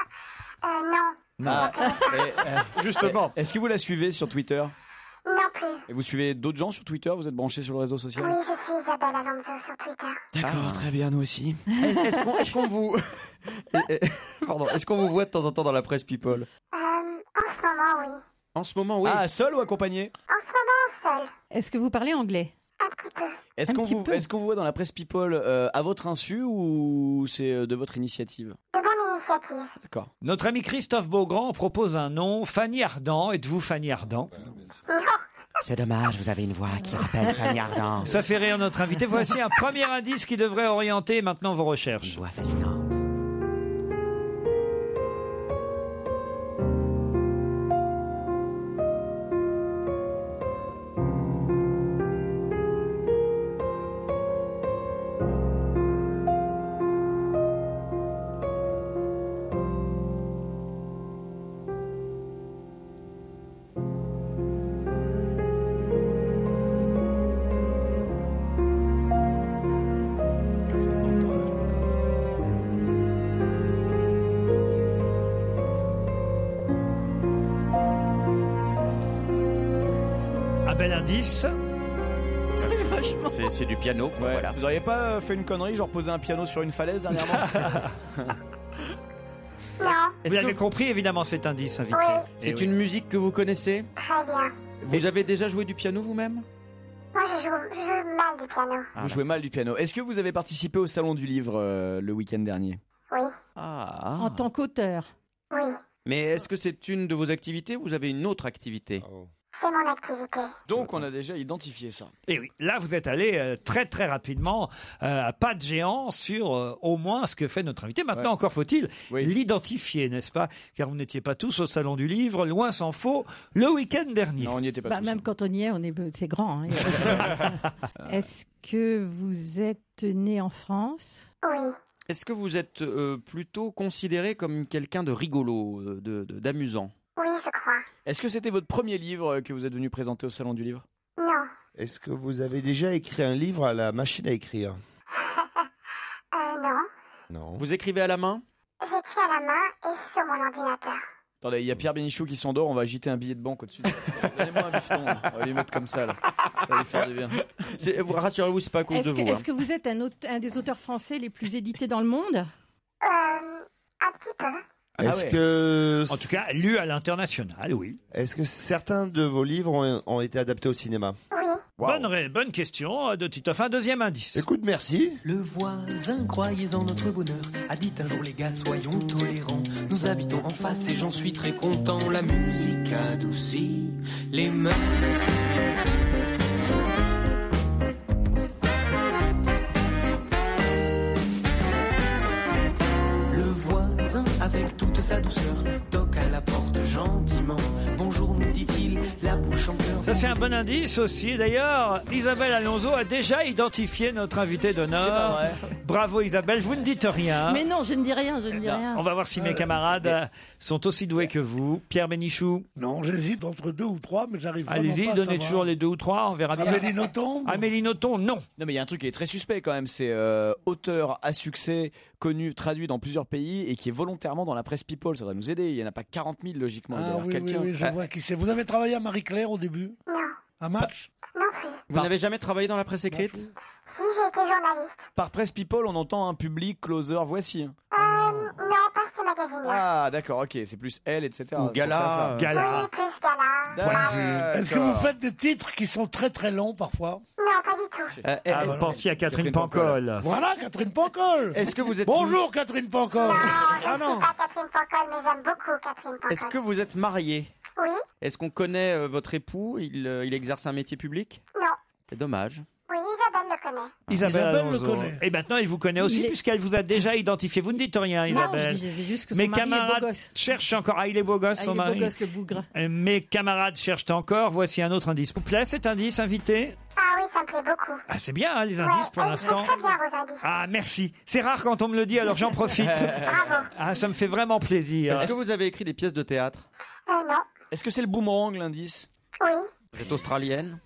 non. Ah, et, euh, Justement. Est-ce que vous la suivez sur Twitter? Non plus. Et vous suivez d'autres gens sur Twitter? Vous êtes branché sur le réseau social? Oui, je suis Isabelle Alonso sur Twitter. D'accord, très bien, nous aussi. Est- Est-ce qu'on est-ce qu'on vous... Eh, eh, Pardon, est-ce qu'on vous voit de temps en temps dans la presse People? Euh, en ce moment, oui. En ce moment, oui. Ah, seul ou accompagné? En ce moment, seule. Est-ce que vous parlez anglais? Un petit peu. Est-ce Un qu'on petit vous, peu. est-ce qu'on vous voit dans la presse People euh, à votre insu ou c'est euh, de votre initiative? De bonne initiative. D'accord. Notre ami Christophe Beaugrand propose un nom, Fanny Ardant. Êtes-vous Fanny Ardant? Non. C'est dommage, vous avez une voix qui rappelle Fanny Ardant. Ça fait rire notre invité. Voici un premier indice qui devrait orienter maintenant vos recherches. Une voix fascinante. Un bel indice. C'est c'est du piano. Ouais. Voilà. Vous auriez pas euh, fait une connerie, genre poser un piano sur une falaise dernièrement? Non. Vous l'avez compris, évidemment, cet indice, invité. Oui. C'est Eh oui. une musique que vous connaissez? Très bien. Vous avez déjà joué du piano vous-même? Moi, je joue, je joue mal du piano. Vous jouez mal du piano. Est-ce que vous avez participé au Salon du Livre euh, le week-end dernier? Oui. Ah. En tant qu'auteur? Oui. Mais est-ce que c'est une de vos activités ou vous avez une autre activité? C'est c'est mon activité. Donc on a déjà identifié ça. Et oui, là vous êtes allé euh, très très rapidement euh, à pas de géant sur euh, au moins ce que fait notre invité. Maintenant, Ouais. encore faut-il l'identifier, n'est-ce pas? Car vous n'étiez pas tous au Salon du Livre, loin s'en faut, le week-end dernier. Non, on n'y était pas Bah, tous. même quand on y est, on est, c'est grand. hein. Est-ce que vous êtes né en France? Oui. Est-ce que vous êtes euh, plutôt considéré comme quelqu'un de rigolo, euh, de, de- d'amusant? Oui, je crois. Est-ce que c'était votre premier livre que vous êtes venu présenter au Salon du Livre? Non. Est-ce que vous avez déjà écrit un livre à la machine à écrire? Euh, non. Non. Vous écrivez à la main? J'écris à la main et sur mon ordinateur. Attendez, il y a Pierre Bénichou qui s'endort, on va agiter un billet de banque au-dessus. Donnez-moi un bifton, là. On va lui mettre comme ça, là. Ça va lui faire du bien. C'est- vous- Rassurez-vous, c'est pas à cause Est-ce de que, vous. est-ce hein. que vous êtes un, aute- un des auteurs français les plus édités dans le monde? Euh, un petit peu. Est-ce que... En tout cas, lu à l'international, oui. Est-ce que certains de vos livres ont, ont été adaptés au cinéma? Oui. Bonne, ré- bonne question euh, de Titoff. Un deuxième indice. Écoute, merci. Le voisin, croyez en notre bonheur, a dit un jour les gars, soyons tolérants. Nous habitons en face et j'en suis très content. La musique adoucit les mœurs. Le voisin, avec toute sa douceur, toque à la porte gentiment. Bonjour, nous dit-il, la bouche en cœur. Ça, c'est un bon indice aussi. D'ailleurs, Isabelle Alonso a déjà identifié notre invité d'honneur. C'est pas vrai. Bravo Isabelle, vous ne dites rien. Mais non, je ne dis rien, je ne dis rien. On va voir si mes camarades euh, sont aussi doués que vous. Pierre Bénichou. Non, j'hésite entre deux ou trois, mais j'arrive vraiment Allez-y, pas à donnez savoir. toujours les deux ou trois, on verra bien. Amélie Nothomb Amélie Nothomb, non. Non, mais il y a un truc qui est très suspect quand même. C'est euh, auteur à succès, connu, traduit dans plusieurs pays et qui est volontairement dans la presse People. Ça va nous aider. Il n'y en a pas quarante mille logiquement. Il doit y Ah avoir oui, oui, quelqu'un. oui, je Ah, vois qui c'est. Vous avez travaillé à Marie-Claire au début? Non. Un match? Non plus. Vous n'avez jamais travaillé dans la presse écrite? Si, j'ai été journaliste. Par presse People, on entend un public, closer, voici. Euh, non, partie magazine. Ah, d'accord, ok. C'est plus elle, et cetera. Ou Donc Gala. ça, ça. Gala. Oui, plus gala. Point de vue. Est-ce que vous faites des titres qui sont très très longs parfois? Non, pas du tout. Euh, Ah, euh, vous pensiez à Catherine, Catherine Pancol. Voilà, Catherine Pancol. Est-ce que vous êtes Bonjour Catherine Pancol. Non, je Ah ne non. suis pas Catherine Pancol, mais j'aime beaucoup Catherine Pancol. Est-ce que vous êtes marié? Oui. Est-ce qu'on connaît euh, votre époux? Il, euh, il exerce un métier public? Non. C'est dommage. Oui, Isabelle le connaît. Isabelle, Isabelle le Alonso. connaît. Et maintenant, il vous connaît aussi Il est- puisqu'elle vous a déjà identifié. Vous ne dites rien, Non, je Isabelle. disais juste que son Mes mari est beau camarades gosse. cherchent encore. Ah, il est beau gosse, Ah, son il est beau mari. gosse, le bougre. Euh, Mes camarades cherchent encore. Voici un autre indice. Vous plaît cet indice, invité? Ah oui, ça me plaît beaucoup. Ah, c'est bien, hein, les indices pour Ouais, l'instant. Très bien vos indices. Ah, merci. C'est rare quand on me le dit, alors j'en profite. Bravo. Ah, ça me fait vraiment plaisir. Est-ce que vous avez écrit des pièces de théâtre? Euh, non. Est-ce que c'est le boomerang, l'indice? Oui. Vous êtes australienne?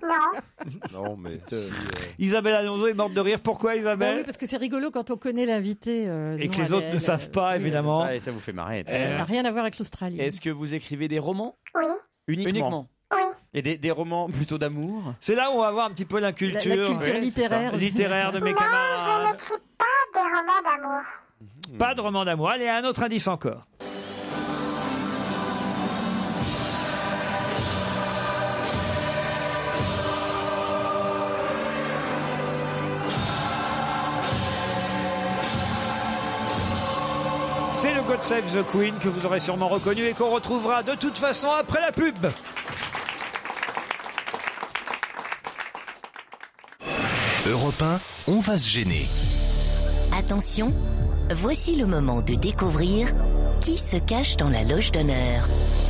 Non. Non, mais... Isabelle Alonso est morte de rire. Pourquoi, Bah Isabelle? oui, parce que c'est rigolo quand on connaît l'invité. euh, Et non, que les elle- autres ne elle- savent pas, oui, évidemment. Ça, et ça vous fait marrer. Euh, Ça n'a rien à voir avec l'Australie. Est-ce que vous écrivez des romans? Oui. Uniquement. Uniquement. Oui. Et des, des romans plutôt d'amour? C'est là où on va voir un petit peu la culture, La- la culture Ouais, littéraire. c'est ça. littéraire de mes Non, je camarades. n'écris pas des romans d'amour. Pas de roman d'amour. Allez, un autre indice encore. C'est le God Save the Queen que vous aurez sûrement reconnu et qu'on retrouvera de toute façon après la pub. Europe un, on va se gêner. Attention, voici le moment de découvrir qui se cache dans la loge d'honneur.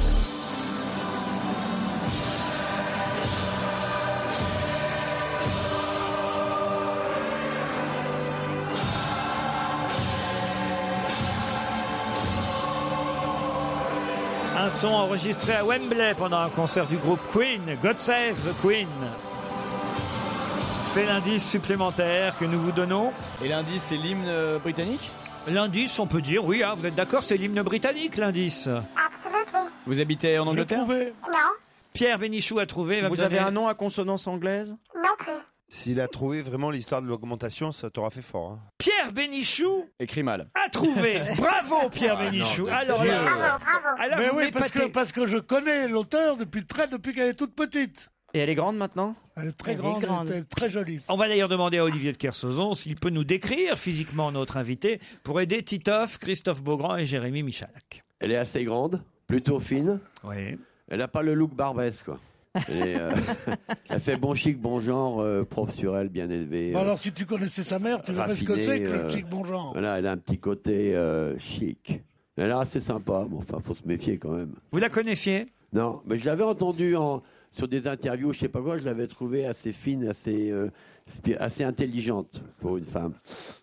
Un son enregistré à Wembley pendant un concert du groupe Queen, God Save the Queen. C'est l'indice supplémentaire que nous vous donnons. Et l'indice, c'est l'hymne euh, britannique? L'indice, on peut dire, oui, hein, vous êtes d'accord, c'est l'hymne britannique, l'indice. Absolument. Vous habitez en Angleterre? Trouvé. Non. Pierre Bénichou a trouvé. va Vous me avez donner- un nom à consonance anglaise? Non plus. S'il a trouvé vraiment l'histoire de l'augmentation, ça t'aura fait fort. Hein. Pierre Bénichou Écrit mal. a trouvé. Bravo, Pierre Ah, Bénichou. non, Alors c'est là, Bravo, bravo. alors Mais vous oui, parce que, m'épatez. parce que je connais l'auteur depuis très depuis qu'elle est toute petite. Et elle est grande maintenant? Elle est très Elle est grande, grande. elle est très jolie. On va d'ailleurs demander à Olivier de Kersauzon s'il peut nous décrire physiquement notre invité pour aider Titoff, Christophe Beaugrand et Jérémy Michalak. Elle est assez grande, plutôt fine. Oui. Elle n'a pas le look Barbès, quoi. Et, euh, ça fait bon chic, bon genre, euh, propre sur elle, bien élevé. Bah euh, alors, si tu connaissais sa mère, tu verrais ce que raffiné, c'est que le euh, chic bon genre. Voilà, elle a un petit côté euh, chic. Elle est assez sympa. Bon, enfin, faut se méfier quand même. Vous la connaissiez? Non, mais je l'avais entendue en, sur des interviews, je sais pas quoi, je l'avais trouvée assez fine, assez, euh, spi- assez intelligente pour une femme.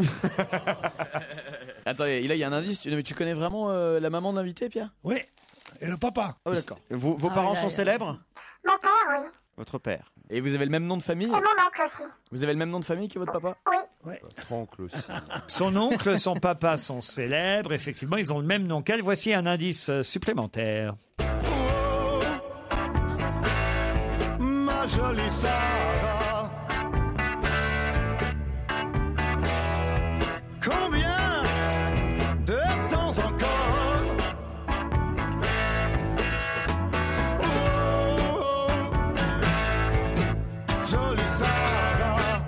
Attendez, là il y a un indice. Mais tu connais vraiment euh, la maman de l'invité, Pierre? Oui, et le papa. Ah, d'accord. Vos, vos Ah, parents là, sont là. célèbres? Mon père, oui. Votre père. Et vous avez le même nom de famille? Et mon oncle aussi. Vous avez le même nom de famille que votre papa? Oui. Votre oncle aussi. Son oncle, son papa sont célèbres. Effectivement, ils ont le même nom qu'elle. Voici un indice euh, supplémentaire. Ma jolie Sarah, combien de temps encore? Oh, jolie Sarah,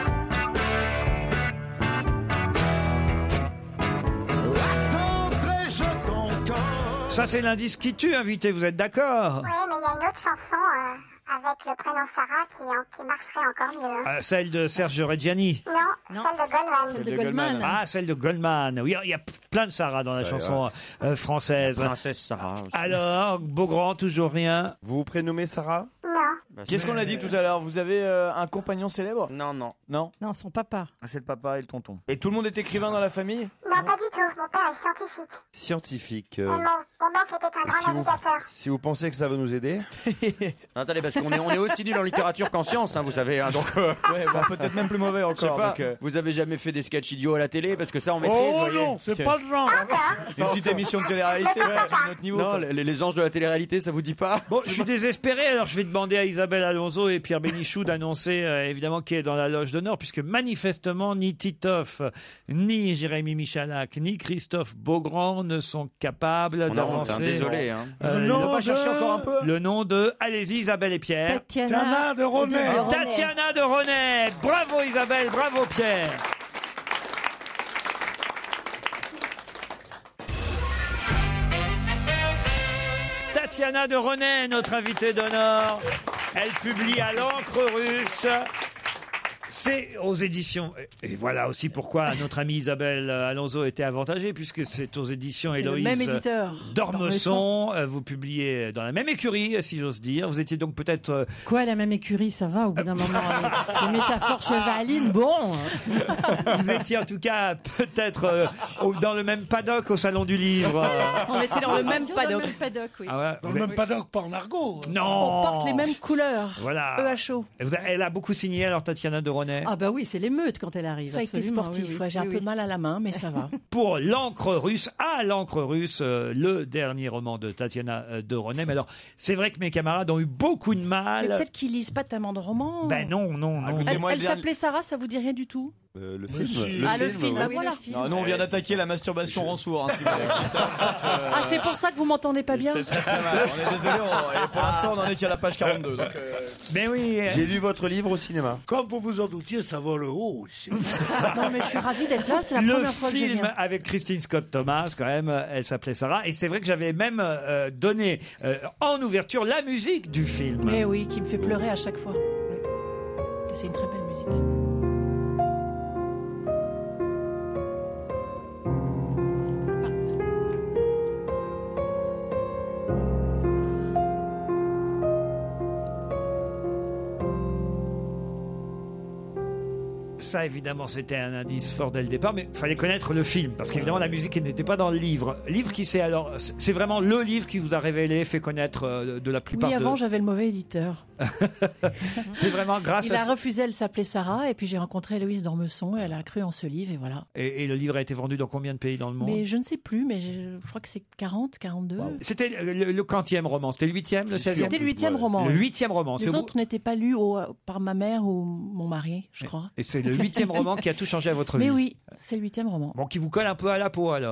attendrai-je ton corps? Ça, c'est l'indice qui tue, invité. Vous êtes d'accord? Oui, mais il y a une autre chanson euh, avec le prénom Sarah qui, en- qui marcherait encore mieux. hein. Euh, Celle de Serge Reggiani. Non, celle de Goldman. Celle de Goldman. Ah, celle de Goldman. Oui, il y a plein de Sarah dans la Ouais, chanson euh, française. Princesse Sarah. aussi. Alors, Beaugrand, toujours rien. Vous vous prénommez Sarah? Non. Qu'est-ce qu'on a dit tout à l'heure? Vous avez euh, un compagnon célèbre? Non, non. Non? Non, son papa. Ah, c'est le papa et le tonton. Et tout le monde est écrivain dans la famille? Non, pas du tout. Mon père est scientifique. Scientifique. Et euh, mon, mon oncle était un grand si, vous, navigateur. si vous pensez que ça va nous aider. Attendez, parce qu'on est, on est aussi nul en littérature qu'en sciences, hein, vous savez. hein, donc, euh, Ouais, bah, peut-être même plus mauvais je sais encore. pas, donc, euh, vous avez jamais fait des sketchs idiots à la télé? Parce que ça, on maîtrise, Oh voyez. non, c'est pas le genre. Une petite émission de télé-réalité, Mais ouais, pourquoi à notre niveau. Non, quoi. les, les anges de la télé-réalité, ça vous dit pas? Bon, je suis désespéré, alors je vais demander à Isabelle Alonso et Pierre Bénichou d'annoncer euh, évidemment qui est dans la loge d'honneur, puisque manifestement ni Titoff, ni Jérémy Michalak, ni Christophe Beaugrand ne sont capables On a honte, hein, d'avancer. désolé. Hein. Euh, Le le, nom On va de- chercher encore un peu. le nom de, allez-y Isabelle et Pierre. Tatiana de Ronet. Tatiana de Ronet. Bravo Isabelle, bravo Pierre. Tatiana de Ronet, notre invitée d'honneur. Elle publie à l'encre russe. C'est aux éditions. Et voilà aussi pourquoi notre amie Isabelle Alonso était avantagée, puisque c'est aux éditions C'est le Héloïse même éditeur. Dormesson. Euh, Vous publiez dans la même écurie, si j'ose dire. Vous étiez donc peut-être. euh, Quoi, la même écurie, ça va au bout d'un moment. Les, les métaphores chevalines, bon. Vous étiez en tout cas peut-être euh, au- dans le même paddock au Salon du Livre. On était dans le même paddock. Dans le même paddock, oui. Ah ouais, Dans vous le êtes- même paddock, pas en argot. Non. On porte les mêmes couleurs. Voilà. E H O. Et vous avez- Elle a beaucoup signé alors Tatiana de Ronet. Ah bah oui, c'est l'émeute quand elle arrive. Ça a été absolument, sportif. oui, oui. ouais, J'ai un Oui, peu oui. mal à la main, mais ça va. Pour l'encre russe, à l'encre russe, euh, le dernier roman de Tatiana euh, de Ronet. Mais alors, c'est vrai que mes camarades ont eu beaucoup de Mais mal. peut-être qu'ils lisent pas tellement de romans. Ben non, non, non. Elle, Écoutez-moi, elle le dernier- s'appelait Sarah, ça vous dit rien du tout? Euh, le Mais film. si. Ah, le film, ouais. ah, voilà. Non, nous on vient d'attaquer la masturbation Ransour. Hein, si vous voulez. Ah, c'est pour ça que vous m'entendez pas bien? C'était très, très mal. On est désolé, on- et pour l'instant on en est qu'à la page quarante-deux. Donc, euh, Mais oui. euh, J'ai lu votre livre au cinéma. Comme vous vous en doutiez, ça vole haut ici. Non, mais je suis ravie d'être là, c'est la Le première fois que je film viens. avec Christine Scott Thomas, quand même, euh, elle s'appelait Sarah. Et c'est vrai que j'avais même euh, donné euh, en ouverture la musique du film. Mais oui, qui me fait pleurer à chaque fois. Oui. Et c'est une très belle musique. Ça, évidemment, c'était un indice fort dès le départ, mais il fallait connaître le film, parce qu'évidemment, la musique elle n'était pas dans le livre. Livre qui c'est alors, c'est vraiment le livre qui vous a révélé, fait connaître euh, de la plupart Oui, avant de. j'avais le mauvais éditeur. C'est vraiment grâce Il à. a ce- refusé, elle s'appelait Sarah, et puis j'ai rencontré Héloïse Dormesson, et elle a cru en ce livre, et voilà. Et, et le livre a été vendu dans combien de pays dans le monde? Mais je ne sais plus, mais je, je crois que c'est quarante, quarante-deux. C'était le, le quantième roman, c'était le huitième, le seizième. C'était le huitième roman. Le oui. huitième roman. Les c'est autres n'étaient pas lus au- par ma mère ou mon mari, je crois. Et c'est le huitième roman qui a tout changé à votre Mais vie. oui, c'est le huitième roman. Bon, qui vous colle un peu à la peau alors.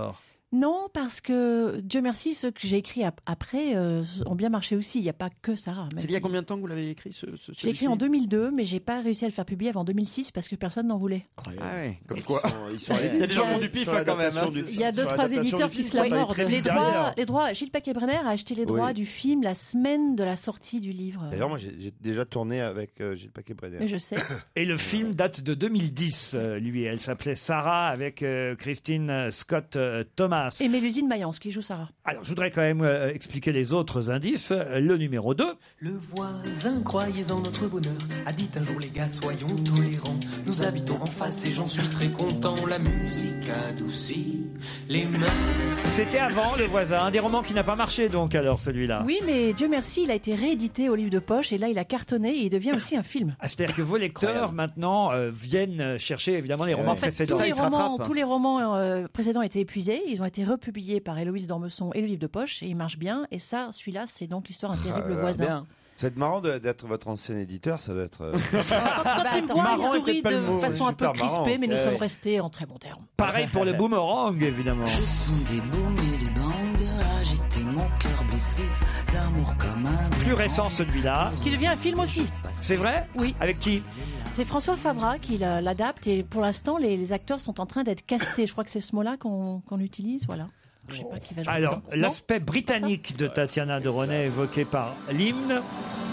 Non, parce que Dieu merci, ceux que j'ai écrits ap- après euh, ont bien marché aussi. Il n'y a pas que Sarah. même C'est il y a si- combien de temps que vous l'avez écrit ce, ce Je l'ai écrit en deux mille deux, mais j'ai pas réussi à le faire publier avant deux mille six parce que personne n'en voulait. Ah ouais, comme Ils quoi. sont- ils sont allés Il y a vite. des gens qui ont du pif Sur hein, quand même. l'adaptation hein. du Il y a deux, Sur trois l'adaptation éditeurs du qui film, se la ça a été mordent. très Les vite droits, derrière. les droits, Gilles Paquet-Brenner a acheté les droits Oui. du film la semaine de la sortie du livre. D'ailleurs, moi, j'ai j'ai déjà tourné avec euh, Gilles Paquet-Brenner. Mais je sais. Et le film date de deux mille dix, euh, lui. Elle s'appelait Sarah avec euh, Christine Scott euh, Thomas. Et Mélusine Mayence qui joue Sarah. Alors, je voudrais quand même euh, expliquer les autres indices. Le numéro deux. Le voisin, croyez en notre bonheur, a dit un jour les gars, soyons tolérants. Nous habitons en face et j'en suis très content. La musique adoucit les mains. C'était avant Le Voisin, un des romans qui n'a pas marché donc alors celui-là. Oui, mais Dieu merci, il a été réédité au livre de poche et là il a cartonné et il devient aussi un film. Ah, c'est-à-dire que vos lecteurs maintenant euh, viennent chercher évidemment les romans En fait, précédents. tous les romans, tous les romans euh, précédents étaient épuisés. Ils ont été republiés par Héloïse d'Ormesson et le livre de poche et ils marchent bien. Et ça, celui-là, c'est donc l'histoire d'un terrible Ah, voisin. bien. C'est marrant de- d'être votre ancien éditeur, ça doit être. euh, Quand il me voit, il sourit de mot, façon un peu super marrant. crispée, mais nous Ouais. sommes restés en très bons termes. Pareil pour le boomerang évidemment. Des booms et des bangs, agiter mon cœur blessé, l'amour comme un Plus récent celui-là. Qui devient un film aussi. C'est vrai? Oui. Avec qui? C'est François Favra qui la- l'adapte et pour l'instant, les, les acteurs sont en train d'être castés. Je crois que c'est ce mot-là qu'on qu'on utilise. Voilà. Je sais pas qui va jouer Alors, dedans. Non l'aspect britannique de Tatiana de René évoqué par l'hymne.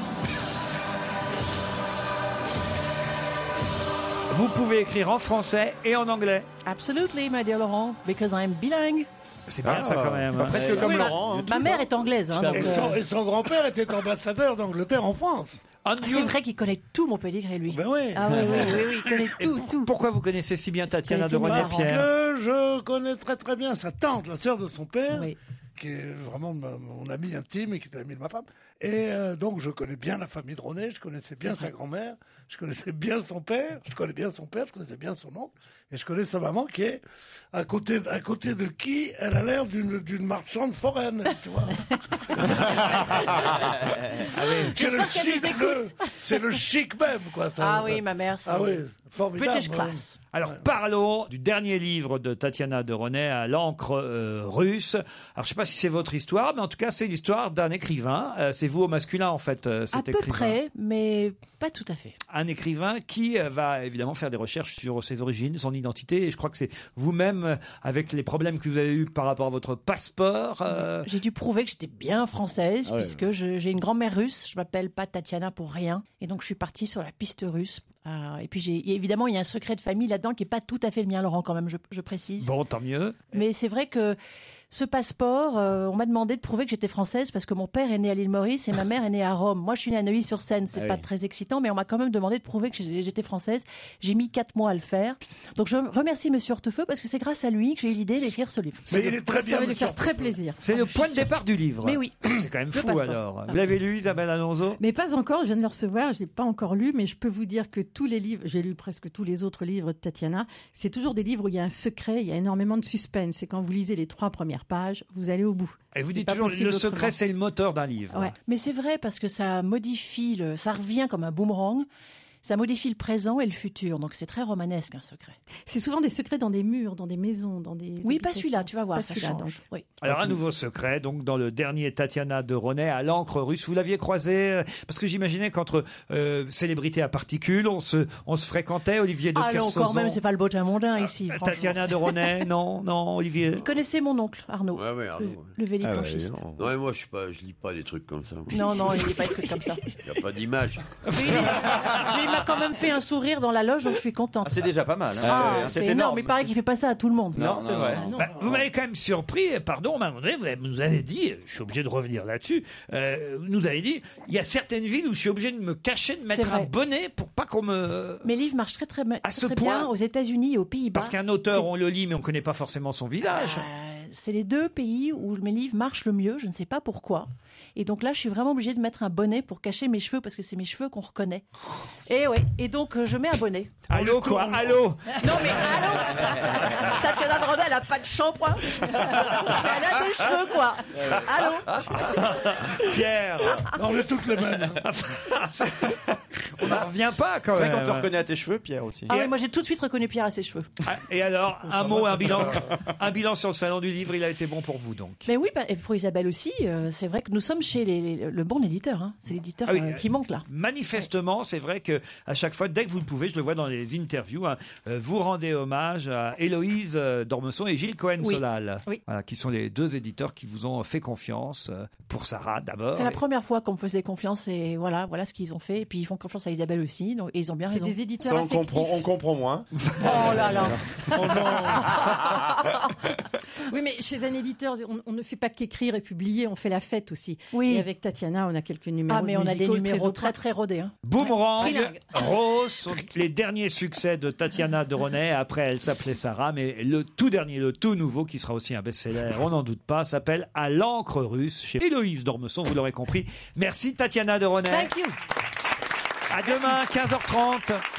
Vous pouvez écrire en français et en anglais. Absolutely, my dear Laurent, because I'm bilingue. C'est bien ça quand même. Pas hein. presque comme Oui, ma- Laurent. hein. Ma mère est anglaise. hein, donc, Et euh, son, et son grand-père était ambassadeur d'Angleterre en France. c'est vrai qu'il connaît tout mon pédigré, lui. Ben oui. Ah oui, oui, oui, oui, il connaît tout, tout. Pourquoi vous connaissez si bien Tatiana de connaissez René, Parce Parce Pierre? que je connais très très bien sa tante, la sœur de son père, Oui. qui est vraiment ma- mon ami intime et qui est l'ami de ma femme. Et euh, donc je connais bien la famille de René, je connaissais bien sa grand-mère, je connaissais bien son père, je connais bien son père, je connaissais bien son oncle, et je connais sa maman qui est à côté, à côté de qui elle a l'air d'une d'une marchande foraine, tu vois. C'est le J'espère qu'elle nous chic, le- c'est le chic même, quoi. Ça, Ah ça. oui, ma mère, c'est Ah oui, formidable. British ouais. class. Alors parlons du dernier livre de Tatiana de René à l'encre euh, russe. Alors je sais pas si c'est votre histoire, mais en tout cas c'est l'histoire d'un écrivain. Euh, c'est vous au masculin en fait, euh, cet À peu écrivain. près, mais pas tout à fait. Un écrivain qui euh, va évidemment faire des recherches sur ses origines, son identité. Et je crois que c'est vous-même, euh, avec les problèmes que vous avez eus par rapport à votre passeport. euh, J'ai dû prouver que j'étais bien française, Ah ouais. puisque je- j'ai une grand-mère russe. Je m'appelle pas Tatiana pour rien. Et donc, je suis partie sur la piste russe. Euh, et puis, j'ai, évidemment, il y a un secret de famille là-dedans qui est pas tout à fait le mien, Laurent, quand même, je, je précise. Bon, tant mieux. Mais c'est vrai que ce passeport, euh, on m'a demandé de prouver que j'étais française parce que mon père est né à l'île Maurice et ma mère est née à Rome. Moi, je suis née à Neuilly-sur-Seine. C'est Ah pas oui. très excitant, mais on m'a quand même demandé de prouver que j'ai- j'étais française. J'ai mis quatre mois à le faire. Donc, je remercie Monsieur Hortefeux parce que c'est grâce à lui que j'ai eu l'idée d'écrire ce livre. Mais il est très bien. Ça va lui monsieur faire très plaisir. C'est le point de départ du livre. Mais oui. C'est quand même Le fou passeport. alors. Vous l'avez lu, Isabelle Alonso? Mais pas encore, je viens de le recevoir, je ne l'ai pas encore lu, mais je peux vous dire que tous les livres, j'ai lu presque tous les autres livres de Tatiana, c'est toujours des livres où il y a un secret, il y a énormément de suspense. Et quand vous lisez les trois premières pages, vous allez au bout. Et vous C'est dites pas toujours, possible le secret, autrement. c'est le moteur d'un livre. Ouais. Mais c'est vrai parce que ça modifie, le, ça revient comme un boomerang. Ça modifie le présent et le futur. Donc c'est très romanesque un secret. C'est souvent des secrets dans des murs, dans des maisons, dans des. Oui, pas habitations. celui-là, tu vas voir, Pas ça celui-là, change. donc. Oui. Alors un nouveau secret, donc dans le dernier Tatiana de René à l'encre russe, vous l'aviez croisé euh, parce que j'imaginais qu'entre euh, célébrités à particules, on se on se fréquentait. Olivier de Ah non, Kersauzon, quand même, c'est pas le beau mondain ici. franchement. Tatiana de René, non, non, Olivier. Vous connaissez mon oncle, Arnaud, Ouais, ouais, Arnaud, le, ouais. le véliplanchiste. non. Non, mais moi, je suis pas, je lis pas des trucs comme ça. non, non, il n'est pas écrit comme ça. Il n'y a pas d'image. Mais il m'a quand même fait un sourire dans la loge, donc je suis contente. Ah, c'est déjà pas mal. hein. Ah, C'est- c'est énorme. Il paraît qu'il fait pas ça à tout le monde. Non, c'est vrai. Ah, non. Bah, vous m'avez quand même surpris, pardon, à un moment donné, vous avez- nous avez dit, je suis obligé de revenir là-dessus, euh, vous nous avez dit, il y a certaines villes où je suis obligé de me cacher, de mettre C'est vrai. un bonnet pour pas qu'on me... Mes livres marchent très très, très, À ce très point bien aux États-Unis et aux Pays-Bas. Parce qu'un auteur, on le lit, mais on connaît pas forcément son visage. Euh, c'est les deux pays où mes livres marchent le mieux. Je ne sais pas pourquoi. Et donc là, je suis vraiment obligée de mettre un bonnet pour cacher mes cheveux parce que c'est mes cheveux qu'on reconnaît. Et ouais. Et donc euh, je mets un bonnet. Allô quoi, allô. Non mais allô. Tatiana de René, elle a pas de shampoing. Elle a des cheveux quoi. Allô. Pierre. Non, on est toutes les mêmes. On n'en revient pas quand C'est vrai même. qu'on te reconnaît à tes cheveux, Pierre aussi. Ah oui, moi j'ai tout de suite reconnu Pierre à ses cheveux. Ah, et alors, un mot, un bilan, un bilan sur le salon du livre, il a été bon pour vous donc. Mais oui, bah, et pour Isabelle aussi, euh, c'est vrai que nous sommes chez les, les- le bon éditeur. Hein. C'est l'éditeur Ah oui, euh, qui manque là. Manifestement, c'est vrai que à chaque fois, dès que vous le pouvez, je le vois dans les interviews, hein, euh, vous rendez hommage à Héloïse euh, Dormesson et Gilles Cohen-Solal, Oui. Voilà, qui sont les deux éditeurs qui vous ont fait confiance euh, pour Sarah d'abord. C'est la Et- première fois qu'on me faisait confiance et voilà, voilà ce qu'ils ont fait. Et puis ils font confiance à Isabelle aussi, donc et ils ont bien C'est raison. des éditeurs Ça, on comprend, on comprend moins. Oh là là. Oui, mais chez un éditeur, on, on ne fait pas qu'écrire et publier, on fait la fête aussi. Oui. Et avec Tatiana, on a quelques numéros Ah mais on a des musicaux numéros très, très très rodés. Hein. Boomerang, Trilingue. Rose sont les derniers succès de Tatiana de René. Après, elle s'appelait Sarah, mais le tout dernier, le tout nouveau, qui sera aussi un best-seller, on n'en doute pas, s'appelle À l'encre russe chez Héloïse Dormesson, vous l'aurez compris. Merci Tatiana de René. Thank you. À demain, quinze heures trente.